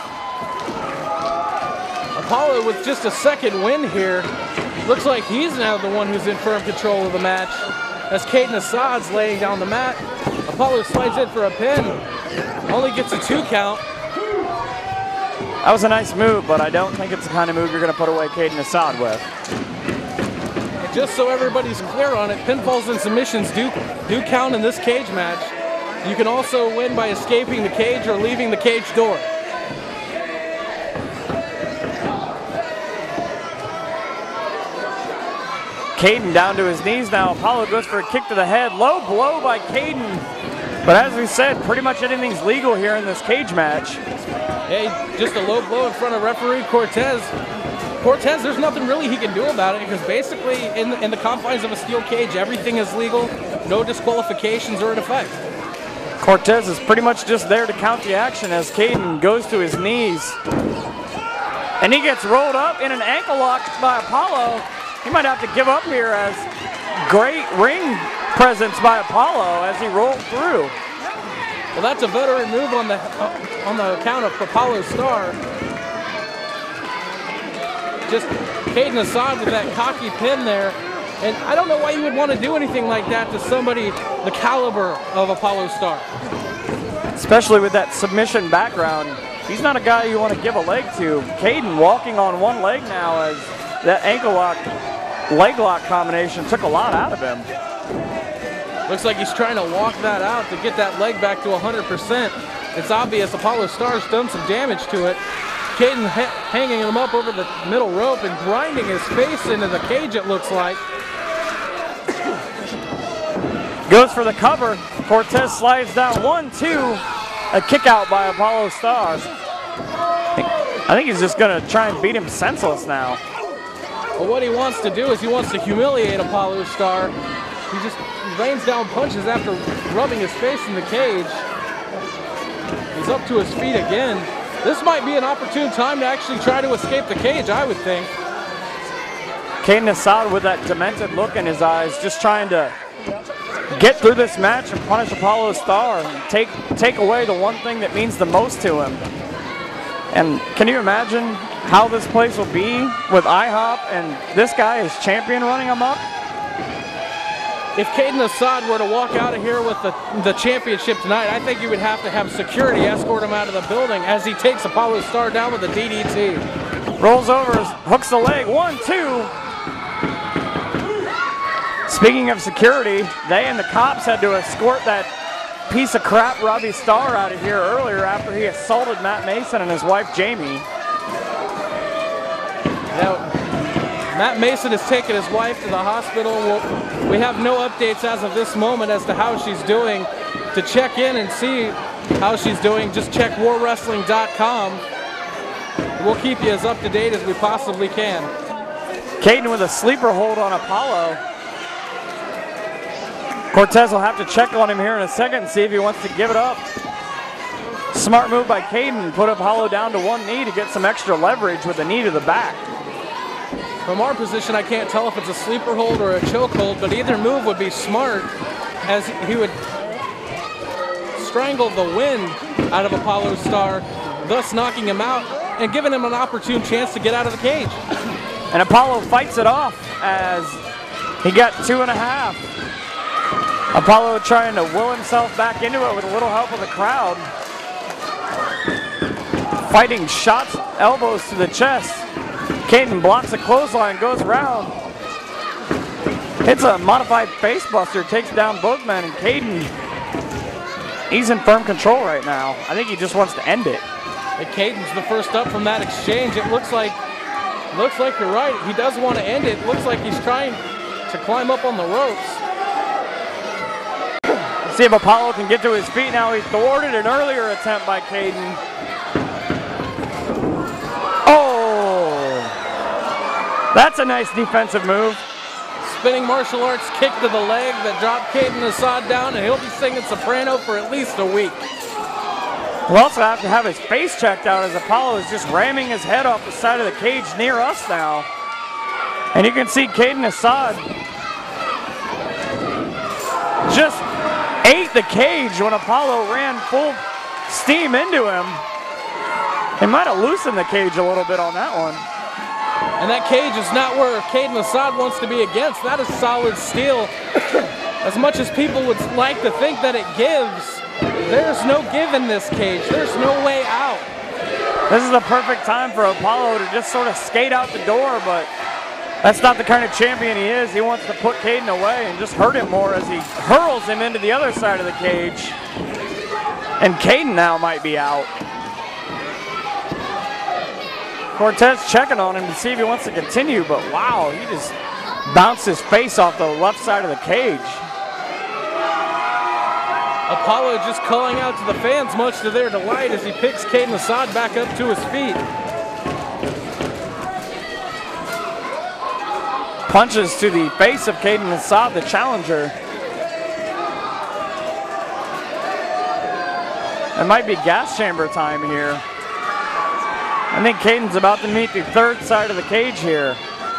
Apollo with just a second win here. Looks like he's now the one who's in firm control of the match. As Caden Assad's laying down the mat, Apollo slides in for a pin. Only gets a two count. That was a nice move, but I don't think it's the kind of move you're going to put away Caden Assad with. And just so everybody's clear on it, pinfalls and submissions do, do count in this cage match. You can also win by escaping the cage or leaving the cage door. Caden down to his knees now. Apollo goes for a kick to the head. Low blow by Caden. But as we said, pretty much anything's legal here in this cage match. Hey, just a low blow in front of referee Cortez. Cortez, there's nothing really he can do about it because basically in the, in the confines of a steel cage, everything is legal. No disqualifications are in effect. Cortez is pretty much just there to count the action as Caden goes to his knees. And he gets rolled up in an ankle lock by Apollo. He might have to give up here as great ring presence by Apollo as he rolled through. Well, that's a veteran move on the uh, on the account of Apollo Star. Just Caden Assad with that cocky pin there. And I don't know why you would want to do anything like that to somebody the caliber of Apollo Star. Especially with that submission background. he's not a guy you want to give a leg to. Caden walking on one leg now as that ankle lock, leg lock combination took a lot out of him. Looks like he's trying to walk that out to get that leg back to one hundred percent. It's obvious Apollo Star's done some damage to it. Caden ha hanging him up over the middle rope and grinding his face into the cage, it looks like. Goes for the cover. Cortez slides down one, two. A kick out by Apollo Star. I think he's just going to try and beat him senseless now. Well, what he wants to do is he wants to humiliate Apollo Star. He just rains down punches after rubbing his face in the cage. He's up to his feet again. This might be an opportune time to actually try to escape the cage, I would think. Caden Assad with that demented look in his eyes, just trying to get through this match and punish Apollo Star and take, take away the one thing that means the most to him. And can you imagine how this place will be with I hop and this guy as champion running him up? If Caden Assad were to walk out of here with the, the championship tonight, I think you would have to have security escort him out of the building as he takes Apollo Star down with a D D T. Rolls over, hooks the leg, one, two. Speaking of security, they and the cops had to escort that piece of crap Robbie Starr out of here earlier after he assaulted Matt Mason and his wife Jamie. Now, Matt Mason has taken his wife to the hospital. We'll, we have no updates as of this moment as to how she's doing. To check in and see how she's doing, just check war wrestling dot com. We'll keep you as up to date as we possibly can. Caden with a sleeper hold on Apollo. Cortez will have to check on him here in a second and see if he wants to give it up. Smart move by Caden, put Apollo down to one knee to get some extra leverage with a knee to the back. From our position, I can't tell if it's a sleeper hold or a choke hold, but either move would be smart as he would strangle the wind out of Apollo Star, thus knocking him out and giving him an opportune chance to get out of the cage. And Apollo fights it off as he got two and a half. Apollo trying to will himself back into it with a little help of the crowd. Fighting shots, elbows to the chest. Caden blocks a clothesline, goes around. Hits a modified facebuster, takes both both men, and Caden, he's in firm control right now. I think he just wants to end it. And Caden's the first up from that exchange. It looks like, looks like you're right. He does want to end it. Looks like he's trying to climb up on the ropes. Let's see if Apollo can get to his feet now. He thwarted an earlier attempt by Caden. Oh! That's a nice defensive move. Spinning martial arts kick to the leg that dropped Caden Assad down, and he'll be singing soprano for at least a week. We'll also have to have his face checked out as Apollo is just ramming his head off the side of the cage near us now. And you can see Caden Assad just ate the cage when Apollo ran full steam into him. He might have loosened the cage a little bit on that one. And that cage is not where Caden Assad wants to be against. That is solid steel. As much as people would like to think that it gives, there's no give in this cage. There's no way out. This is the perfect time for Apollo to just sort of skate out the door, but that's not the kind of champion he is. He wants to put Caden away and just hurt him more as he hurls him into the other side of the cage. And Caden now might be out. Cortez checking on him to see if he wants to continue, but wow, he just bounced his face off the left side of the cage. Apollo just calling out to the fans, much to their delight, as he picks Caden Assad back up to his feet. Punches to the face of Caden Assad, the challenger. It might be gas chamber time here. I think Caden's about to meet the third side of the cage here.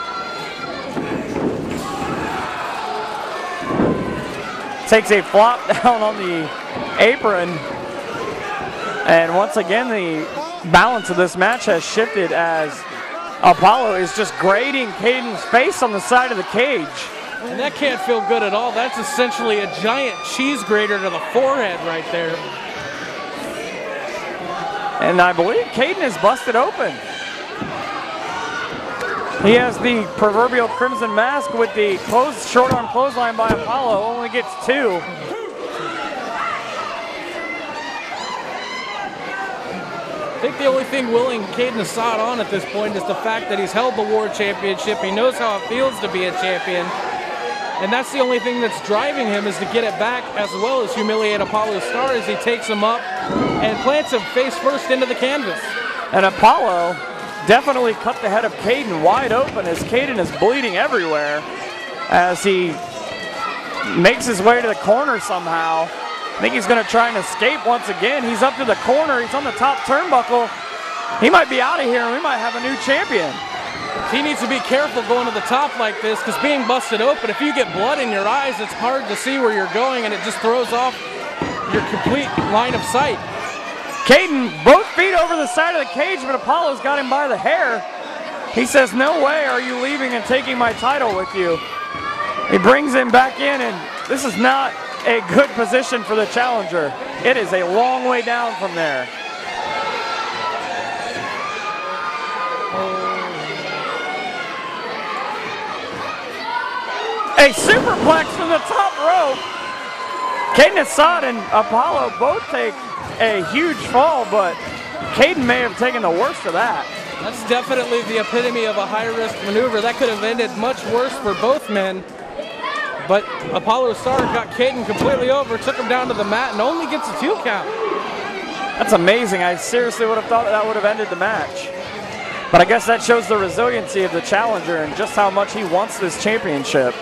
Takes a flop down on the apron. And once again, the balance of this match has shifted as Apollo is just grating Caden's face on the side of the cage. And that can't feel good at all. That's essentially a giant cheese grater to the forehead right there. And I believe Caden is busted open. He has the proverbial crimson mask with the close, short arm clothesline by Apollo, only gets two. I think the only thing willing Caden Assad on at this point is the fact that he's held the World Championship. He knows how it feels to be a champion. And that's the only thing that's driving him, is to get it back as well as humiliate Apollo Star as he takes him up and plants him face first into the canvas. And Apollo definitely cut the head of Caden wide open as Caden is bleeding everywhere as he makes his way to the corner somehow. I think he's going to try and escape once again. He's up to the corner. He's on the top turnbuckle. He might be out of here and we might have a new champion. He needs to be careful going to the top like this, because being busted open, if you get blood in your eyes, it's hard to see where you're going and it just throws off your complete line of sight. Caden, both feet over the side of the cage, but Apollo's got him by the hair. He says, no way are you leaving and taking my title with you. He brings him back in, and this is not a good position for the challenger. It is a long way down from there. A superplex from the top rope. Caden Assad and Apollo both take a huge fall, but Caden may have taken the worst of that. That's definitely the epitome of a high-risk maneuver. That could have ended much worse for both men. But Apollo Star got Caden completely over, took him down to the mat, and only gets a two count. That's amazing. I seriously would have thought that would have ended the match. But I guess that shows the resiliency of the challenger and just how much he wants this championship.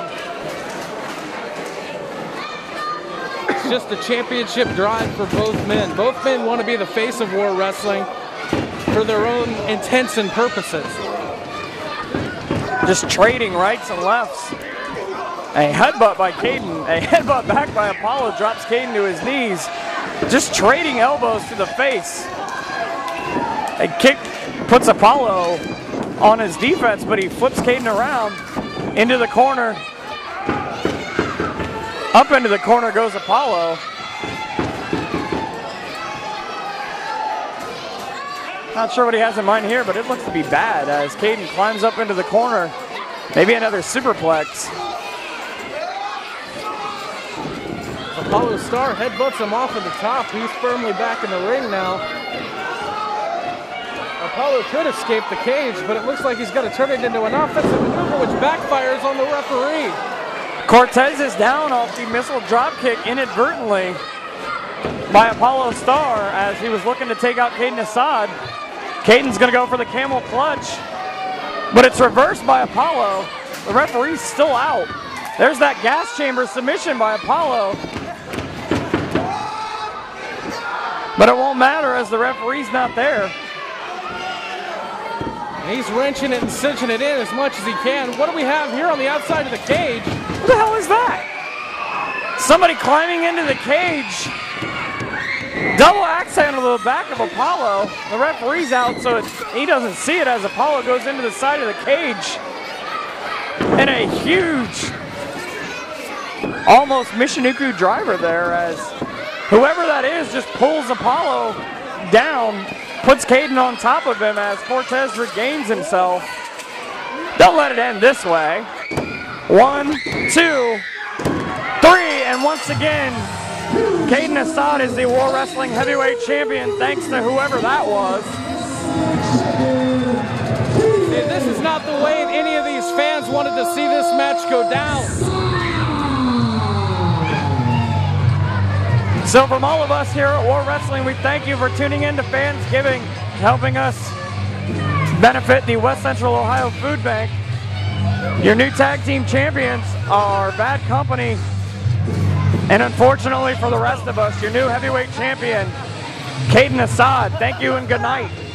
It's just a championship drive for both men. Both men want to be the face of War Wrestling for their own intents and purposes. Just trading rights and lefts. A headbutt by Caden, a headbutt back by Apollo drops Caden to his knees. Just trading elbows to the face. A kick puts Apollo on his defense, but he flips Caden around into the corner. Up into the corner goes Apollo. Not sure what he has in mind here, but it looks to be bad as Caden climbs up into the corner. Maybe another superplex. Apollo Star headbutts him off of the top. He's firmly back in the ring now. Apollo could escape the cage, but it looks like he's got to turn it into an offensive maneuver, which backfires on the referee. Cortez is down off the missile dropkick inadvertently by Apollo Star as he was looking to take out Caden Assad. Caden's going to go for the camel clutch, but it's reversed by Apollo. The referee's still out. There's that gas chamber submission by Apollo. But it won't matter as the referee's not there. He's wrenching it and cinching it in as much as he can. What do we have here on the outside of the cage? What the hell is that? Somebody climbing into the cage. Double axe handle to the back of Apollo. The referee's out, so it, he doesn't see it as Apollo goes into the side of the cage. And a huge, almost Michinoku driver there as whoever that is just pulls Apollo down, puts Caden on top of him as Cortez regains himself. Don't let it end this way. One, two, three, and once again, Caden Assad is the War Wrestling Heavyweight Champion, thanks to whoever that was. And this is not the way any of these fans wanted to see this match go down. So from all of us here at War Wrestling, we thank you for tuning in to Fansgiving, helping us benefit the West Central Ohio Food Bank. Your new tag team champions are Bad Company, and unfortunately for the rest of us, your new heavyweight champion, Caden Assad. Thank you and good night.